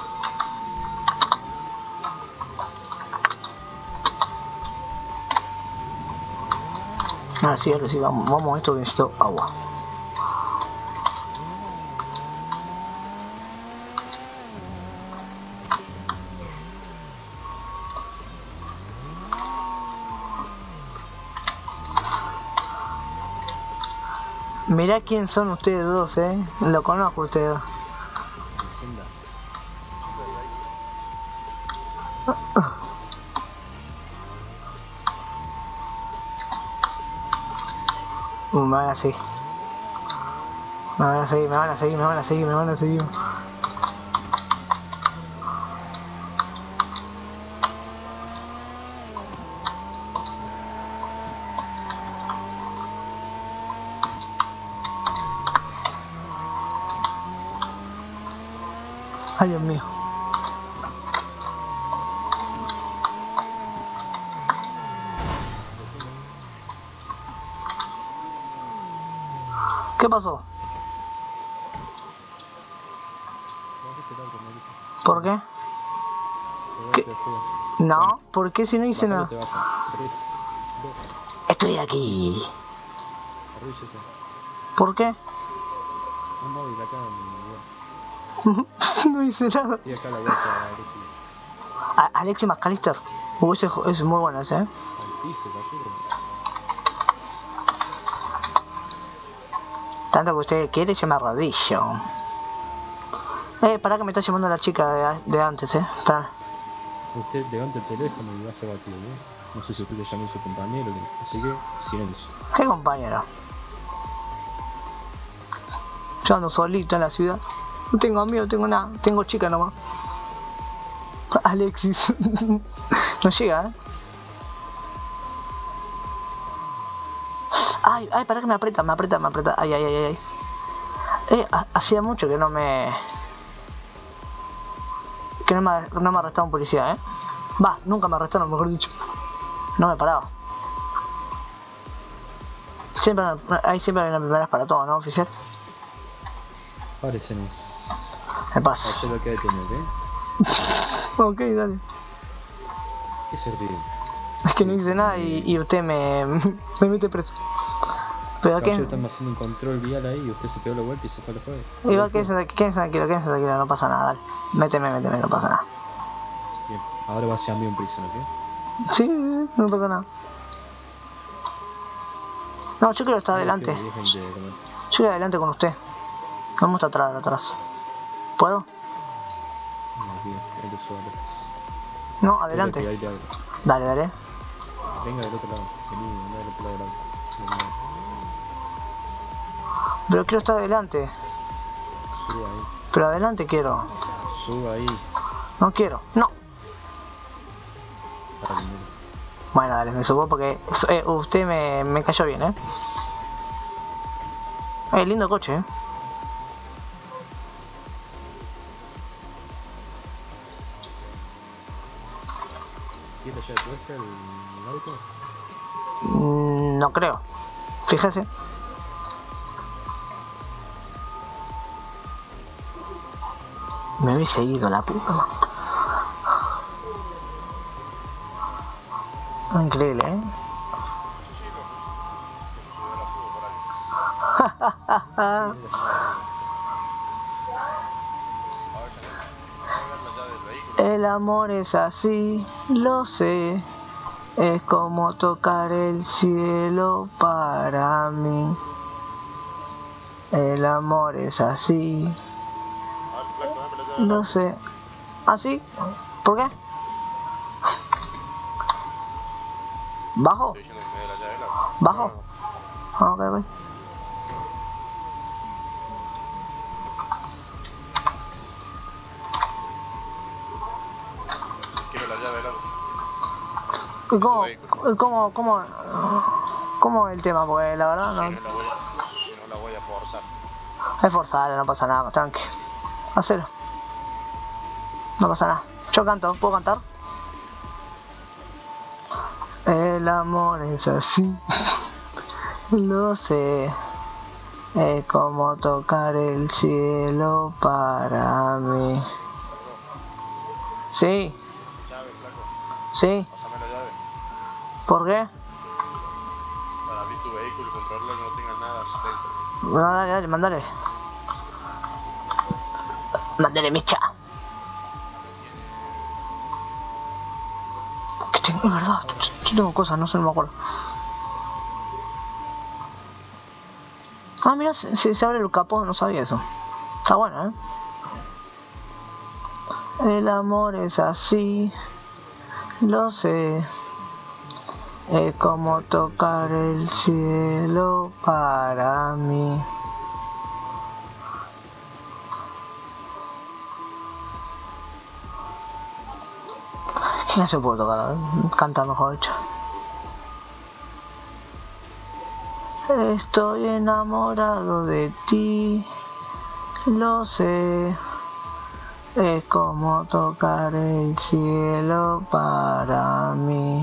Ah, sí, ahora sí, vamos, vamos a esto que necesito agua. Mirá quién son ustedes dos, eh. Lo conozco a ustedes. Uh, me van a seguir. Me van a seguir, me van a seguir, me van a seguir, me van a seguir. Ay, Dios mío. ¿Qué pasó? ¿Por qué? ¿Qué? No, ¿por qué si no hice nada? Estoy aquí. ¿Por qué? Un móvil acá no hice nada. y acá la vuelta A Alexis McAllister. Uh, ese es muy bueno ese, eh. al piso, cayó. Tanto que usted quiere, yo me arrodillo. Eh, pará que me está llamando la chica de, de antes, eh. Pará. Usted levanta el teléfono y va a ser batido, ¿no? No sé si usted le llamó a su compañero, así que silencio. ¿Qué compañero? Yo ando solito en la ciudad. No tengo amigos, no tengo nada. Tengo chica nomás. Alexis. No llega, eh. Ay, ay, pará que me aprieta, me aprieta, me aprieta. Ay, ay, ay, ay. Eh, hacía mucho que no me... Que no me, no me arrestaba un policía, eh. Va, nunca me arrestaron, mejor dicho. No me paraba. Siempre, hay siempre hay una primera para todo, ¿no, oficial? Parecemos. Me pasa. Ayer lo que hay que tener, ¿eh? Ok, dale. ¿Qué servido? Es que no hice nada y, y usted me, me mete preso. Pero Acá que... estamos haciendo un control vial ahí y usted se pegó la vuelta y se fue a la juega. Igual quédense tranquilo, quédense tranquilo, no pasa nada, dale. Méteme, méteme, no pasa nada. Bien, ahora va a ser a mí un prisionero, ¿ok? Sí, no pasa nada. No, yo quiero estar adelante. De, Yo quiero adelante con usted. No me gusta atrás, atrás. ¿Puedo? No, bien, ahí lo subo. No, adelante. Dale, dale. Venga del otro lado. Vení, venga del otro lado del auto. Pero quiero estar adelante. Suba ahí. Pero adelante quiero. Suba ahí. No quiero. No. Dale, bueno, dale, me subo porque eh, usted me, me cayó bien, eh. Eh, lindo coche, eh. ¿Tiene ya de puesta el, el auto? Mm, no creo. Fíjese. Me habéis seguido la puta. Increíble, ¿eh? El amor es así, lo sé. Es como tocar el cielo para mí. El amor es así. No sé. ¿Así? ¿Por qué? ¿Bajo? ¿Bajo? Ah, ok, ok. Quiero la llave del auto. ¿Y cómo, cómo, cómo, cómo es el tema? Porque la verdad no... Si no la voy a, si no la voy a forzar. Es forzar, no pasa nada, tranqui. Hacelo. No pasa nada. Yo canto, ¿puedo cantar? El amor es así. Lo sé. Es como tocar el cielo para mí. Sí. Llave, flaco. Sí. Pásame la llave. ¿Por qué? Para abrir tu vehículo y controlarlo que no tenga nada dentro. No, dale, dale, mandale. Mandale, mecha. Que tengo, es verdad, yo tengo cosas, no sé, no me acuerdo. Ah, mira, se, se, se abre el capó, no sabía eso. Está bueno, ¿eh? El amor es así, lo sé. Es como tocar el cielo para mí. No se puede tocar, ¿eh? Canta mejor hecho. Estoy enamorado de ti, lo sé. Es como tocar el cielo para mí.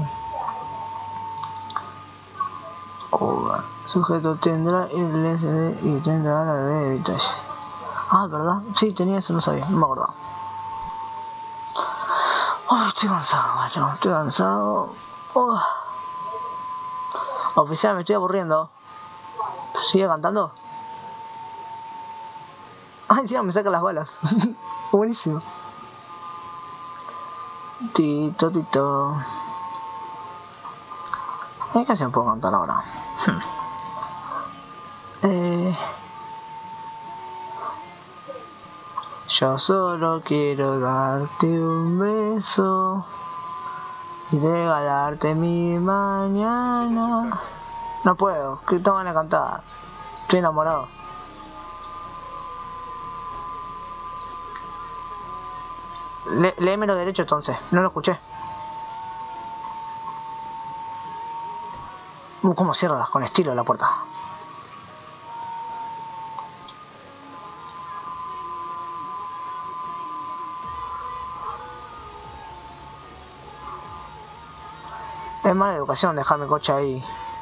Oh, sujeto tendrá el S D y tendrá la de detalle. Ah, ¿verdad? Sí, tenía eso, no sabía, no me acordaba. Ay, estoy cansado, macho, estoy cansado. Oh. Oficial, me estoy aburriendo. ¿Sigue cantando? Ay, encima me saca las balas. Buenísimo. Tito, tito. ¿Qué canción puedo cantar ahora? eh... Yo solo quiero darte un beso y regalarte mi mañana. No puedo, que tengo ganas de cantar. Estoy enamorado. Le léemelo derecho entonces, no lo escuché. Uh, cómo cierra con estilo la puerta. Es mala educación dejar mi coche ahí.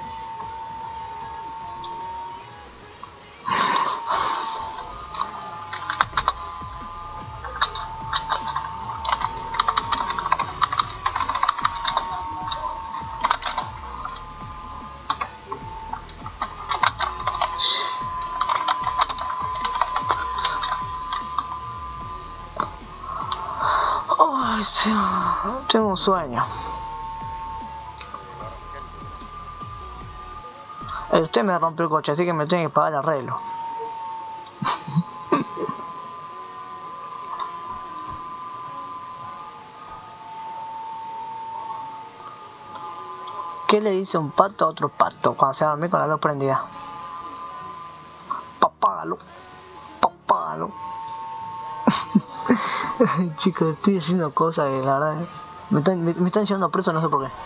Ay, sí, tengo un sueño. Eh, usted me rompió el coche, así que me tiene que pagar el arreglo. ¿Qué le dice un pato a otro pato cuando se va a dormir con la luz prendida? Papágalo, papágalo. Ay, chicos, estoy haciendo cosas que la verdad me están, me, me están llevando preso, no sé por qué.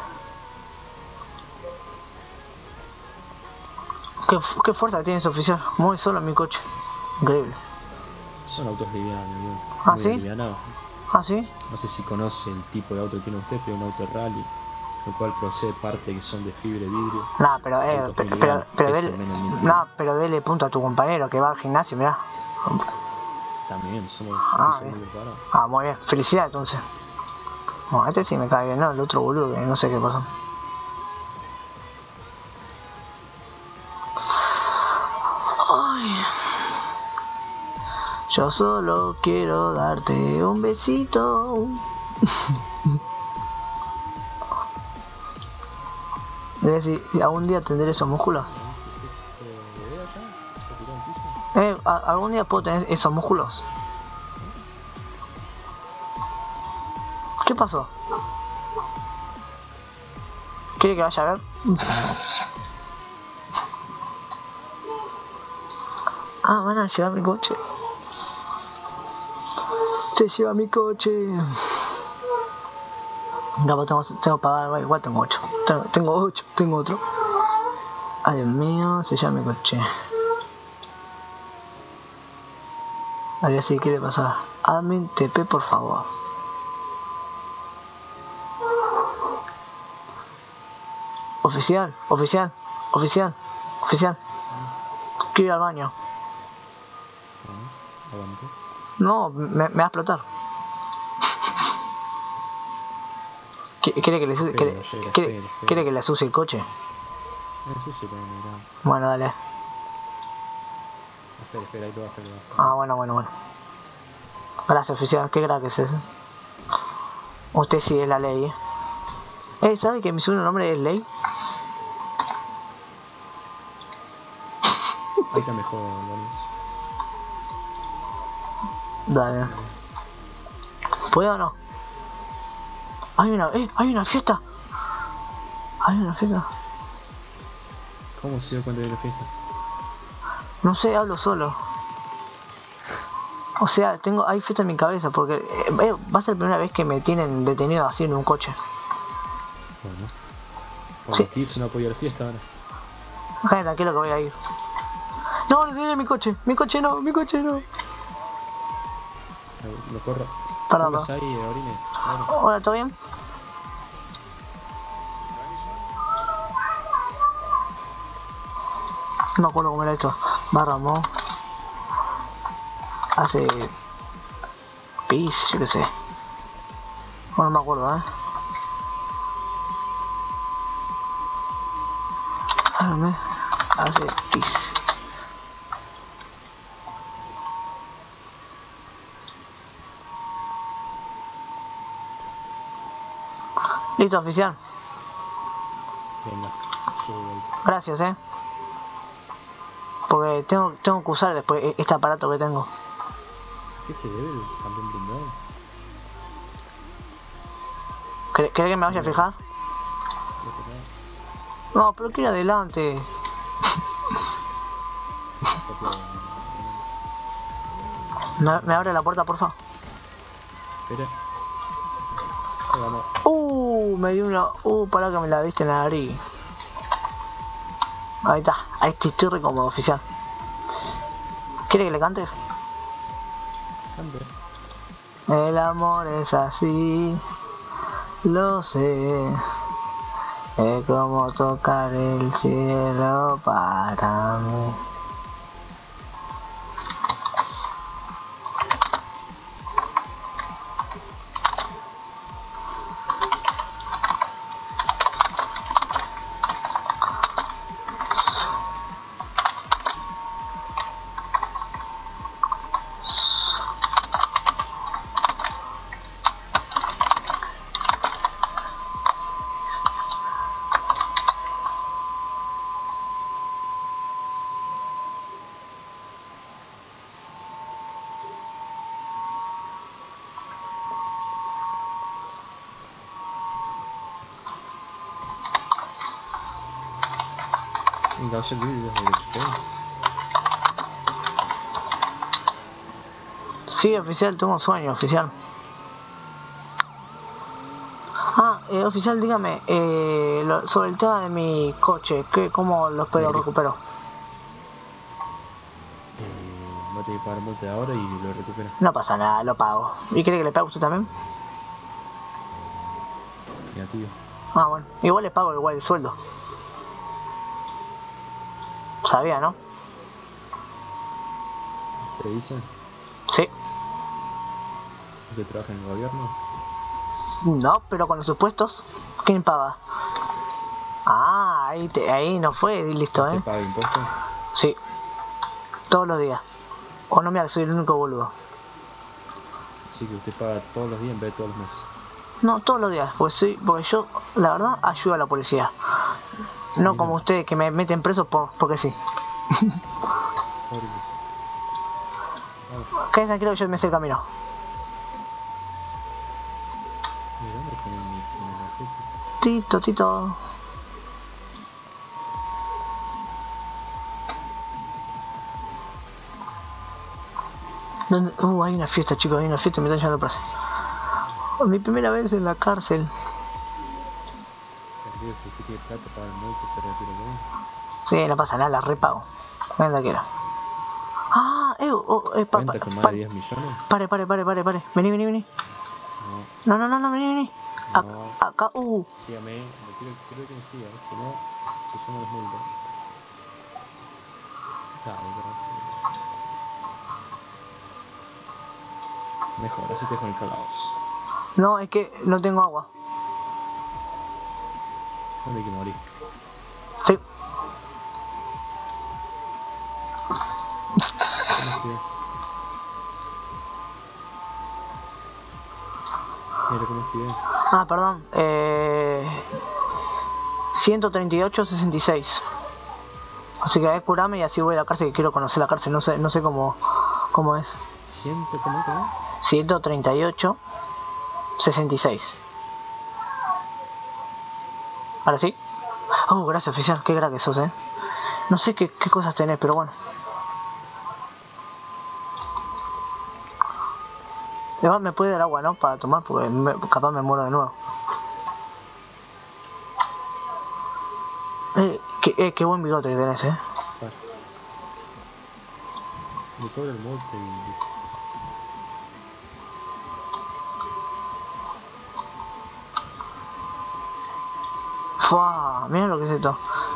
Qué, qué fuerza que tiene ese oficial, muy solo en mi coche. Increíble. Son autos livianos, ¿no? ¿Ah, Muy sí? livianados. ¿Ah, sí? No sé si conoce el tipo de auto que tiene usted, pero es un auto rally, el cual procede parte que son de fibra y vidrio. Nah, pero, eh, Autos pero, muy pero, livianos, pero, pesan dele, menos de mil kilos. nah, pero dele punto a tu compañero que va al gimnasio, mirá. También, somos, Ah, somos muy bien. preparados. Ah, muy bien, felicidades entonces. Bueno, este sí me cae bien, ¿no? El otro boludo que no sé qué pasó. Ay. Yo solo quiero darte un besito. Debe si algún día tendré esos músculos. Eh, a- algún día puedo tener esos músculos. ¿Qué pasó? ¿Quiere que vaya a ver? Ah, van a llevar mi coche. Se lleva mi coche. No, pues tengo, tengo que pagar, igual tengo ocho. Tengo, tengo ocho, tengo otro. Ay, Dios mío, se lleva mi coche. A ver si quiere pasar. Admin T P, por favor. Oficial, oficial, oficial, oficial. Quiero ir al baño. No, me, me va a explotar. ¿Quiere que le sucie, quiere, quiere, quiere que le sucie el coche? Bueno, dale. Espera, espera, ahí lo bajo, lo bajo. Ah, bueno, bueno, bueno. Gracias, oficial. Qué crack es ese. Usted sí es la ley, eh. Eh, ¿sabe que mi segundo nombre es Ley? Ahí está mejor, Lorenz. Dale. ¿Puedo o no? Hay una, eh, hay una fiesta. Hay una fiesta. ¿Cómo se dio cuenta de la fiesta? No sé, hablo solo. O sea, tengo, hay fiesta en mi cabeza porque eh, va a ser la primera vez que me tienen detenido así en un coche. Bueno. Por Sí. aquí se no apoya la fiesta ahora. Gente, tranquilo que voy a ir. No, no se mi coche, mi coche no, mi coche no. Lo corro. Perdón, Póngase ahí, orine. Bueno. Hola, ¿todo bien? No me acuerdo cómo era esto. Barramo. Hace... Pis, yo qué sé. No, no me acuerdo, eh. Espérame. Hace pis. Listo, oficial. Venga, subo ahí. Gracias, eh. Porque tengo, tengo que usar después este aparato que tengo. ¿Qué se debe el campeón blindado? ¿Querés que me vaya a fijar? No, pero quiero adelante. ¿Me, me abre la puerta, por favor? Espera. Ahí vamos. Uh, me dio una... Uh, para que me la diste en la nariz. Ahí está, ahí estoy re cómodo, oficial. ¿Quiere que le cante? Cante. El amor es así, lo sé. Es como tocar el cielo para mí. Venga, hace el vídeo desde que Sí, oficial, tengo un sueño, oficial. Ah, eh, oficial, dígame, eh, lo, sobre el tema de mi coche, ¿qué, ¿cómo lo espero, recupero? Eh, va a tener que pagar multa ahora y lo recupera. No pasa nada, lo pago. ¿Y quiere que le pague usted también? Negativo. Ah, bueno, igual le pago igual el sueldo. Sabía, ¿no? ¿Te dicen? Sí. ¿Que trabaja en el gobierno? No, pero con los supuestos, ¿quién paga? Ah, ahí, te, ahí no fue, listo, ¿eh? ¿Te paga impuestos? Sí. Todos los días. O no me soy el único boludo. Así que usted paga todos los días en vez de todos los meses. No, todos los días, pues sí, porque yo, la verdad, ayudo a la policía. No como ustedes que me meten preso por, porque sí. Quédense tranquilo que yo me sé el camino. Tito, Tito. ¿Dónde? Uh, hay una fiesta, chicos, hay una fiesta y me están llevando preso. Oh, mi primera vez en la cárcel. Si tiene plata para el multa, se retira bien. Sí, no pasa nada, la repago. Venga, quiero. Ah, eh, oh, eh, pa, ¿Cuenta pa, con más pa, de diez millones? pare, pare, pare, pare, pare. Vení, vení, vení. No. No, no, no, no, vení, vení. A, No. acá, uh. Sígame. Lo quiero, quiero que me siga. Si no, si yo no les multo. Dale, gracias. Mejor, así te dejo en el calabozo. No, es que no tengo agua. ¿Dónde hay que morir? Sí. ¿Cómo estoy? Mira cómo estoy. Ah, perdón. Eh... ciento treinta y ocho sesenta y seis. Así que a ver, curame y así voy a la cárcel, que quiero conocer la cárcel. No sé, no sé cómo, cómo es. ¿Ciento cómo quedó? ciento treinta y ocho sesenta y seis. Ahora sí. Oh, gracias oficial, qué crack que sos, eh. No sé qué, qué cosas tenés, pero bueno. Igual me puede dar agua, ¿no? Para tomar, porque me, capaz me muero de nuevo. Eh, qué, eh, qué buen bigote que tenés, eh. Vale. Me cobra el monte y... Fua, mira lo que es esto.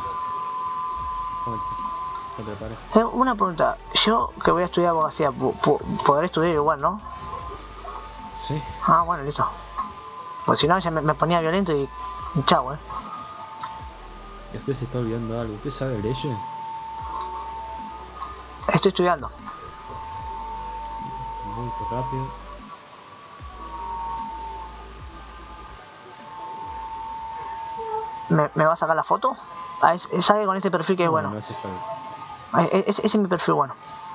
No te pares. Eh, una pregunta, yo que voy a estudiar abogacía, ¿podré estudiar igual, no? Sí. Ah, bueno, listo. Pues si no, ya me, me ponía violento y, y chao, eh. Y usted se está olvidando algo. ¿Usted sabe leyes? Estoy estudiando. Muy rápido. ¿Me, ¿Me va a sacar la foto? Ah, es, es, sabe con este perfil que es No, bueno. no hace falta. Ah, es, ese es mi perfil bueno.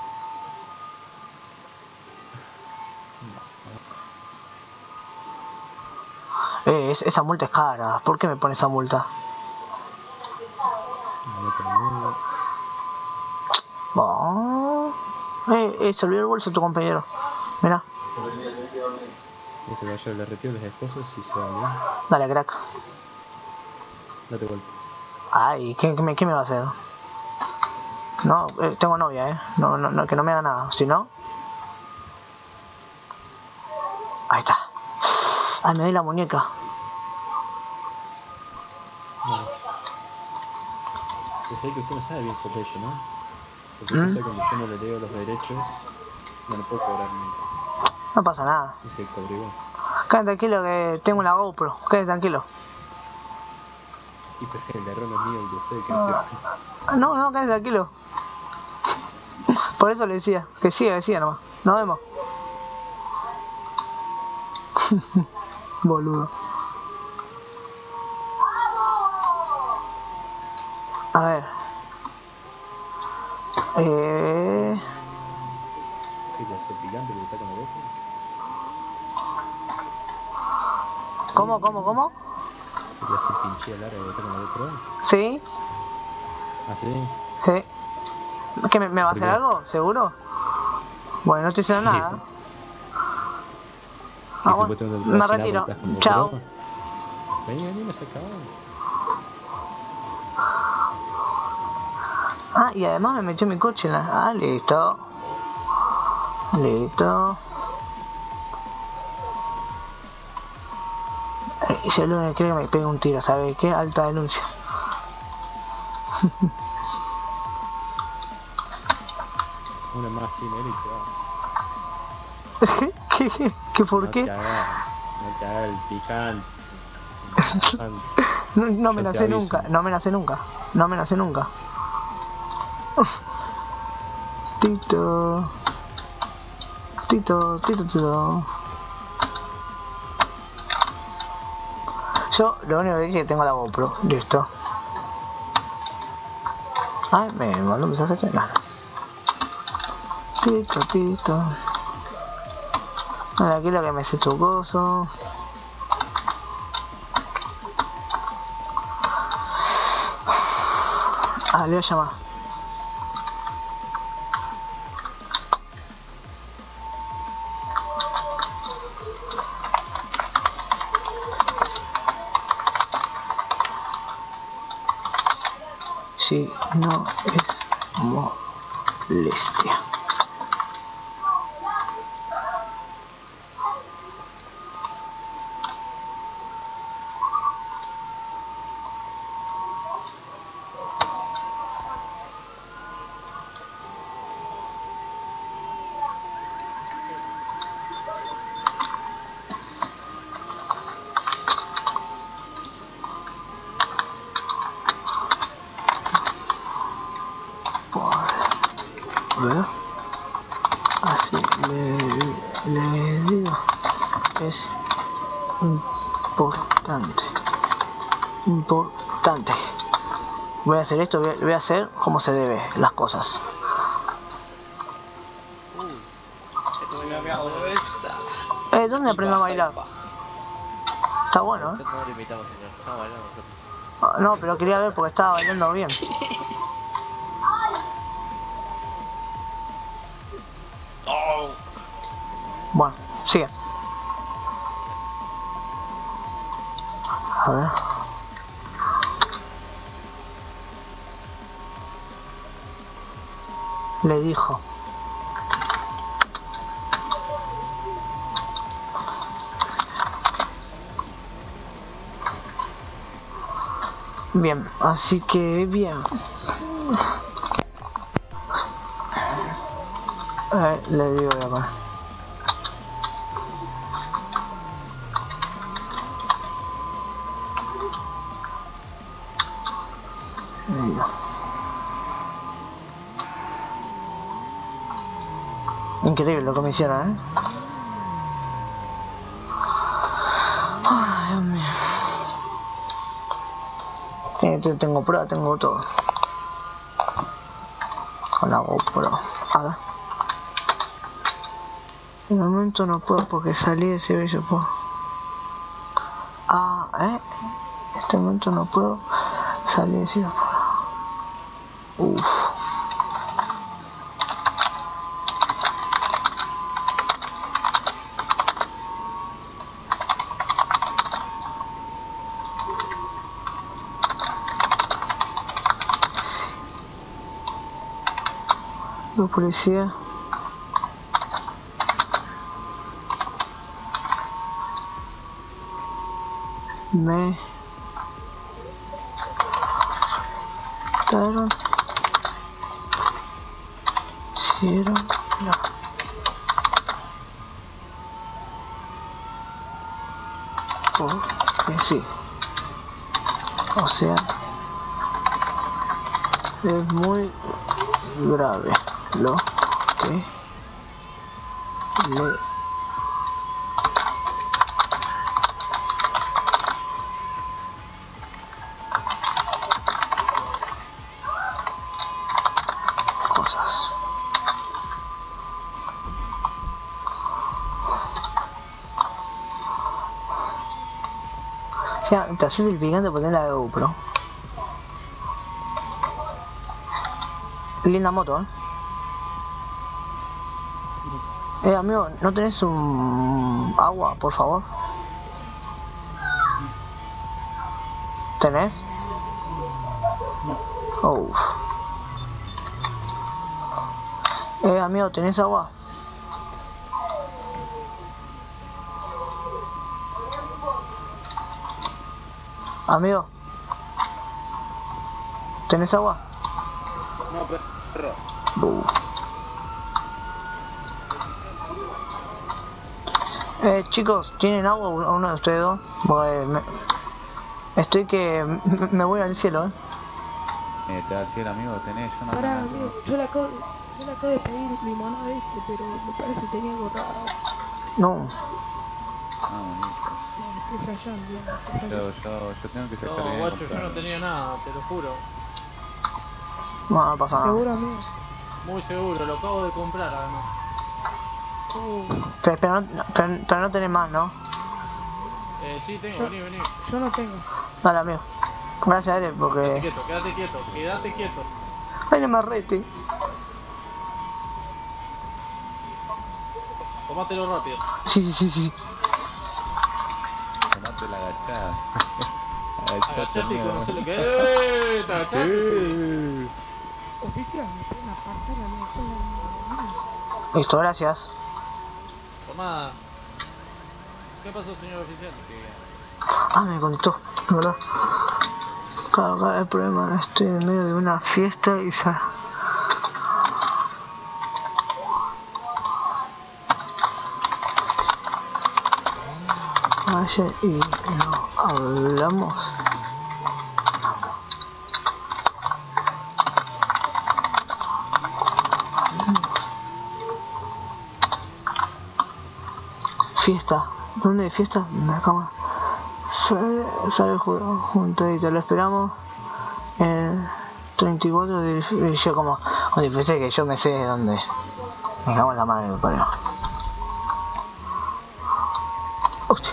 Eh, es, esa multa es cara. ¿Por qué me pone esa multa? No te muevo. Oh. Eh, eh, se olvidó el bolso tu compañero. Mira. Este caballero le retiro las esposas y se va bien. Dale, crack. Date vuelta. Ay, ¿qué, qué, me, ¿qué me va a hacer? No, eh, tengo novia, eh. No, no, no, que no me haga nada. Si no... Ahí está. Ay, me doy la muñeca. Vale. Yo sé que usted no sabe bien sobre ello, ¿no? Porque ¿Mm? usted sabe que cuando yo no le leo los derechos, no le puedo cobrar nunca. No pasa nada. Usted cobró igual. Quédate tranquilo que tengo una GoPro. Quédate tranquilo. Y pero el error no es mío, el de usted, que no sé. Ah, no, no, quédate tranquilo. Por eso le decía. Que siga, que siga nomás. Nos vemos. Boludo. A ver. Eh... ¿Qué le hace picante porque está con la boca? ¿Cómo, cómo, cómo? ¿Qué le hace pinche al área porque está con la boca? ¿Sí? ¿Ah, sí? Sí. ¿Qué, me, me va a ¿Por hacer qué? algo? ¿Seguro? Bueno, no estoy haciendo Sí. nada. Y Ah, bueno, supuestamente me te vas a retiro. cenar porque estás con Chao. boca. Vení, vení, me sacaban. Ah, y además me metió mi coche en la... Ah, listo. Listo. Eh, si el lunes quiere que me pegue un tiro, ¿sabes qué? Alta denuncia. Una más sin él y te va. ¿Qué? ¿Qué por No qué? te hagas, no te hagas el picante. No, no me Yo te nacé aviso. nunca, no me nacé nunca, no me nacé nunca. Tito. Tito, Tito, Tito. Yo lo único que dije es que tengo la GoPro, listo. Ay, me mandó un mensaje este. No. Tito, Tito. Bueno, aquí lo que me hace tu coso. Ah, le voy a llamar. Si no es molestia. Importante. Importante. Voy a hacer esto, voy a, voy a hacer como se debe las cosas. Eh, ¿dónde aprendo a bailar? Está bueno, ¿eh? No le invitamos, señor. Estamos bailando nosotros. Ah, no, pero quería ver porque estaba bailando bien. Bueno, sigue. A ver. Le dijo. Bien, así que bien. Eh, le digo de acá. Le digo. Increíble lo que me hicieron, ¿eh? Ay, Dios mío. Eh, tengo prueba, tengo todo. Con la GoPro. A ver. De momento no puedo porque salí de ese bello por. Ah, eh. En este momento no puedo salir de ese por. Uff. La policía. Me daron hicieron no. Porque sí, o sea, es muy grave lo que le cosas. O sea, te hace el picante poner la GoPro. Linda moto, ¿eh? Eh, amigo, ¿no tenés un agua, por favor? ¿Tenés? Oh. Eh, amigo, ¿tenés agua? Amigo, ¿tenés agua? No, perro. Uh. Eh, chicos, ¿tienen agua uno de ustedes dos? Porque me... estoy que me, me voy al cielo, eh. Eh, te va al cielo, amigo, tenés, yo no Pará, tengo. amigo, yo le acabo de, yo le acabo de pedir limonada, viste, pero me parece que tenía algo raro. No. Ah, buenísimo. No, estoy fallando, bien, estoy Yo, fallando. yo, yo tengo que sacar No, bien guacho, yo comprar. no tenía nada, te lo juro. No, no pasa nada. ¿Seguro, amigo? Muy seguro, lo acabo de comprar además. Uh, Pero, pero, no, pero, pero no tenés más, ¿no? Eh, sí, tengo, Yo- vení, vení. yo no tengo. Dale, amigo. Gracias a él, Quédate porque... quieto, quédate quieto, quédate quieto. Ay, no me rete. Tomátelo rápido. Sí, sí, sí, sí. Tomate la agachada. Agachate y conocele que... ¡Eh! ¿Te agachaste? Sí. Oficial, me pueden apartar a mí, yo no- Listo, gracias. Tomá. ¿Qué pasó, señor oficial? Ah, me contó, ¿verdad? Claro, acá el problema, estoy en medio de una fiesta y ya... Ayer y no hablamos. Fiesta. ¿Dónde hay fiesta? En la cama. Sale, sale juntadito, lo esperamos. El treinta y cuatro de yo como, como si fuese que yo me sé dónde. Me cago en la madre, me parió. Hostia.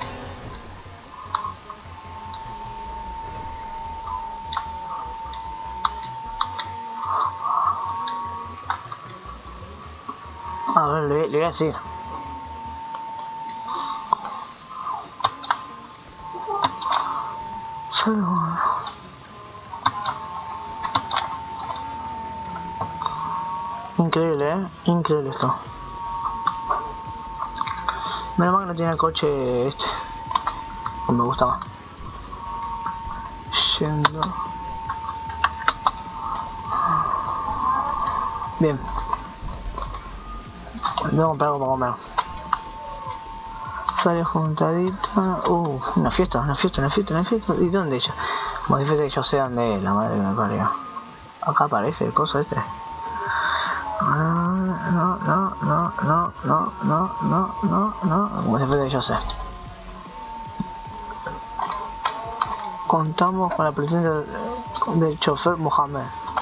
A ver, le, le voy a decir. Increíble, eh, increíble esto. Menos mal que no tiene el coche este. No me gusta más. Yendo. Bien. Tengo que comprar algo para comer. Sale juntadita. Uh, una fiesta, una fiesta, una fiesta, una fiesta. ¿Y dónde ella? Como si fuese que yo sé dónde es, la madre que me parió. Acá aparece el coso este. No, no, no, no, no, no, no, no, no, no. Como si fuese que yo sé. Contamos con la presencia del chofer Mohamed.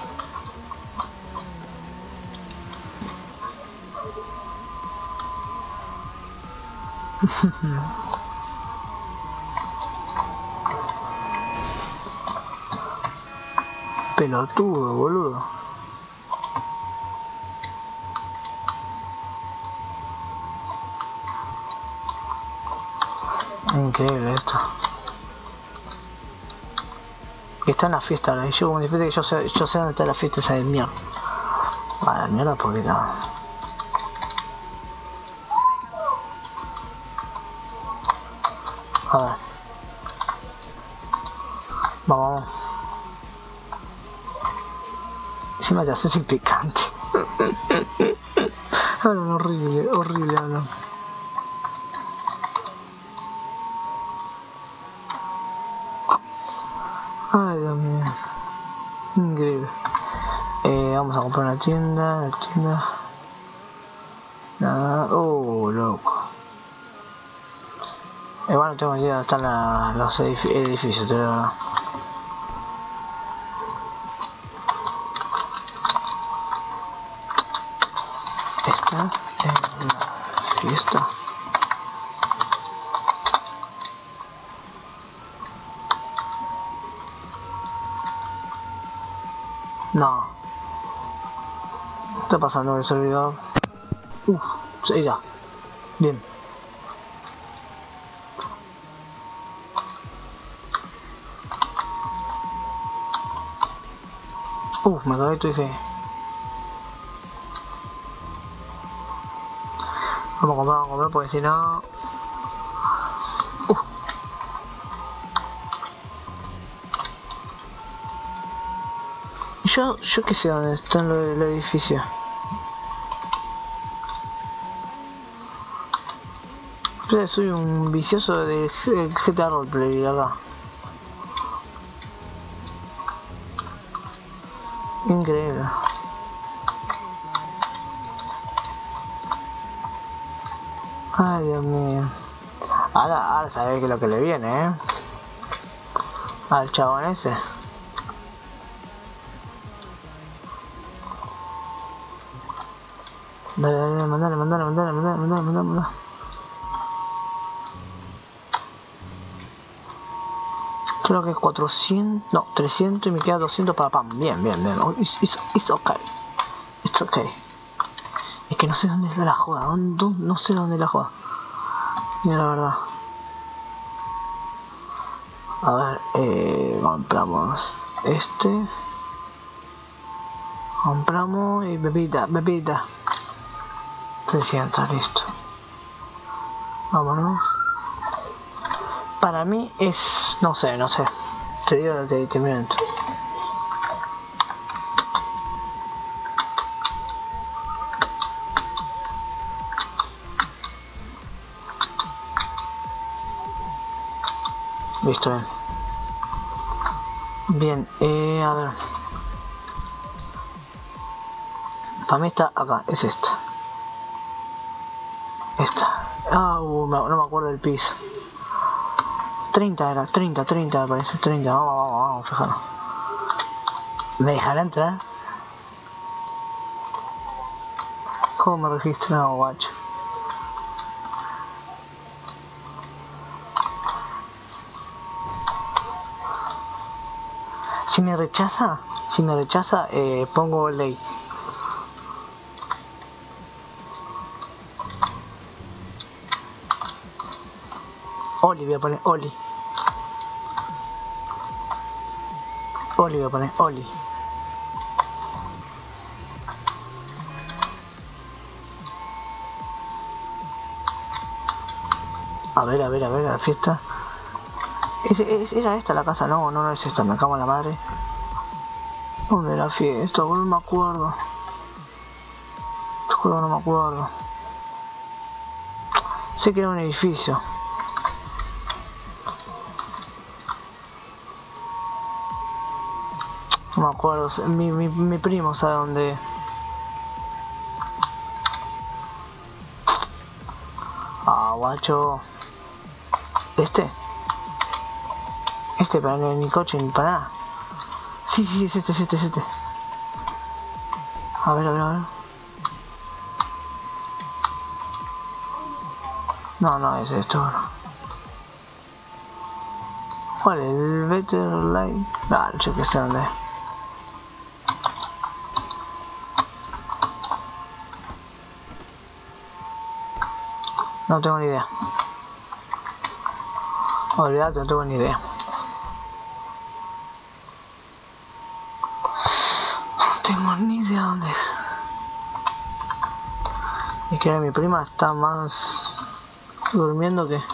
Pelotudo, boludo. Increíble esto. Que está en la fiesta ahora. Y yo como si fuese que yo sé, yo sé dónde está la fiesta esa de mierda. A la mierda porque la... A ver. Vamos. Encima te haces sin picante. Hablan horrible, horrible hablan. Ay, Dios mío. Increíble. Eh, vamos a comprar una tienda, la tienda. Nada. Oh, loco. Igual no tengo idea dónde están la, los edific edificios, de verdad. Estás en la fiesta. No. ¿Qué está pasando en el servidor? Uff, se irá. Bien. Uf, me acabé tu dije. Vamos a comprar, vamos a comprar porque si no... Uf. Yo, yo qué sé dónde están los, los edificios. Yo soy un vicioso de G T A Roleplay, la verdad. Increíble. Ay, Dios mío. Ahora, ahora sabés que es lo que le viene, eh. Al chabón ese. Dale, dale, mandale, mandale, mandale, mandale, mandale, mandale, mandale. Creo que es cuatrocientos, no, trescientos y me queda doscientos para pam. Bien, bien, bien. Oh, it's, it's, it's okay. It's okay. Es que no sé dónde es la joda. ¿Dónde, dónde? No sé dónde es la joda. Mira la verdad. A ver, eh, compramos este. Compramos y bebida, bebida. trescientos, listo. Vámonos. Para mí es... no sé, no sé. Te digo el detenimiento. Listo, bien. Bien, eh, a ver. Para mí está acá, es esta. Esta. Ah, uh, no, no me acuerdo del piso. treinta era, treinta, treinta me parece, treinta. Vamos, vamos, vamos, fijaros. ¿Me dejará entrar? ¿Cómo me registro? No, guacho. Si me rechaza, si me rechaza, eh, pongo ley. Oli, voy a poner Oli. Oli voy a poner Oli. A ver, a ver, a ver, la fiesta. ¿Es, es, ¿Era esta la casa? No, no, no es esta, me cago en la madre. ¿Dónde era la fiesta? No me acuerdo. Te juro, no me acuerdo. Sé que era un edificio. No me acuerdo, mi, mi, mi primo sabe dónde es. Ah, guacho. ¿Este? Este, para ni coche ni para nada. Sí, sí, es este, es este, es este. A ver, a ver, a ver. No, no, es esto. ¿Cuál es? El Better Light. No, no sé qué sé dónde es. No tengo ni idea. Olvídate, no tengo ni idea. No tengo ni idea dónde es. Es que mi prima está más durmiendo que...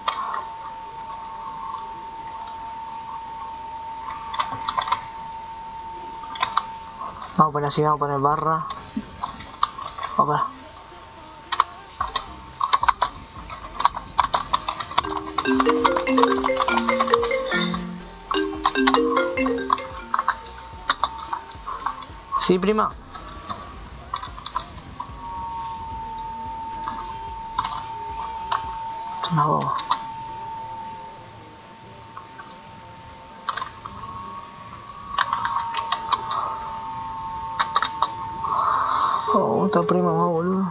Vamos a poner así, vamos a poner barra. Vamos a poner. Sí, prima. Es una boba. Oh, esta prima más boludo.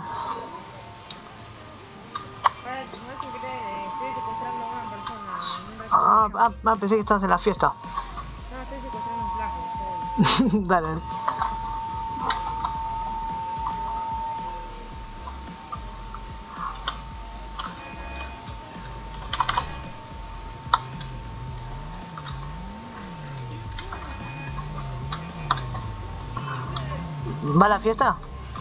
Ah, ah, ah, pensé que estabas en la fiesta. No, estoy secuestrando un flaco. Dale. ¿Va a la fiesta?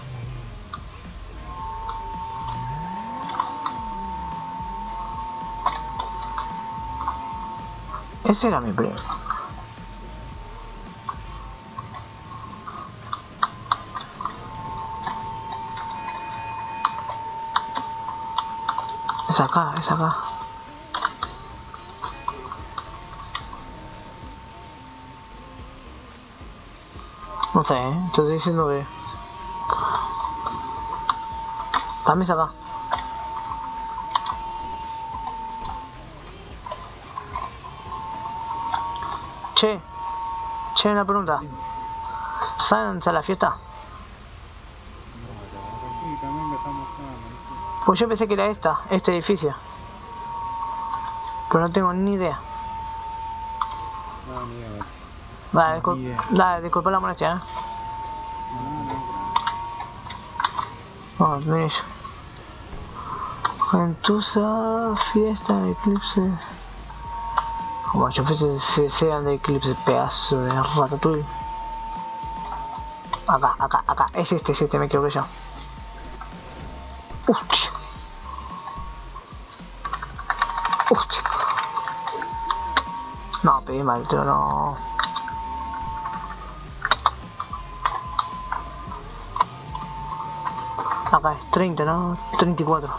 Ese era mi primo. Es acá, es acá. No sé, ¿eh? Te estoy diciendo que... También es acá. Che, che, una pregunta. ¿Saben dónde está la fiesta? Sí, también me estamos Pues yo pensé que era esta, este edificio. Pero no tengo ni idea. No, ni idea. Dale, discul dale, disculpa la molestia, ¿eh? Vamos, no, no. Gentuza, fiesta, eclipse. Como yo fuese se sean de eclipse, pedazo de ratatouille. Acá, acá, acá, es este, es este, me equivoqué yo. Hostia. Hostia. No, pedí mal, pero no. Acá es treinta, ¿no? treinta y cuatro.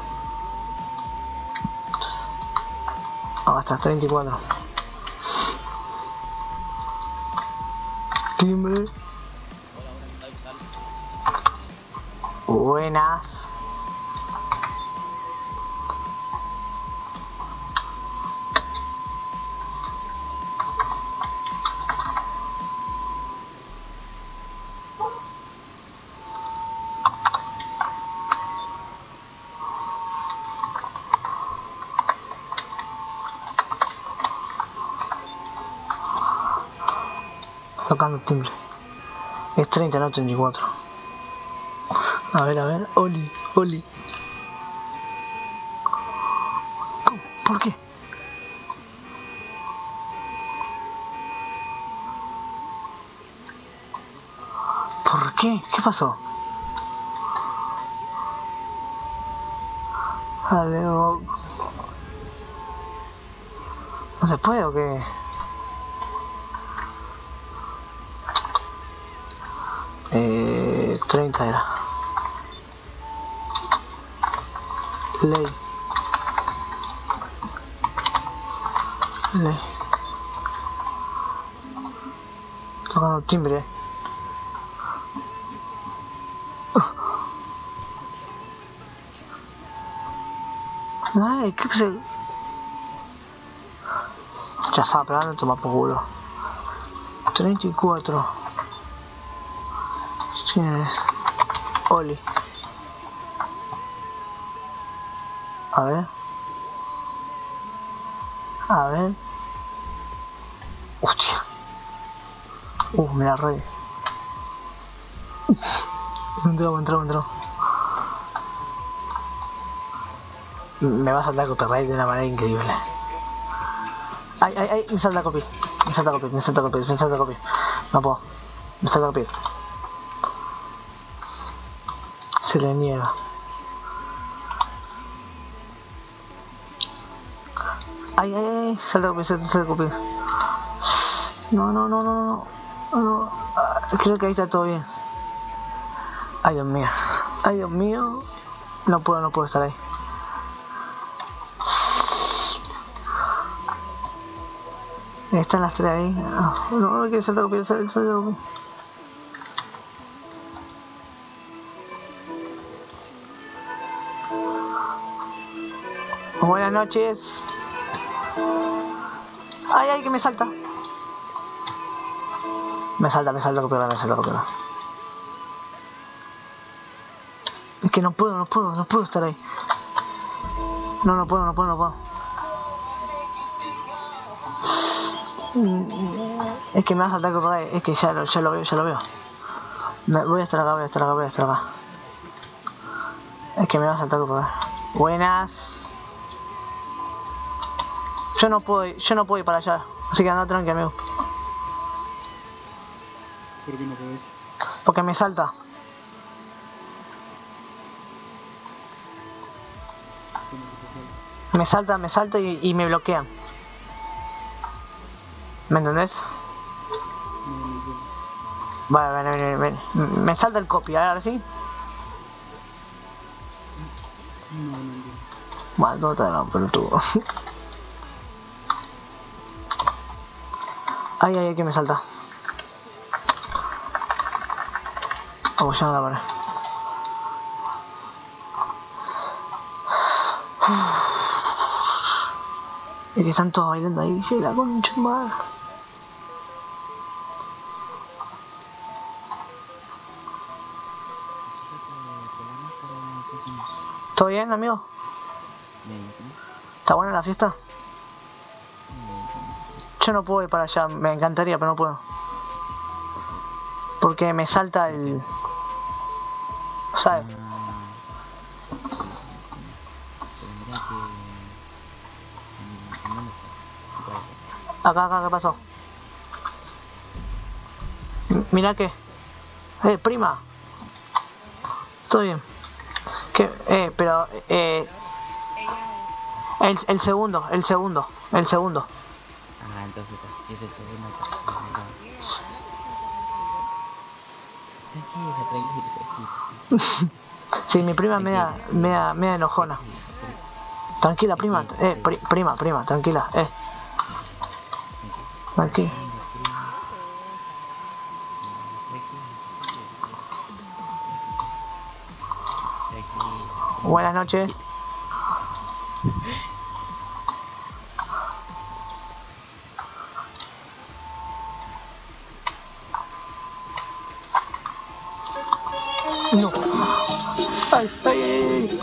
Acá está, treinta y cuatro. Timbre. Buenas. Tocando timbre. Es treinta, no treinta y cuatro. A ver, a ver. Oli, Oli. ¿Por qué? ¿Por qué? ¿Qué pasó? Dale, oh. ¿No se puede o qué? Eh, treinta era. Ley. Ley. Tocando timbre. Ay, ¿qué pasa? Ya estaba pegando, toma por culo. treinta y cuatro. ¿Quién es? Oli. A ver. A ver. Hostia. Uh, me la re. Entró, entró, entró. Me va a saltar copyright de una manera increíble. Ay, ay, ay, me salta copy. Me salta copy, me salta copy, me salta copy. No puedo. Me salta copy. Se le niega. Ay, ay, ay, salta copy, salta, salta copy. No, no, no, no, no. no. Creo que ahí está todo bien. Ay, Dios mío. Ay, Dios mío. No puedo, no puedo estar ahí. Están las tres ahí. Oh, no, no quiero saltar copia, saltar copia. Buenas noches. Ay, ay, que me salta. Me salta, me salta copia, me salta copia. Es que no puedo, no puedo, no puedo estar ahí. No, no puedo, no puedo, no puedo. Es que me va a saltar por ahí, es que ya lo, ya lo veo, ya lo veo. Me, voy a estar acá, voy a estar acá, voy a estar acá. Es que me va a saltar por ahí. Buenas. Yo no puedo ir, yo no puedo ir para allá, así que anda tranqui, amigo. ¿Por qué no podés? Porque me salta. Me salta, me salta y, y me bloquean. ¿Me entendés? Vale, ven, ven, ven, ven. Me salta el copy, ahora sí. No, no entiendo. Vale, todo está no, pero tú. Ay, ay, ay, que me salta. Vamos, ya no la pared. Es que están todos bailando ahí, dice la concha de madre. ¿Todo bien, amigo? ¿Está buena la fiesta? Yo no puedo ir para allá, me encantaría, pero no puedo. Porque me salta el... ¿sabes? Acá, acá, ¿qué pasó? Mira que... Eh, prima. Todo bien. ¿Qué? Eh, pero... Eh... El, el segundo, el segundo, el segundo. Ah, entonces, si es el segundo... Tranquila, tranquila, tranquila. Sí, mi prima me da, me da, me da enojona. Tranquila, prima, eh, pri, prima, prima, tranquila, eh. Tranquila. Buenas noches. No. Ay, ay, ay, ay.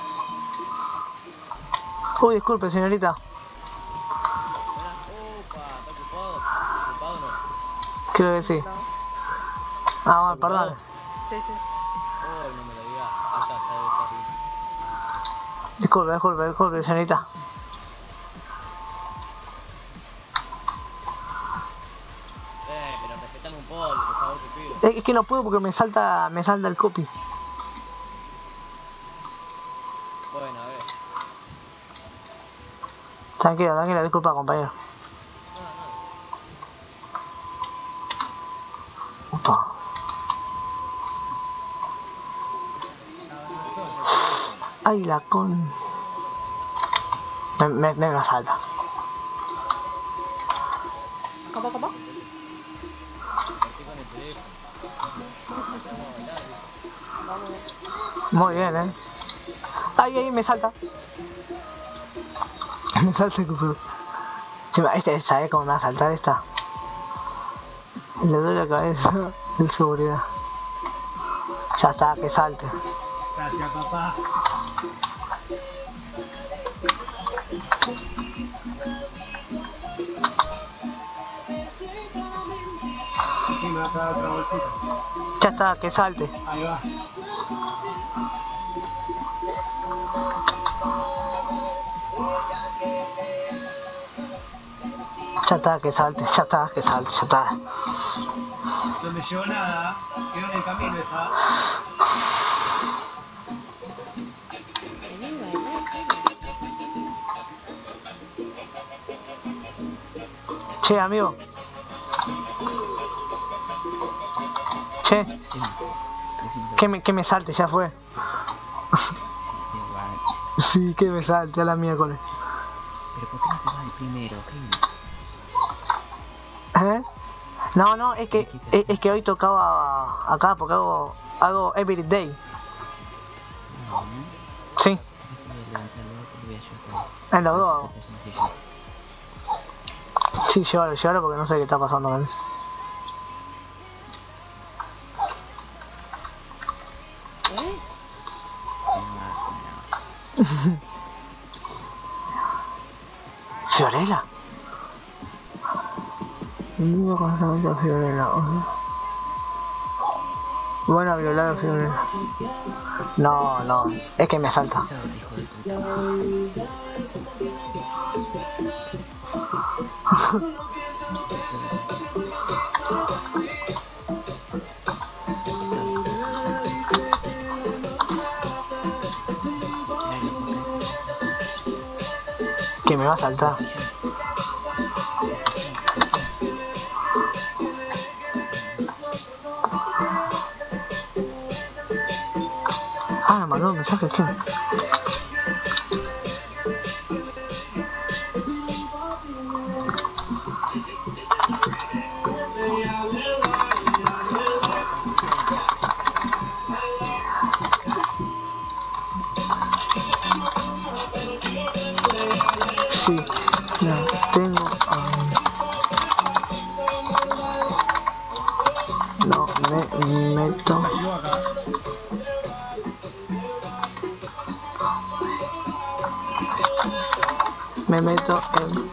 Uy, disculpe, señorita. Creo que sí. Ah, bueno, perdón. Sí, sí. Oh, no me lo digas. Hasta está de estar bien. Disculpe, disculpe, disculpe, señorita. Eh, pero respetame un poco, por favor, te pido. Es que no puedo porque me salta, me salta el copy. Bueno, a ver. Tranquilo, tranquilo, disculpa, compañero. Opa. Ay, la con... Me, me, me la salta. ¿Cómo, cómo? Muy bien, eh. Ay, ay, me salta. Me salta el culo. Este, ¿sabes cómo me va a saltar esta? Le doy la cabeza de seguridad. Ya está, que salte. Gracias, papá. Aquí me va a traer otra bolsita. Ya está, que salte. Ahí va. Ya está, que salte, ya está, que salte, ya está. No me llevo nada, quedó en el camino esa. Vení, bailá, Che, amigo. Che. Sí. Que me, que me salte, ya fue. Sí, que me salte a la miércoles. Pero ¿por qué no te vas el primero, Henry? ¿Eh? No, no, es que es, es que hoy tocaba acá porque hago hago every day. Sí. En los dos hago. Sí, llévalo, llévalo porque no sé qué está pasando con eso. Fiorella. Vivo con la Fiorella. Bueno, violar a Fiorella. No, no, es que me salta. Que me va a saltar. Ah, me mandó un mensaje, ¿qué? Sí, no, tengo... Um, no, me meto... Me meto en...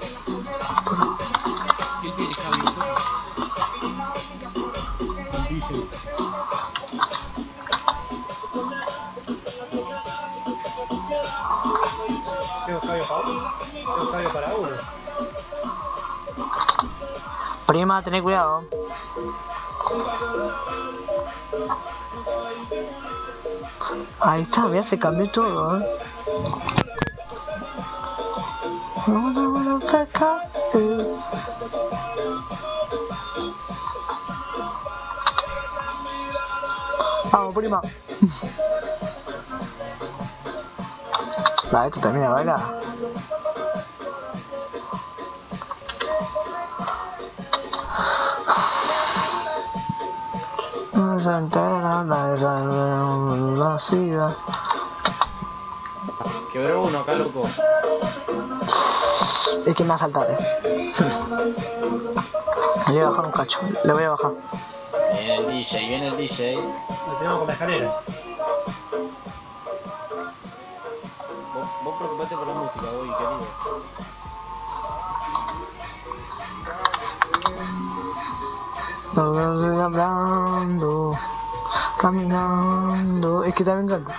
Tengo cabello para uno. Tengo cabello para uno. Prima, tené cuidado. Ahí está, ya se cambió todo, ¿eh? Vamos, prima. La esto termina de bailar. No se entera la ciudad. Quebró uno acá, loco. Es que me ha saltado. Le voy a bajar un cacho. Le voy a bajar. Viene el D J, viene el D J. Lo tenemos con la escalera. Vos, vos preocupate por la música, voy, querido. estoy hablando, caminando. Es que también canta.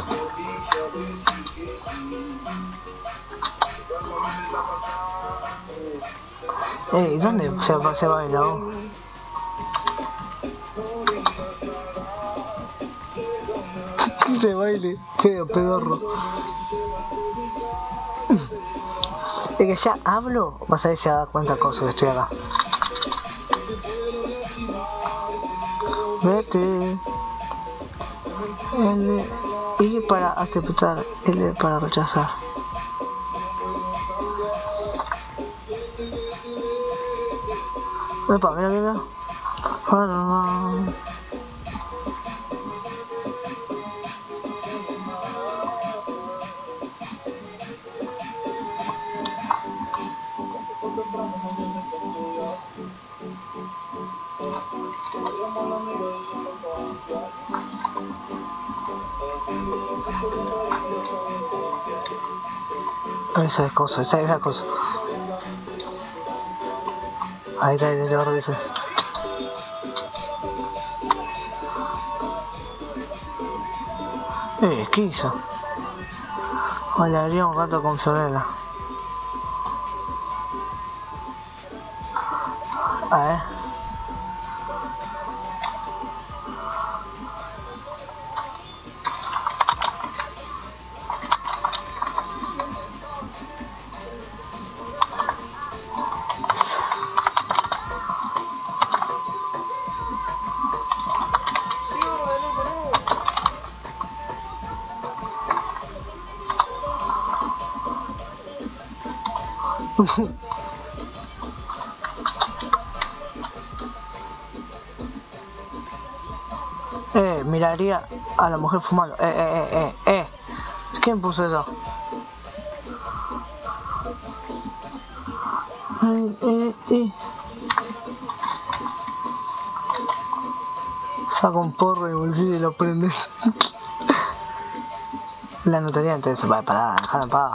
Ey, ¿dónde se va, se baila? Se baile, feo, pedorro. Es que ya hablo, vas a ver si se da cuenta cosas que estoy acá. Vete. L, I para aceptar, L para rechazar. Epa, mira, mira. Esa es cosa, esa es esa cosa. Ahí está, ahí te lo reviso. Eh, ¿qué hizo? Bailaría un rato con Fiorella. A ver. Eh, miraría a la mujer fumando. Eh, eh, eh, eh, eh. ¿Quién puso eso? Eh, eh, eh. Saca un porro de bolsillo y lo prende. La notaría entonces. Vale, pará, dejala en paz.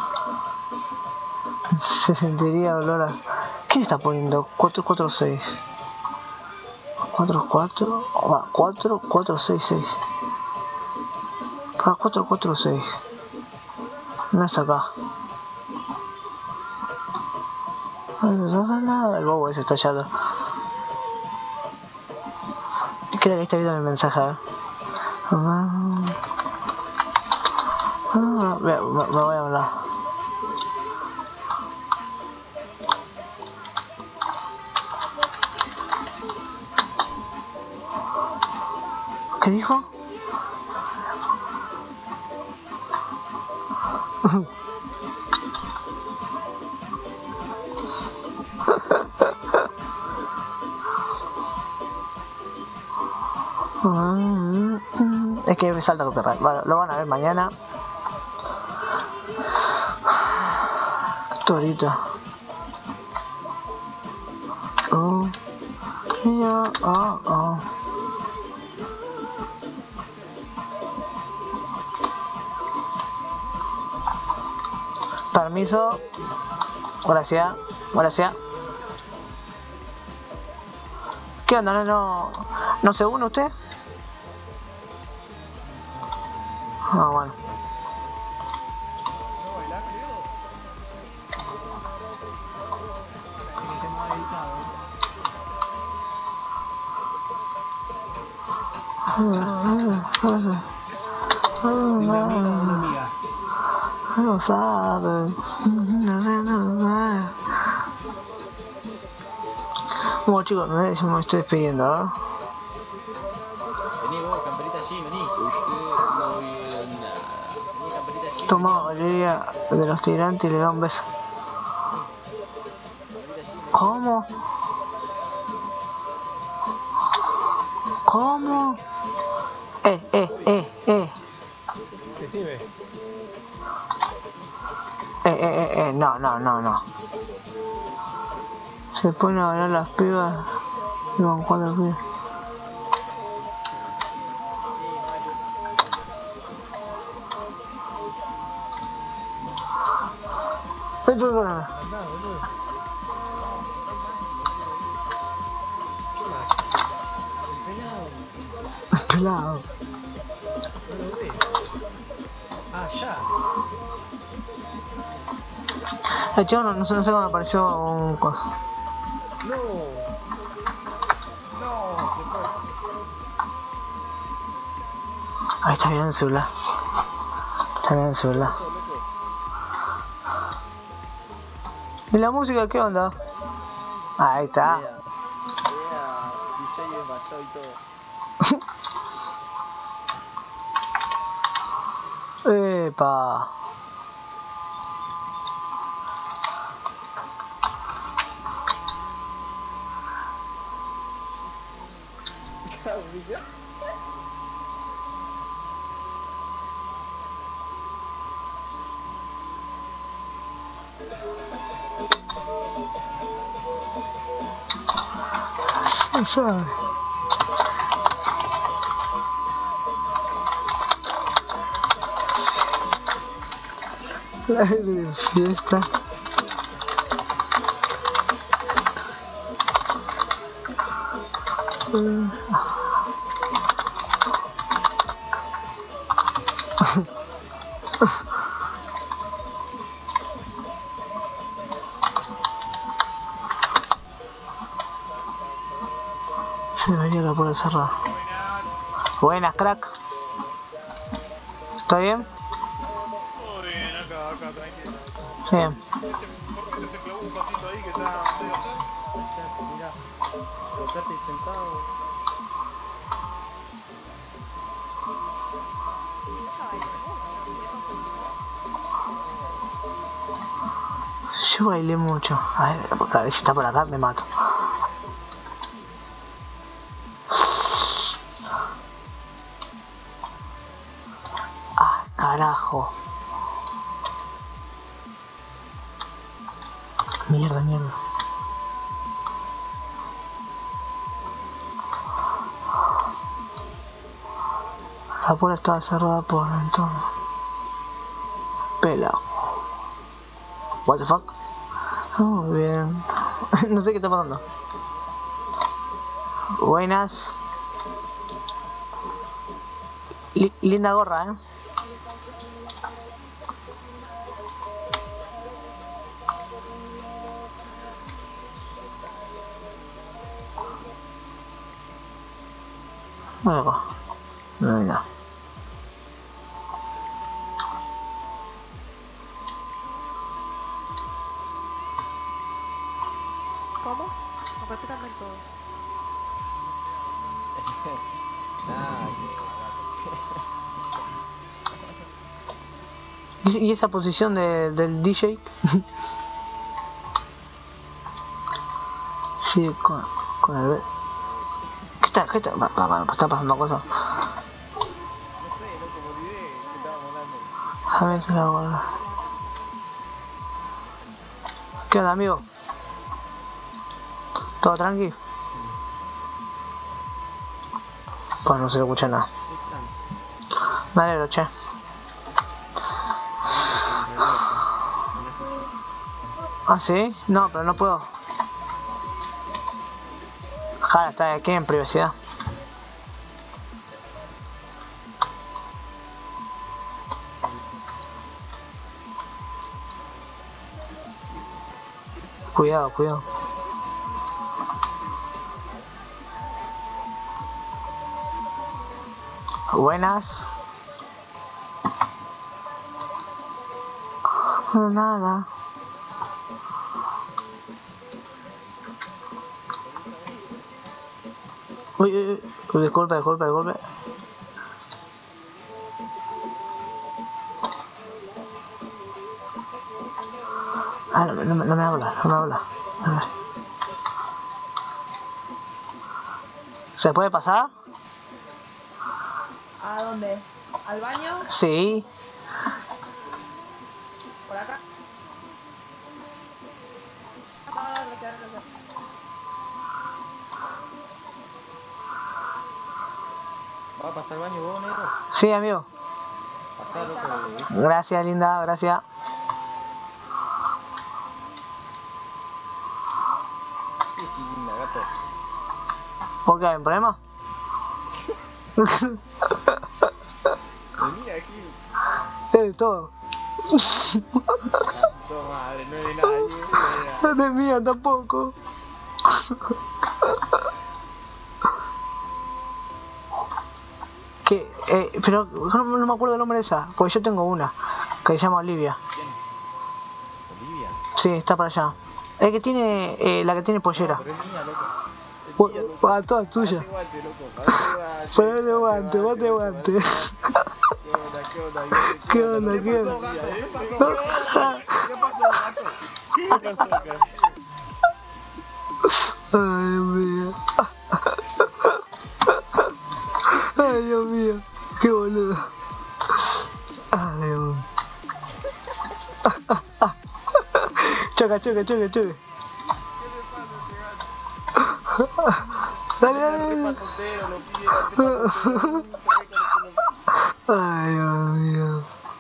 Se sentiría olor a... ¿Qué está poniendo? cuatro cuatro seis. cuatro cuatro, cuatro cuatro seis seis. Para cuatro cuatro seis. No está acá. No pasa nada, el bobo ese está allá. Creo que está viendo el mensaje. ¿Eh? Ah, me, me voy a hablar. ¿Qué dijo? Es que me salta copyright. Vale, lo van a ver mañana. Torito. Oh. Yeah, oh, oh. Permiso. Gracias. Gracias. ¿Qué onda? ¿No, no se une usted? Ah, bueno. No sabe. Bueno chicos, me, me estoy despidiendo, ¿no? Vení vos, camperita allí, vení. No viene nada. Vení, camperita allí. Toma Valeria de los tirantes y le da un beso. ¿Cómo? ¿Cómo? Eh, eh, eh, eh. Decime. Eh, eh, eh, eh, no, no, no, no. Se ponen a bailar las pibas y van cuatro pibas. Ven, ven, ven. Pelado. No lo ve. Ah, ya. El chico no, no sé, no sé cómo me apareció un coso. No. No, qué pasa. Ahí está bien el celular. Está bien el celular. ¿Y la música qué onda? Ahí está. D J envasado y todo. Epa. Cabrilla. No sabe. La de fiesta. Mm. Se debería la puerta cerrada. Buenas, crack. ¿Está bien? Todo bien, acá, acá, tranquilo. Bien. Este se clavó un pasito ahí que está medio hacer. Mirá, colocate sentado. Yo bailé mucho. A ver, porque a ver si está por acá, me mato. Ah, carajo. Mierda, mierda. La puerta estaba cerrada por entonces. Pelado. What the fuck? Oh, bien. No sé qué está pasando. Buenas. Li linda gorra, eh. No, no hay nada. ¿Cómo? Repítame todo. ¿Y, y esa posición de, del D J? Sí, con, con el... ¿Qué está? ¿Qué está? Va, va, va, está pasando cosas. No sé, loco, me olvidé que estábamos hablando. A ver qué hago ahora. ¿Qué onda, amigo? ¿Todo tranqui? Pues no se le escucha nada. Me alegro, che. ¿Ah, sí? No, pero no puedo. Jala, está aquí en privacidad. Cuidado, cuidado. Buenas. No, nada. Uy, uy, uy, disculpe, disculpe, disculpe. Ah, no, no, no me habla, no me habla. A ver. ¿Se puede pasar? ¿A dónde? ¿Al baño? Sí. ¿Por acá? No, no, no, no, no. ¿Va a pasar al baño vos, negro? Sí, amigo. Pasá, loco. Gracias, linda, gracias. Sí, sí, linda, gato. ¿Por qué hay un problema? Vení aquí. Es de todo. Tu madre, no es de nadie. No es de mía tampoco. Que, eh, pero no, no me acuerdo el nombre de esa, porque yo tengo una, que se llama Olivia. ¿Quién? ¿Olivia? Sí, está para allá. Es que tiene, eh, la que tiene pollera. No, pero es mía, loco. Uh, uh, toda tuya. Parate guante, loco. Parate guante. Ponete guante, ponete guante. ¿Qué onda, qué onda? ¿Qué onda, qué onda? ¿Qué pasó, gato? ¿Qué pasó acá? Ay, Dios mío. Ay, Dios mío. Qué boludo. Ay, Dios mío. Choca, choca, choca, choca. Dale, dale, dale. Ay, Dios mío.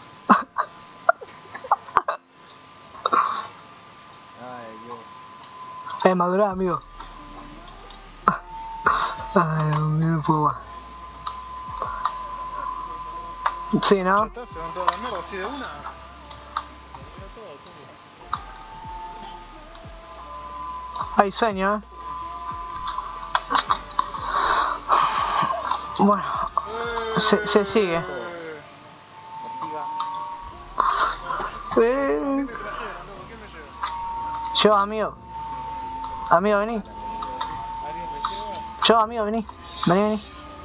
Ay, Dios. Eh, madurá, amigo. Ay, Dios mío, no puedo más. Sí, ¿no? Ya está, se van toda la mierda así de una. Mira todo, todo. Hay sueño, ¿eh? Bueno, se, se sigue. Eh. Yo, amigo. Amigo, vení. Yo, amigo, vení. Vení, vení.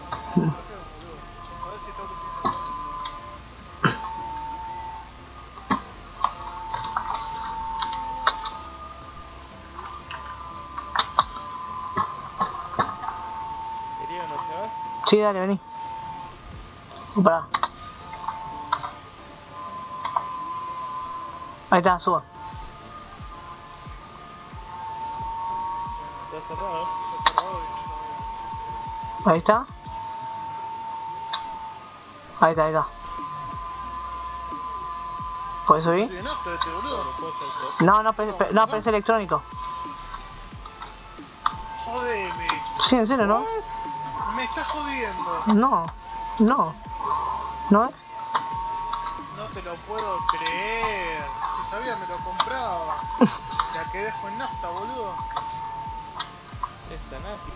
Sí, dale, vení. Pará. Ahí está, suba. Está cerrado, está cerrado. Ahí está. Ahí está, ahí está. ¿Puedes subir? ¿Tiene nafta este boludo? No, no, pero, pero- no, pero es electrónico. Jodeme. Sí, en serio, ¿no? Me estás jodiendo. No, no. ¿No es? No te lo puedo creer. Si sabía me lo compraba. La que dejo en nafta, boludo. Esta nazi,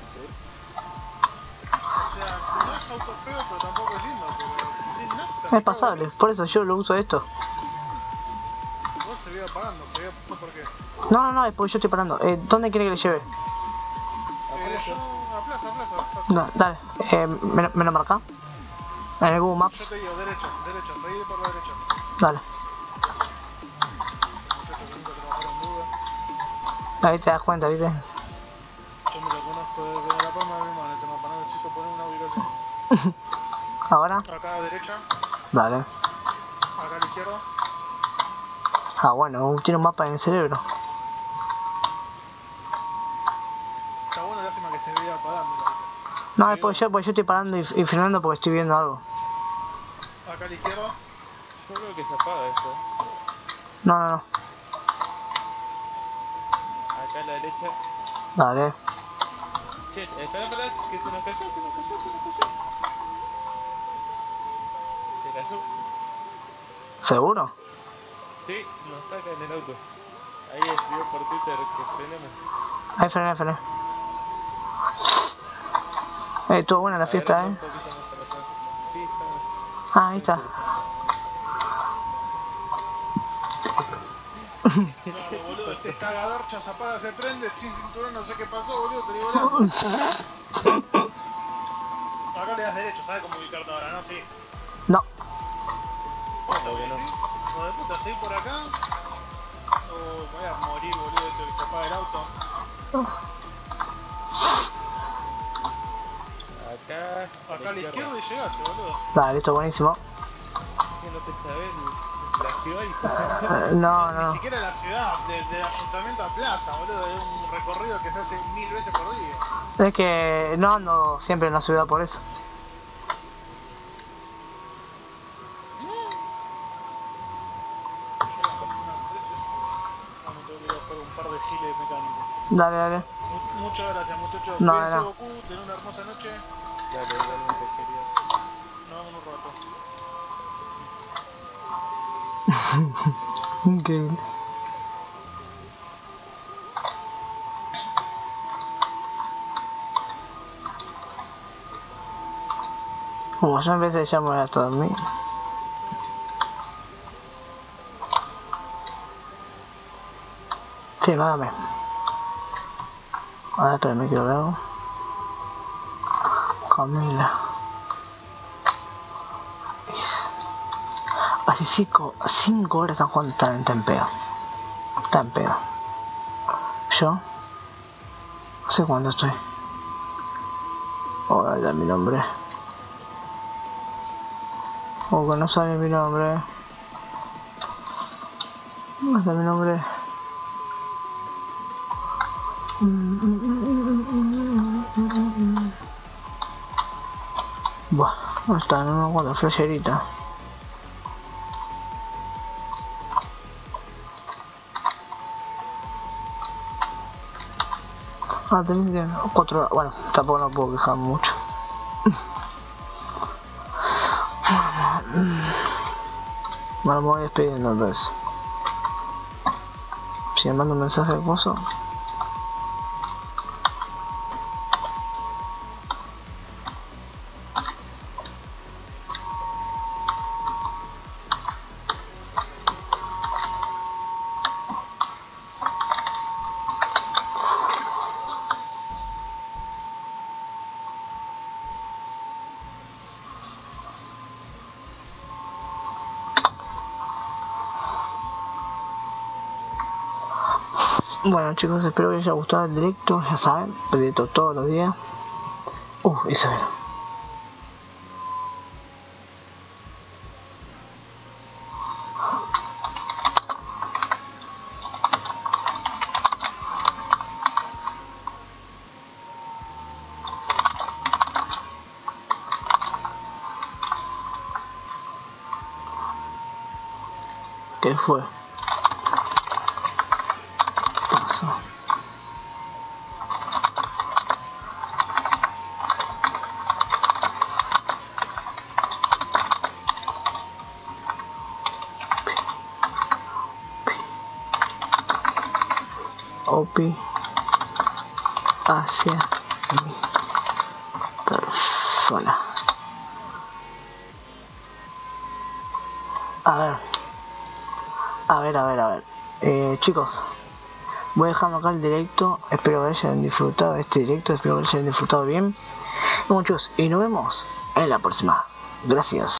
O sea, no es auto feo, pero tampoco es lindo. Pero es nafta. Es pasable, por eso yo lo uso esto. Igual se iba apagando, se iba apagando por qué. No, no, no, es porque yo estoy parando. Eh, ¿Dónde quiere que le lleve? Eh, yo a plaza, a plaza. No, dale, eh, me, lo- me lo marca. En el Google Maps. Yo te digo, derecha, derecha, seguí por la derecha. Dale. Muchachos que nunca trabajaron en duda. Ahí te das cuenta, ¿viste? Yo me lo conozco desde la palma de mi mano, este mapa, no necesito poner una ubicación. Ahora. Acá a la derecha, Dale. acá a la izquierda. Ah, bueno, tiene un mapa en el cerebro. Está bueno, lástima que se vea apagando. No, es porque yo, porque yo estoy parando y, y frenando porque estoy viendo algo. Acá a la izquierda. Yo creo que se apaga esto. No, no, no. Acá a la derecha. Dale. Che, espera, espera, que se nos cayó, se nos cayó, se nos cayó. Se cayó. ¿Seguro? Sí, nos taca en el auto. Ahí escribió por Twitter que frenemos. Ahí frené, frené. Eh, estuvo buena la fiesta, Agarrando eh. un poquito más para atrás. Sí, está. Ah, ahí está. Claro, boludo, este cagador ya se apaga, se prende, sin cinturón, no sé qué pasó, boludo, se le voló. Acá le das derecho, ¿sabes cómo ubicarte ahora, no? Sí. No. Bueno, bueno. ¿Sí? Hijo de puta, ¿seguís por acá? O voy a morir, boludo, esto que se apaga el auto. Acá. Acá a la izquierda y llegaste, boludo. Dale, listo, buenísimo. Que no te sabes la ciudad y Eh, no, Ni no. siquiera la ciudad, desde ayuntamiento a plaza, boludo, es un recorrido que se hace mil veces por día. Es que no ando siempre en la ciudad por eso. Vamos, tengo que ir a buscar un par de giles mecánicos. Dale, dale. Mu- Muchas gracias, muchachos. No, Cuídense, no. Goku, ten una hermosa noche. Dale, igualmente querido. Nos vemos un rato. Increíble. Como yo a veces ya me voy a dormir. Sí, mágame. A ver, espérame que lo veo. Camila. Así cinco, cinco horas están jugando, están, están en pedo. Están en pedo. Yo no sé cuándo estoy. Oh, ahí da mi nombre. Oh, que no sale mi nombre. No está mi nombre. Buah, no está, no me acuerdo, flasherita. Ah, tenés que... cuatro horas, bueno, tampoco no puedo quejar mucho. Bueno, me voy despidiendo entonces. Si me mando un mensaje de pozo. Bueno chicos, espero que les haya gustado el directo, ya saben, el directo todos los días. Uh, Isabel. ¿Qué fue? Opi hacia mi persona. A ver, a ver, a ver, a ver. Eh, chicos, voy dejando acá el directo. Espero que hayan disfrutado de este directo. Espero que hayan disfrutado bien. Y bueno, chicos, y nos vemos en la próxima. Gracias.